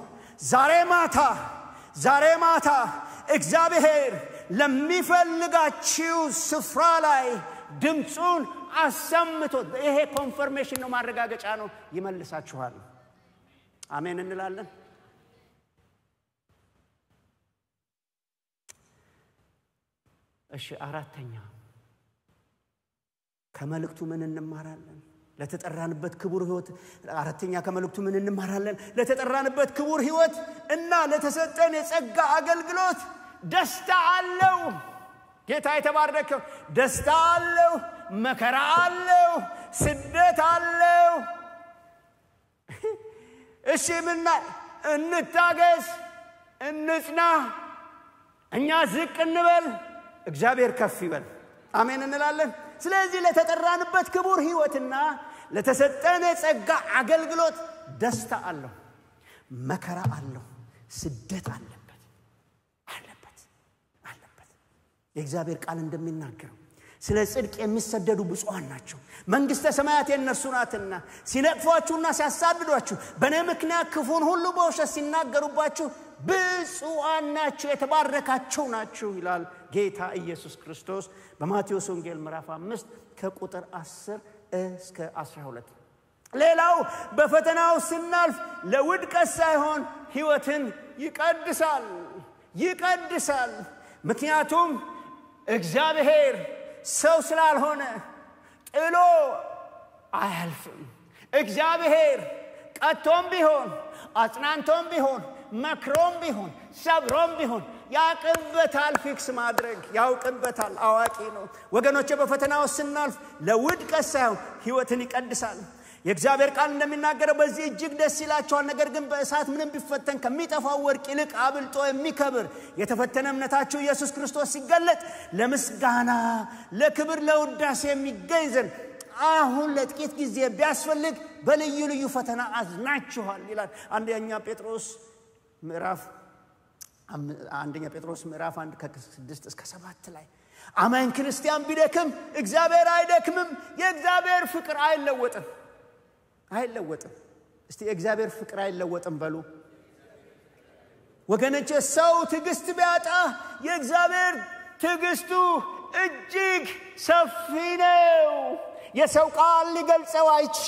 ዛሬ ማታ እግዚአብሔር ለሚፈልጋችሁ ስፍራ ላይ ድምጹን አሰምቶ ይሄ ኮንፈርሜሽን ነው፣ ማረጋገጫ ነው፣ ይመልሳችኋል። አሜን እንላለን። እሺ፣ አራተኛ ከመልእክቱ ምን እንማራለን? ለተጠራንበት ክቡር ሕይወት። አራተኛ ከመልእክቱ ምን እንማራለን? ለተጠራንበት ክቡር ሕይወት እና ለተሰጠን የጸጋ አገልግሎት ደስታ አለው። ጌታ የተባረከው ደስታ አለው፣ መከራ አለው፣ ስደት አለው። እሺ ምና እንታገስ፣ እንጽና፣ እኛ ዝቅ እንበል፣ እግዚአብሔር ከፍ ይበል። አሜን እንላለን። ስለዚህ ለተጠራንበት ክቡር ሕይወትና ለተሰጠን የጸጋ አገልግሎት ደስታ አለው፣ መከራ አለው፣ ስደት አለበት። የእግዚአብሔር ቃል እንደሚናገረው ስለ ጽድቅ የሚሰደዱ ብፁዓን ናቸው፣ መንግሥተ ሰማያት የእነርሱ ናትና። ሲነቅፏችሁና ሲያሳድዷችሁ በእኔ ምክንያት ክፉን ሁሉ በውሸት ሲናገሩባችሁ ብፁዓን ናችሁ፣ የተባረካችሁ ናችሁ ይላል ጌታ ኢየሱስ ክርስቶስ በማቴዎስ ወንጌል ምዕራፍ 5 ከቁጥር 10 እስከ 12። ሌላው በፈተናው ስናልፍ ለውድቀት ሳይሆን ሕይወትን ይቀድሳል። ምክንያቱም እግዚአብሔር ሰው ስላልሆነ ጥሎ አያልፍም። እግዚአብሔር ቀጥቶም ቢሆን አጽናንቶም ቢሆን መክሮም ቢሆን ሰብሮም ቢሆን ያውቅበታል። ፊክስ ማድረግ ያውቅበታል። አዋቂ ነው። ወገኖቼ በፈተናው ስናልፍ ለውድቀት ሳይሆን ሕይወትን ይቀድሳል። የእግዚአብሔር ቃል እንደሚናገረው በዚህ እጅግ ደስ ይላቸዋል። ነገር ግን በእሳት ምንም ቢፈተን ከሚጠፋው ወርቅ ይልቅ አብልጦ የሚከብር የተፈተነ እምነታችሁ ኢየሱስ ክርስቶስ ሲገለጥ ለምስጋና ለክብር ለውዳሴ የሚገኝ ዘንድ አሁን ለጥቂት ጊዜ ቢያስፈልግ በልዩ ልዩ ፈተና አዝናችኋል ይላል አንደኛ ጴጥሮስ ምዕራፍ 1 ከ6 እስከ 7 ላይ። አማኝ ክርስቲያን ቢደክም እግዚአብሔር አይደክምም። የእግዚአብሔር ፍቅር አይለወጥም። እስቲ የእግዚአብሔር ፍቅር አይለወጥም በሉ ወገኖቼ። ሰው ትዕግስት ቢያጣ የእግዚአብሔር ትዕግስቱ እጅግ ሰፊ ነው። የሰው ቃል ሊገልጸው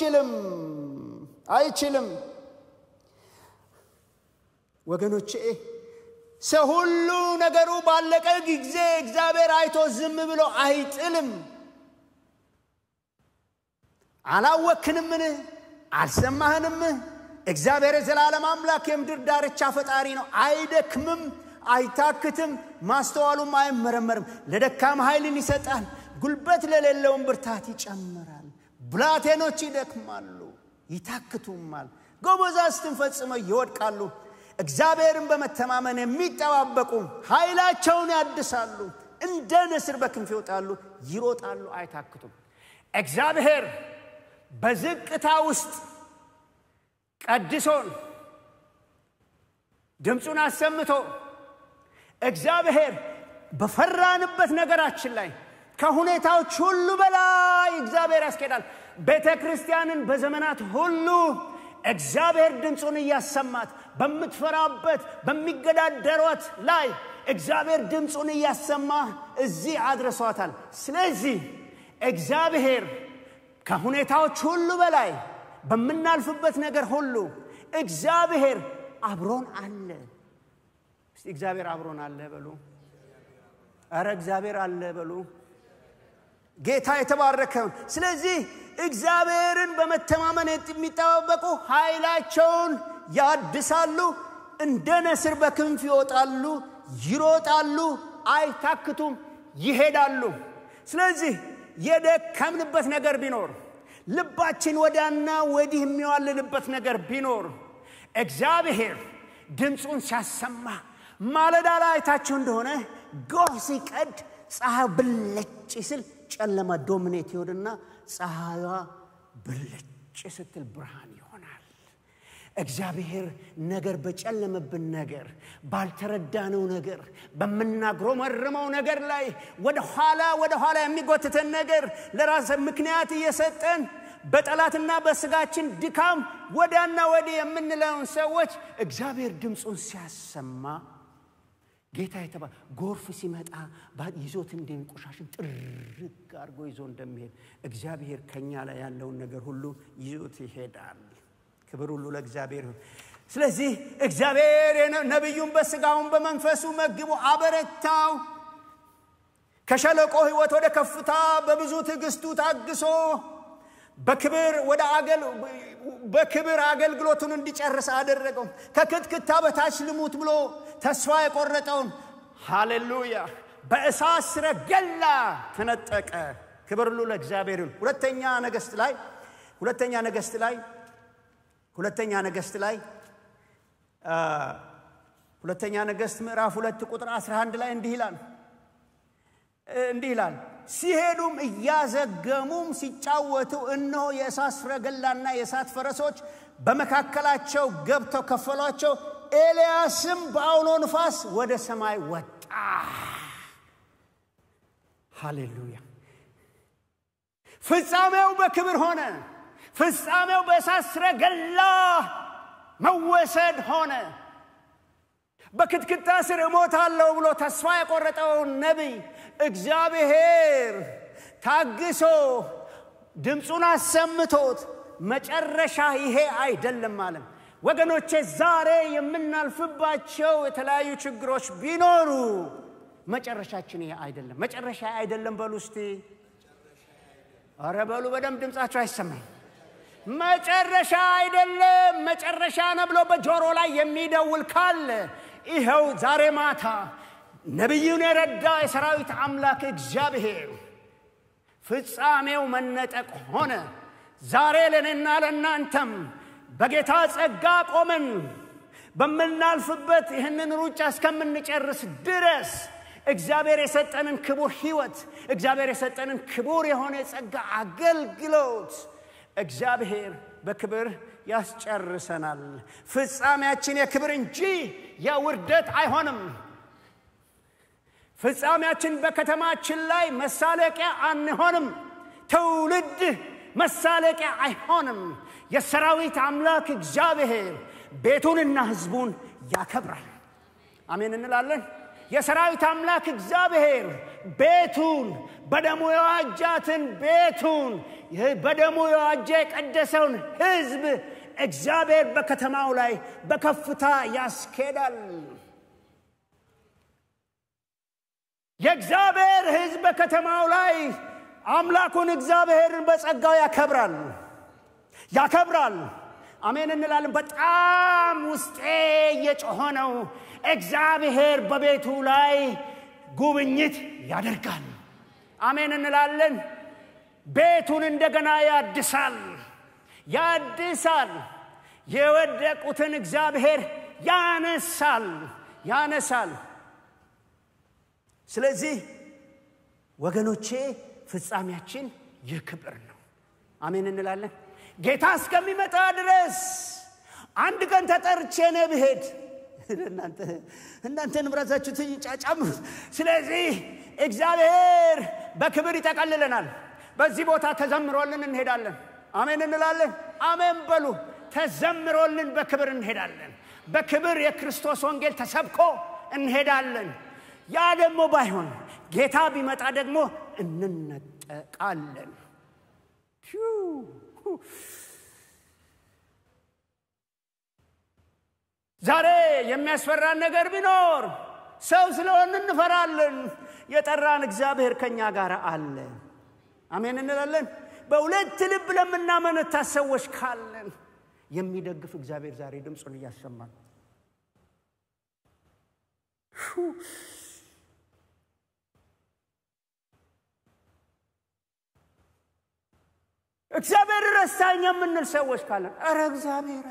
አይችልም። ወገኖቼ ሰው ሁሉ ነገሩ ባለቀ ጊዜ እግዚአብሔር አይቶ ዝም ብሎ አይጥልም። አላወክንምን? አልሰማህንም? እግዚአብሔር የዘላለም አምላክ የምድር ዳርቻ ፈጣሪ ነው። አይደክምም፣ አይታክትም፣ ማስተዋሉም አይመረመርም። ለደካማ ኃይልን ይሰጣል፣ ጉልበት ለሌለውም ብርታት ይጨምራል። ብላቴኖች ይደክማሉ ይታክቱማል፣ ጎበዛዝትን ፈጽመው ይወድቃሉ። እግዚአብሔርን በመተማመን የሚጠባበቁ ኃይላቸውን ያድሳሉ፣ እንደ ንስር በክንፍ ይወጣሉ፣ ይሮጣሉ፣ አይታክቱም። እግዚአብሔር በዝቅታ ውስጥ ቀድሶን ድምጹን አሰምቶ እግዚአብሔር በፈራንበት ነገራችን ላይ ከሁኔታዎች ሁሉ በላይ እግዚአብሔር ያስከዳል። ቤተክርስቲያንን በዘመናት ሁሉ እግዚአብሔር ድምጹን ያሰማት በመትፈራበት በሚገዳደሯት ላይ እግዚአብሔር ድምጹን ያሰማ እዚህ አድርሷታል። ስለዚህ እግዚአብሔር ከሁኔታዎች ሁሉ በላይ በመናልፍበት ነገር ሁሉ እግዚአብሔር አብሮን አለ። እስቲ እግዚአብሔር አብሮን አለ በሉ። አረ እግዚአብሔር አለ በሉ። ጌታ የተባረከ። ስለዚህ እግዚአብሔርን በመተማመን የሚጠባበቁ ኃይላቸውን ያድሳሉ፣ እንደ ንስር በክንፍ ይወጣሉ፣ ይሮጣሉ፣ አይታክቱም፣ ይሄዳሉ። ስለዚህ የደከምንበት ነገር ቢኖር ልባችን ወዲያና ወዲህ የሚዋልልበት ነገር ቢኖር እግዚአብሔር ድምጹን ሲያሰማ ማለዳ ላይ አይታችሁ እንደሆነ ጎህ ሲቀድ ፀሐይ ብልጭ ሲል ጨለማ ዶሚኔት ይሆንና ፀሐይዋ ብልጭ ስትል ብርሃን ይሆናል። እግዚአብሔር ነገር በጨለመብን ነገር ባልተረዳነው ነገር በመናግሮመርመው ነገር ላይ ወደ ኋላ የሚጎትተን ነገር ለራስ ምክንያት እየሰጠን በጠላትና በስጋችን ድካም ወዲያና ወዲህ የምንለውን ሰዎች እግዚአብሔር ድምጹን ሲያሰማ ጌታ የተባ ጎርፍ ሲመጣ ይዞት እንደሚቆሻሽን ጥርግ አድርጎ ይዞ እንደሚሄድ እግዚአብሔር ከኛ ላይ ያለውን ነገር ሁሉ ይዞት ይሄዳል። ክብር ሁሉ ለእግዚአብሔር ይሁን። ስለዚህ እግዚአብሔር ነብዩን በስጋውን በመንፈሱ መግቦ አበረታው። ከሸለቆ ህይወት ወደ ከፍታ በብዙ ትዕግስቱ ታግሶ በክብር አገልግሎቱን እንዲጨርስ አደረገው። ከክትክታ በታች ልሙት ብሎ ተስፋ የቆረጠውን ሃሌሉያ በእሳት ሰረገላ ተነጠቀ። ክብር ሁሉ ለእግዚአብሔር ይሁን። ሁለተኛ ነገሥት ምዕራፍ 2 ቁጥር 11 ላይ እንዲህ ይላል ሲሄዱም እያዘገሙም ሲጫወቱ እነሆ የእሳት ሰረገላና የእሳት ፈረሶች በመካከላቸው ገብተው ከፈሏቸው። ኤልያስም በአውሎ ንፋስ ወደ ሰማይ ወጣ። ሃሌሉያ። ፍጻሜው በክብር ሆነ። ፍጻሜው በእሳት ሰረገላ መወሰድ ሆነ። በክትክታ ስር እሞታለሁ ብሎ ተስፋ የቆረጠው ነብይ እግዚአብሔር ታግሶ ድምጹን አሰምቶት መጨረሻ ይሄ አይደለም ማለት። ወገኖቼ ዛሬ የምናልፍባቸው የተለያዩ ችግሮች ቢኖሩ መጨረሻችን ይሄ አይደለም። መጨረሻ አይደለም በሉ እስቲ። አረ በሉ በደም ድምጻችሁ አይሰማም። መጨረሻ አይደለም መጨረሻ ነው ብሎ በጆሮ ላይ የሚደውል ካለ ይሄው ዛሬ ማታ ነብዩን የረዳ የሰራዊት አምላክ እግዚአብሔር ፍጻሜው መነጠቅ ሆነ። ዛሬ ለኔና ለናንተም በጌታ ጸጋ ቆመን በመናልፍበት ይህንን ሩጫ እስከምንጨርስ ድረስ እግዚአብሔር የሰጠንን ክቡር ህይወት እግዚአብሔር የሰጠንን ክቡር የሆነ ጸጋ አገልግሎት እግዚአብሔር በክብር ያስጨርሰናል። ፍጻሜያችን የክብር እንጂ የውርደት አይሆንም። ፍጻሜያችን በከተማችን ላይ መሳለቂያ አንሆንም። ትውልድ መሳለቂያ አይሆንም። የሰራዊት አምላክ እግዚአብሔር ቤቱንና ህዝቡን ያከብራል። አሜን እንላለን። የሰራዊት አምላክ እግዚአብሔር ቤቱን በደሙ የዋጃትን ቤቱን በደሙ የዋጀ የቀደሰውን ህዝብ እግዚአብሔር በከተማው ላይ በከፍታ ያስኬዳል። የእግዚአብሔር ህዝብ በከተማው ላይ አምላኩን እግዚአብሔርን በጸጋው ያከብራል። አሜን እንላለን። በጣም ውስጤ የጮኸው እግዚአብሔር በቤቱ ላይ ጉብኝት ያደርጋል። አሜን እንላለን። ቤቱን እንደገና ያድሳል። የወደቁትን እግዚአብሔር ያነሳል። ስለዚህ ወገኖቼ ፍጻሜያችን የክብር ነው። አሜን እንላለን። ጌታ እስከሚመጣ ድረስ አንድ ቀን ተጠርቼ ነው ብሄድ እናንተ ንብረታችሁ ትጫጫሙ ስለዚህ እግዚአብሔር በክብር ይጠቀልለናል በዚህ ቦታ ተዘምሮልን እንሄዳለን አሜን እንላለን አሜን በሉ ተዘምሮልን በክብር እንሄዳለን በክብር የክርስቶስ ወንጌል ተሰብኮ እንሄዳለን ያ ደግሞ ባይሆን ጌታ ቢመጣ ደግሞ እንነጠቃለን ዛሬ የሚያስፈራን ነገር ቢኖር ሰው ስለሆነ እንፈራለን የጠራን እግዚአብሔር ከኛ ጋር አለ አሜን እንላለን በሁለት ልብ ለምናመነታ ሰዎች ካለን የሚደግፍ እግዚአብሔር ዛሬ ድምጹን ያሰማል እግዚአብሔር ረሳኝ የምንል ሰዎች ካለን አረ እግዚአብሔር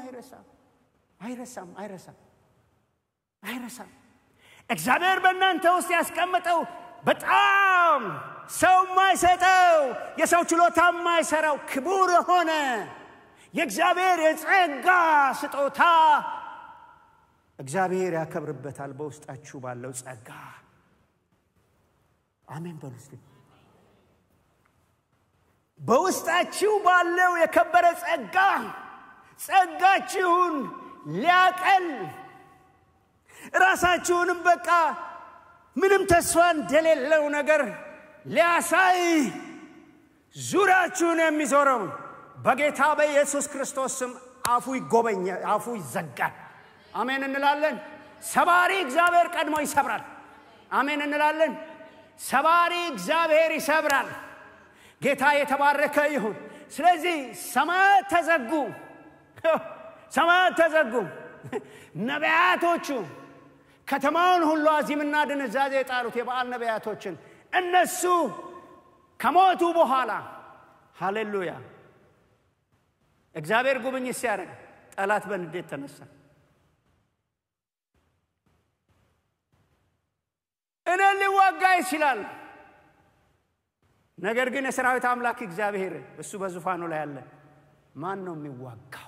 አይረሳም እግዚአብሔር በእናንተ ውስጥ ያስቀመጠው በጣም ሰው ማይሰጠው የሰው ችሎታ ማይሰራው ክቡር ሆነ የእግዚአብሔር የጸጋ ስጦታ እግዚአብሔር ያከብርበታል በውስጣችሁ ባለው ጸጋ አሜን በሉስቲ በውስጣችሁ ባለው የከበረ ጸጋችሁን ሊያቀል ራሳችሁንም በቃ ምንም ተስፋ እንደሌለው ነገር ሊያሳይ ዙሪያችሁን የሚዞረው በጌታ በኢየሱስ ክርስቶስ ስም አፉ ይዘጋል አሜን እንላለን ሰባሪ እግዚአብሔር ቀድሞ ይሰብራል አሜን እንላለን ሰባሪ እግዚአብሔር ይሰብራል ጌታ የተባረከ ይሁን ስለዚህ ሰማያት ተዘጉ ነቢያቶቹ ከተማውን ሁሉ አዚምና ድንዛዜ የጣሉት የበዓል ነቢያቶችን እነሱ ከሞቱ በኋላ ሃሌሉያ እግዚአብሔር ጉብኝት ሲያደርግ ጠላት በንዴት ተነሳ እኔን ሊዋጋ ይችላል ነገር ግን የሰራዊት አምላክ እግዚአብሔር እሱ በዙፋኑ ላይ አለ ማን ነው የሚዋጋው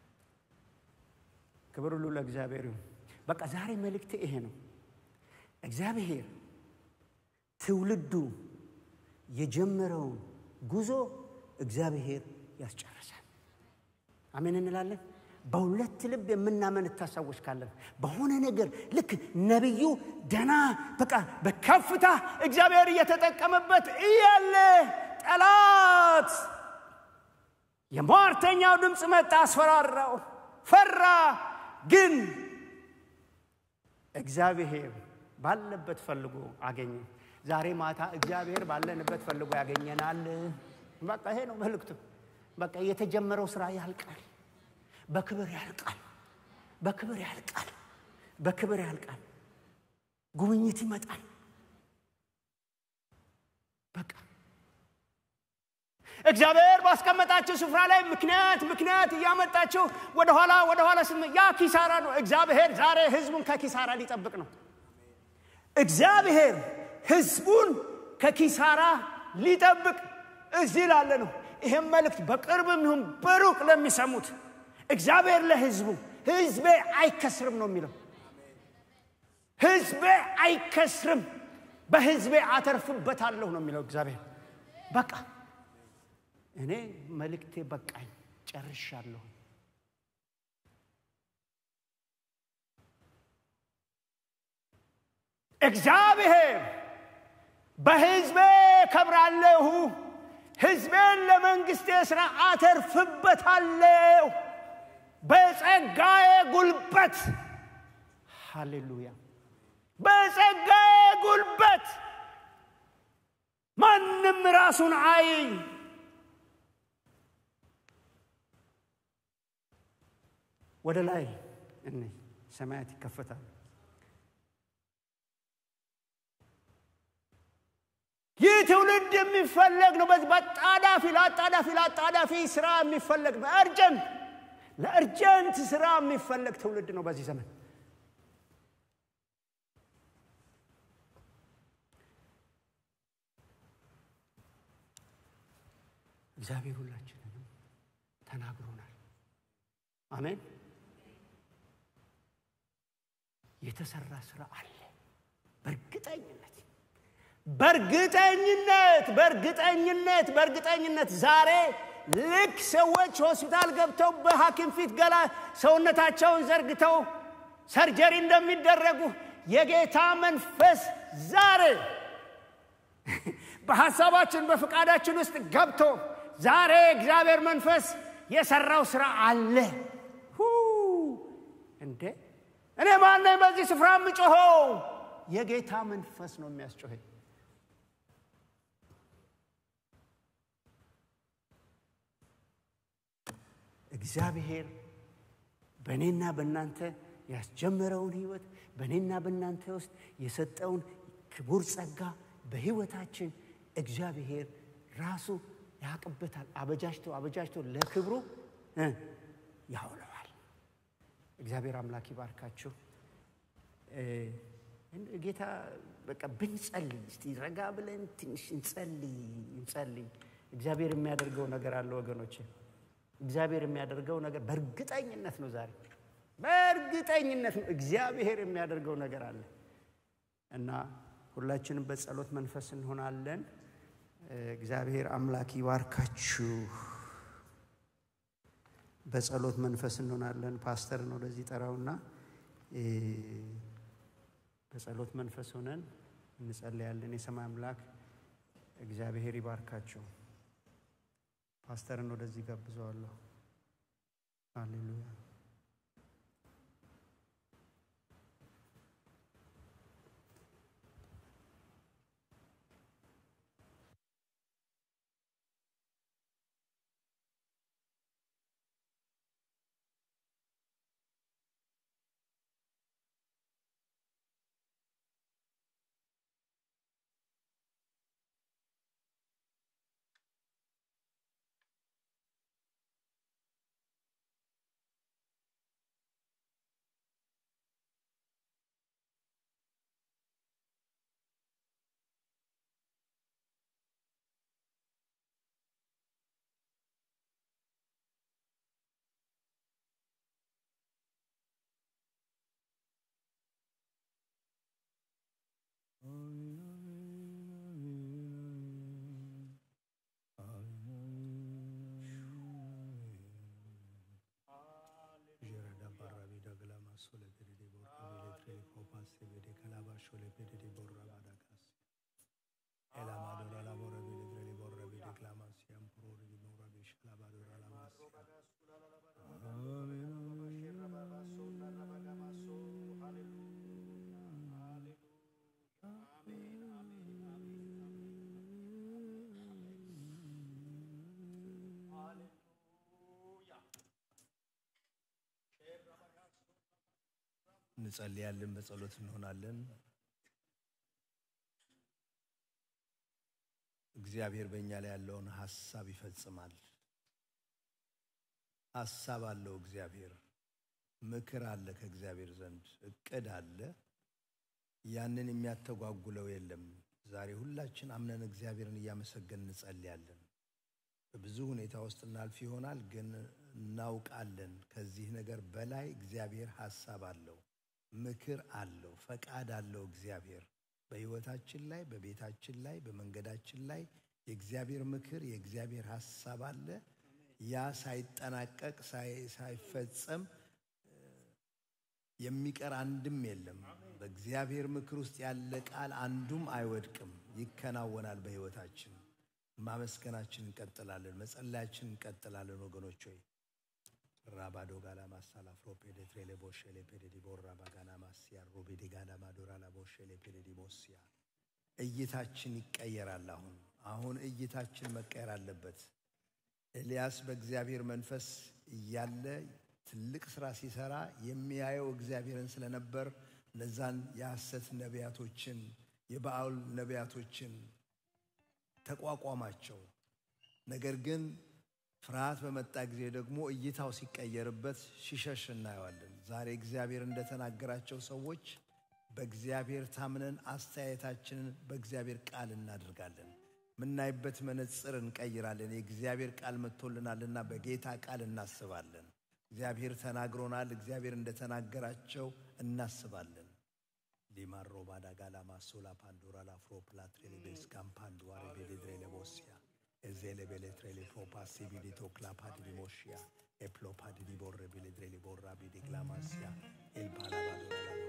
ክብር ሁሉ ለእግዚአብሔር ይሁን በቃ ዛሬ መልእክት ይሄ ነው እግዚአብሔር ትውልዱ የጀመረው ጉዞ እግዚአብሔር ያስጨርሳል አሜን እንላለን በሁለት ልብ የምናመነታ ሰዎች ካለን በሆነ ነገር ልክ ነብዩ ደና በቃ በከፍታ እግዚአብሔር እየተጠቀመበት እያለ ጠላት የሟርተኛው ድምጽ መጣ አስፈራራው ፈራ ግን እግዚአብሔር ባለበት ፈልጎ አገኘ ዛሬ ማታ እግዚአብሔር ባለንበት ፈልጎ ያገኘናል በቃ ይሄ ነው መልእክቱ በቃ የተጀመረው ስራ ያልቃል በክብር ያልቃል ጉብኝት ይመጣል በቃ እግዚአብሔር ባስቀመጣችሁ ስፍራ ላይ ምክንያት ያመጣችሁ ወደ ኋላ ስም ያ ኪሳራ ነው እግዚአብሔር ዛሬ ህዝቡን ከኪሳራ ሊጠብቅ ነው እግዚአብሔር ህዝቡን ከኪሳራ ሊጠብቅ እዚህ ላለ ነው ይሄም መልእክት በቅርብም ይሁን በሩቅ ለሚሰሙት እግዚአብሔር ህዝቤ አይከስርም ነው የሚለው ህዝቤ አይከስርም በህዝቤ አተርፍበታለሁ ነው የሚለው እግዚአብሔር በቃ እኔ መልእክቴ በቃኝ ጨርሻለሁ እግዚአብሔር በህዝቤ ከብራለሁ ህዝቤን ለመንግስቴ ሥራ አተርፍበታለሁ በጸጋዬ ጉልበት ሃሌሉያ በጸጋዬ ጉልበት ማንም ራሱን ወደ ላይ ሰማያት ይከፈታል ይህ ትውልድ የሚፈልግ ነው በጣዳፊ ስራ የሚፈልግ ለእርጀንት ስራ የሚፈልግ ትውልድ ነው በዚህ ዘመን እግዚአብሔር ሁላችንንም ተናግሮናል። አሜን። የተሰራ ስራ አለ። በእርግጠኝነት ዛሬ ልክ ሰዎች ሆስፒታል ገብተው በሐኪም ፊት ገላ ሰውነታቸውን ዘርግተው ሰርጀሪ እንደሚደረጉ የጌታ መንፈስ ዛሬ በሐሳባችን በፍቃዳችን ውስጥ ገብቶ ዛሬ እግዚአብሔር መንፈስ የሰራው ስራ አለ። እንዴ እኔ ማን ነኝ በዚህ ስፍራ የምጮኸው? የጌታ መንፈስ ነው የሚያስጮኸኝ። እግዚአብሔር በእኔና በእናንተ ያስጀመረውን ህይወት በእኔና በእናንተ ውስጥ የሰጠውን ክቡር ጸጋ በህይወታችን እግዚአብሔር ራሱ ያቀበታል። አበጃጅቶ ለክብሩ ያውለዋል። እግዚአብሔር አምላክ ይባርካችሁ። ጌታ በቃ ብንጸልይ እስቲ ረጋ ብለን ትንሽ እንጸልይ። እግዚአብሔር የሚያደርገው ነገር አለ ወገኖቼ። እግዚአብሔር የሚያደርገው ነገር በእርግጠኝነት ነው። ዛሬ በእርግጠኝነት ነው እግዚአብሔር የሚያደርገው ነገር አለ እና ሁላችንም በጸሎት መንፈስ እንሆናለን። እግዚአብሔር አምላክ ይባርካችሁ። በጸሎት መንፈስ እንሆናለን። ፓስተር ነው ለዚህ ጠራውና በጸሎት መንፈስ ሆነን እንጸልያለን። የሰማይ አምላክ እግዚአብሔር ይባርካችሁ። ፓስተር ነው ለዚህ ጋብዘዋለሁ። ሃሌሉያ። እንጸልያለን። በጸሎት እንሆናለን። እግዚአብሔር በእኛ ላይ ያለውን ሐሳብ ይፈጽማል። ሐሳብ አለው እግዚአብሔር። ምክር አለ ከእግዚአብሔር ዘንድ። እቅድ አለ። ያንን የሚያተጓጉለው የለም። ዛሬ ሁላችን አምነን እግዚአብሔርን እያመሰገንን እንጸልያለን። በብዙ ሁኔታ ውስጥ እናልፍ ይሆናል፣ ግን እናውቃለን ከዚህ ነገር በላይ እግዚአብሔር ሐሳብ አለው፣ ምክር አለው፣ ፈቃድ አለው። እግዚአብሔር በሕይወታችን ላይ፣ በቤታችን ላይ፣ በመንገዳችን ላይ የእግዚአብሔር ምክር፣ የእግዚአብሔር ሐሳብ አለ። ያ ሳይጠናቀቅ ሳይፈጸም የሚቀር አንድም የለም። በእግዚአብሔር ምክር ውስጥ ያለ ቃል አንዱም አይወድቅም፣ ይከናወናል በሕይወታችን። ማመስገናችን እንቀጥላለን፣ መጸለያችን እንቀጥላለን። ወገኖች ሆይ ራባዶ ጋላ ማሳላ ፍሮፔ ደትሬሌ ቦሼሌ ፔዴዲ ቦራ ባጋና ማሲያ ሮቤዲ ጋላ ማዶራ ላ ቦሼሌ ፔዴዲ ቦሲያ እይታችን ይቀየራል። አሁን እይታችን መቀየር አለበት። ኤልያስ በእግዚአብሔር መንፈስ እያለ ትልቅ ስራ ሲሰራ የሚያየው እግዚአብሔርን ስለነበር እነዛን የሐሰት ነቢያቶችን የበዓል ነቢያቶችን ተቋቋማቸው። ነገር ግን ፍርሃት በመጣ ጊዜ ደግሞ እይታው ሲቀየርበት ሲሸሽ እናየዋለን። ዛሬ እግዚአብሔር እንደተናገራቸው ሰዎች በእግዚአብሔር ታምነን አስተያየታችንን በእግዚአብሔር ቃል እናደርጋለን። ምናይበት መነጽር እንቀይራለን የእግዚአብሔር ቃል መጥቶልናልና በጌታ ቃል እናስባለን እግዚአብሔር ተናግሮናል እግዚአብሔር እንደተናገራቸው እናስባለን ሊማሮ ባዳጋላ ማሶላ ፓንዶራ ላፍሮ ፕላትሬሊ ቤስካምፓንዱዋሬ ቤሌድሬ ለቦሲያ ezele beletrele propasibili toclapadi di moschia e plopadi di borre beledrele borrabi di glamasia il palabado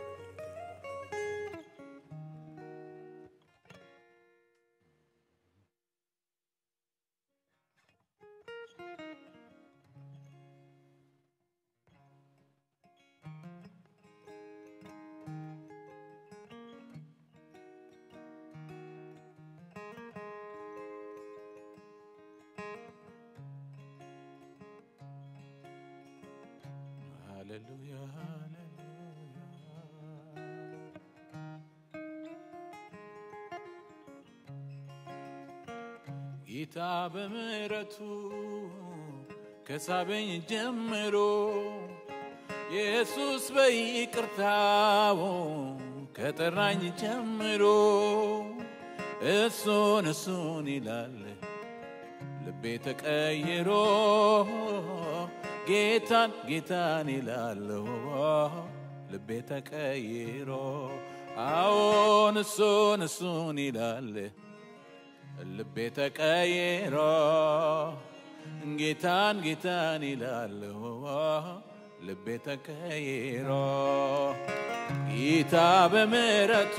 Hallelujah, hallelujah. Gita b'mihretu ከሳበኝ ጀምሮ ኢየሱስ በይቅርታው ከጠራኝ ጀምሮ እሱን ይላል ልቤ ተቀይሮ ጌታን ይላለው ልቤ ተቀይሮ አዎን እሱን ይላል ልቤ ተቀይሮ ጌታን ይላለው ልቤ ተቀይሮ ጌታ በምሕረቱ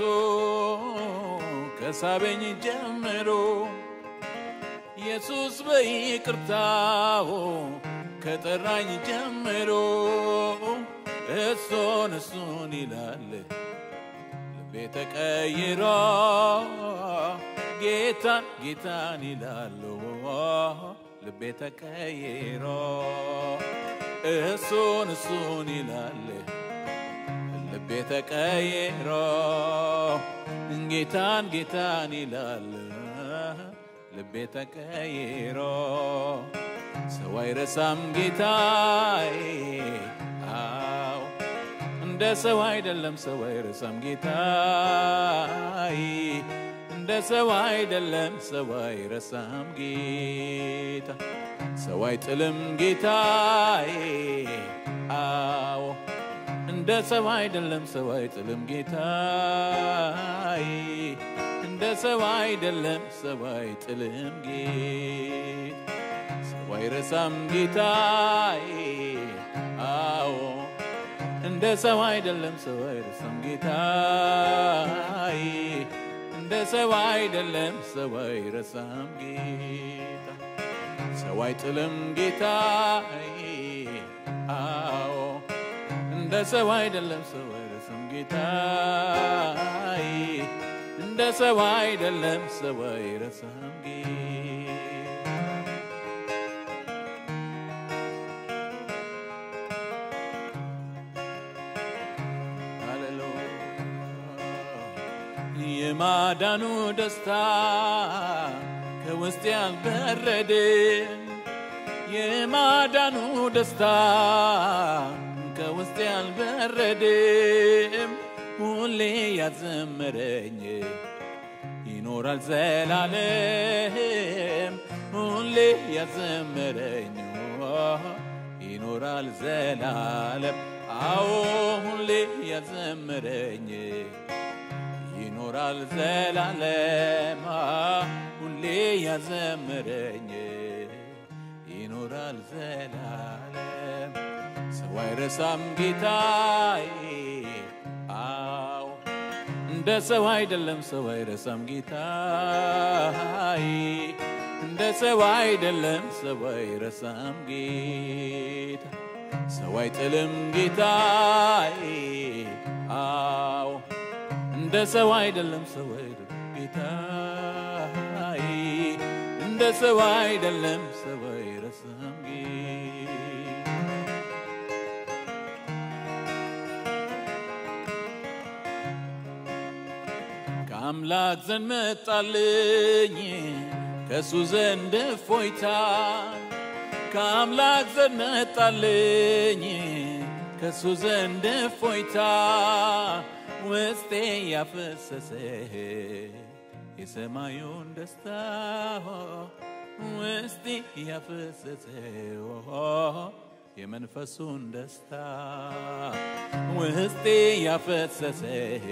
ከሳበኝ ጀምሮ ኢየሱስ በይቅርታው ከጠራኝ ጀምሮ እሱን ይላል ልቤ ተቀይሮ ጌታን ይላለው ልቤ ተቀይሮ እሱን ይላል ልቤ ተቀይሮ ጌታን ይላል ልቤ ተቀይሮ ሰው አይረሳም ጌታዬ አው እንደ ሰው አይደለም ሰው አይረሳም ጌታዬ እንደ ሰው አይደለም ሰው አይረሳም ጌታ ሰው አይጥልም ጌታዬ አው እንደ ሰው አይደለም ሰው አይጥልም ጌታዬ እንደ ሰው አይደለም ሰው አይጥልም ጌታ ሰው አይረሳም ጌታዬ አዎ እንደ ሰው አይደለም ሰው አይረሳም ጌታዬ እንደ ሰው አይደለም ሰው አይረሳም ጌታ ሰው አይጥልም ጌታዬ አዎ እንደ ሰው አይደለም ሰው አይረሳም ጌታዬ እንደ ሰው አይደለም ሰው አይረሳም ጌታ ሃሌሉያ የማዳኑ ደስታ ከውስጤ አልበረደም የማዳኑ ደስታ ከውስጤ አልበረደም ሁሌ ያዘመረኝ ይኖራል ዘላለም ሁሌ ያዘመረኝ ይኖራል ዘላለም አዎ ሁሌ ያዘመረኝ ይኖራል ዘላለም ሁሌ ያዘመረኝ ይኖራል ዘላለም ሰው አይረሳም ጌታዬ አዎ እንደ ሰው አይደለም ሰው አይረሳም ጌታዬ እንደ ሰው አይደለም ሰው አይረሳም ጌታ ሰው አይጥልም ጌታዬ አዎ እንደ ሰው አይደለም ሰው አይደለም ጌታዬ እንደ ሰው አይደለም ሰው አይረሳም ጌታ ከአምላክ ዘንድ መጣልኝ ከሱ ዘንድ እፎይታ ከአምላክ ዘንድ መጣልኝ ከሱ ዘንድ እፎይታ ውስጤ ያፈሰሰ የሰማዩን ደስታ ውስጤ ያፈሰሰው የመንፈሱን ደስታ ውስጤ ያፈሰሰ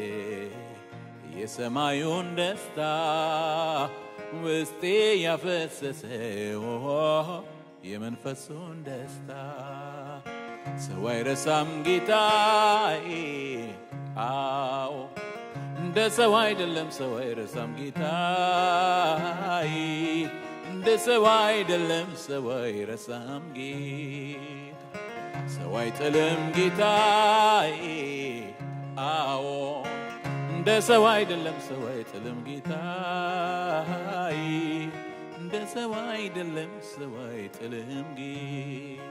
የሰማዩን ደስታ ውስጤ ያፈሰሰው የመንፈሱን ደስታ ሰው አይረሳም ጌታዬ አዎ እንደ ሰው አይደለም ሰው አይረሳም ጌታዬ እንደ ሰው አይደለም ሰው አይረሳም ጌታ ሰው አይጥልም ጌታዬ አዎ እንደ ሰው አይደለም ሰው አይጥልም ጌታዬ እንደ ሰው አይደለም ሰው አይጥልም ጌታ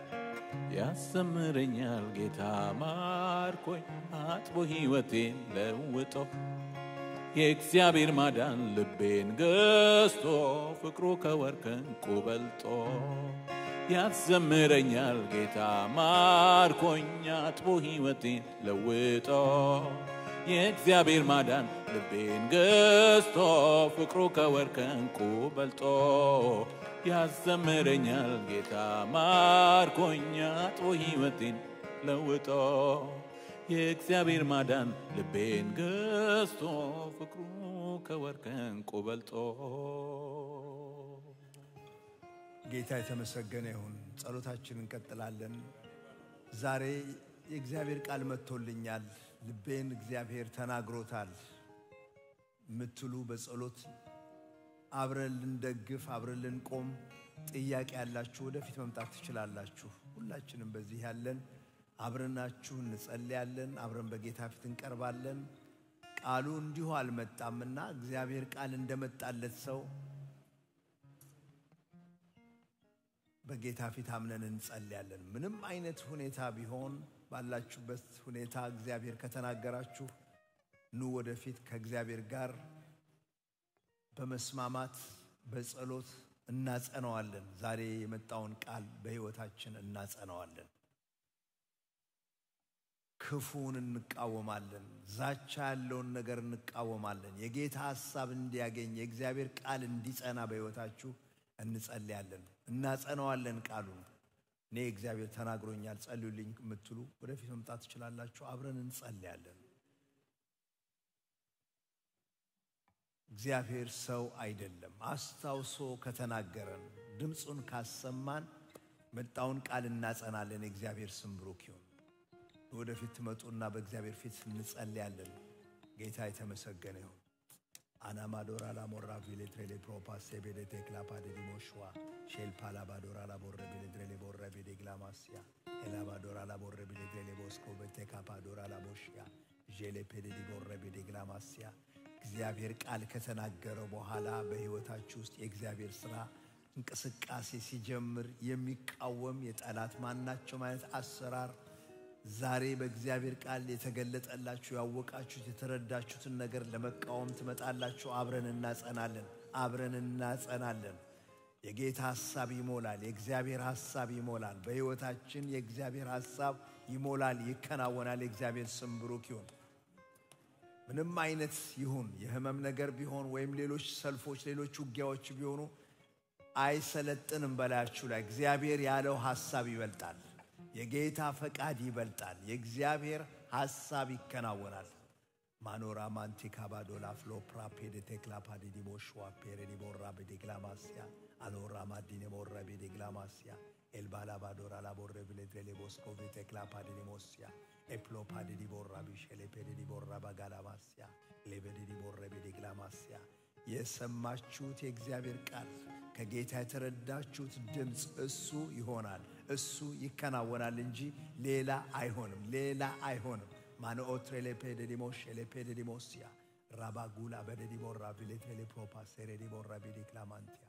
ያሰምረኛል ጌታ ማርኮኝ አጥቦ ሕይወቴን ለውጦ የእግዚአብሔር ማዳን ልቤን ገዝቶ ፍቅሩ ከወርቅ ዕንቁ በልጦ ያሰምረኛል ጌታ ማርኮኝ አጥቦ ሕይወቴን ለውጦ የእግዚአብሔር ማዳን ልቤን ገዝቶ ፍቅሩ ከወርቅ ዕንቁ በልጦ ያዘምረኛል ጌታ ማርኮኝ አጥቦ ሕይወቴን ለውጦ የእግዚአብሔር ማዳን ልቤን ገዝቶ ፍቅሩ ከወርቅ ዕንቁ በልጦ ጌታ የተመሰገነ ይሁን። ጸሎታችንን እንቀጥላለን። ዛሬ የእግዚአብሔር ቃል መጥቶልኛል፣ ልቤን እግዚአብሔር ተናግሮታል ምትሉ በጸሎት አብረን ልንደግፍ አብረን ልንቆም ጥያቄ ያላችሁ ወደፊት መምጣት ትችላላችሁ። ሁላችንም በዚህ ያለን አብረናችሁ እንጸልያለን፣ አብረን በጌታ ፊት እንቀርባለን። ቃሉ እንዲሁ አልመጣምና እግዚአብሔር ቃል እንደመጣለት ሰው በጌታ ፊት አምነን እንጸልያለን። ምንም አይነት ሁኔታ ቢሆን ባላችሁበት ሁኔታ እግዚአብሔር ከተናገራችሁ ኑ ወደፊት ከእግዚአብሔር ጋር በመስማማት በጸሎት እናጸናዋለን። ዛሬ የመጣውን ቃል በሕይወታችን እናጸናዋለን። ክፉን እንቃወማለን፣ ዛቻ ያለውን ነገር እንቃወማለን። የጌታ ሐሳብ እንዲያገኝ የእግዚአብሔር ቃል እንዲጸና በሕይወታችሁ እንጸልያለን፣ እናጸናዋለን ቃሉን። እኔ እግዚአብሔር ተናግሮኛል ጸልዩልኝ የምትሉ ወደፊት መምጣት ትችላላችሁ። አብረን እንጸልያለን። እግዚአብሔር ሰው አይደለም። አስታውሶ ከተናገረን ድምጹን ካሰማን መጣውን ቃል እናጸናለን። እግዚአብሔር ስም ብሩክ ይሁን። ወደፊት ትመጡና በእግዚአብሔር ፊት እንጸልያለን። ጌታ የተመሰገነ ይሁን። አናማዶራ ላሞራ ቪሌትሬሌ ፕሮፓስ ቤሌቴ ክላፓዲ ዲሞሽዋ ሼል ፓላባዶራ ላቦረ ቪሌትሬሌ ቦረ ቪዴግላማሲያ ኤላባዶራ ላቦረ ቪሌትሬሌ ቦስኮ በቴካፓዶራ ላቦሽያ ጄሌ ፔዲ ቦረ ቪዴግላማሲያ እግዚአብሔር ቃል ከተናገረው በኋላ በሕይወታችሁ ውስጥ የእግዚአብሔር ሥራ እንቅስቃሴ ሲጀምር የሚቃወም የጠላት ማናቸው ማለት አሰራር ዛሬ በእግዚአብሔር ቃል የተገለጠላችሁ ያወቃችሁት የተረዳችሁትን ነገር ለመቃወም ትመጣላችሁ። አብረን እናጸናለን፣ አብረን እናጸናለን። የጌታ ሐሳብ ይሞላል፣ የእግዚአብሔር ሐሳብ ይሞላል። በሕይወታችን የእግዚአብሔር ሐሳብ ይሞላል፣ ይከናወናል። የእግዚአብሔር ስም ብሩክ ይሁን። ምንም አይነት ይሁን የህመም ነገር ቢሆን ወይም ሌሎች ሰልፎች ሌሎች ውጊያዎች ቢሆኑ አይሰለጥንም በላያችሁ ላይ። እግዚአብሔር ያለው ሐሳብ ይበልጣል፣ የጌታ ፈቃድ ይበልጣል። የእግዚአብሔር ሐሳብ ይከናወናል። ማኖራ ማንቲካ ባዶላ ፍሎፕራ ፔዴቴክላ ፓዲዲቦሽዋ ፔሬዲቦራ በዲግላማሲያ አሎራ ማዲኔ ቦራ በዲግላማሲያ ኤልባላ ባዶራ ላቦረ ቪሌትሬሌቦስኮ ቪቴክላ ፓዲዲሞሲያ ኤፕሎ ፓዲዲቦራ ቢሼሌ ፔዲዲቦራ ባጋላማሲያ ሌበዲዲቦራ በዲግላማሲያ የሰማችሁት የእግዚአብሔር ቃል ከጌታ የተረዳችሁት ድምጽ እሱ ይሆናል፣ እሱ ይከናወናል እንጂ ሌላ አይሆንም፣ ሌላ አይሆንም። ማኖኦትሬሌ ፔዲዲሞሽ ኤሌፔዲዲሞሲያ ራባጉላ በዲዲቦራ ቪሌትሬሌ ፕሮፓስ ሴሬዲቦራ ቢዲክላማንቲያ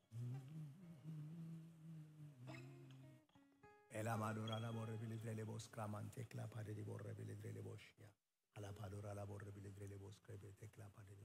ኤላማዶራ ላቦረ ቪሌትሬሌ ቦስክራማንቴክላ ፓዲዲቦራ ቪሌትሬሌ ቦሽያ አላፓዶራ ላቦረ ቪሌትሬሌ ቦስክሬ ቴክላ ፓዲዲ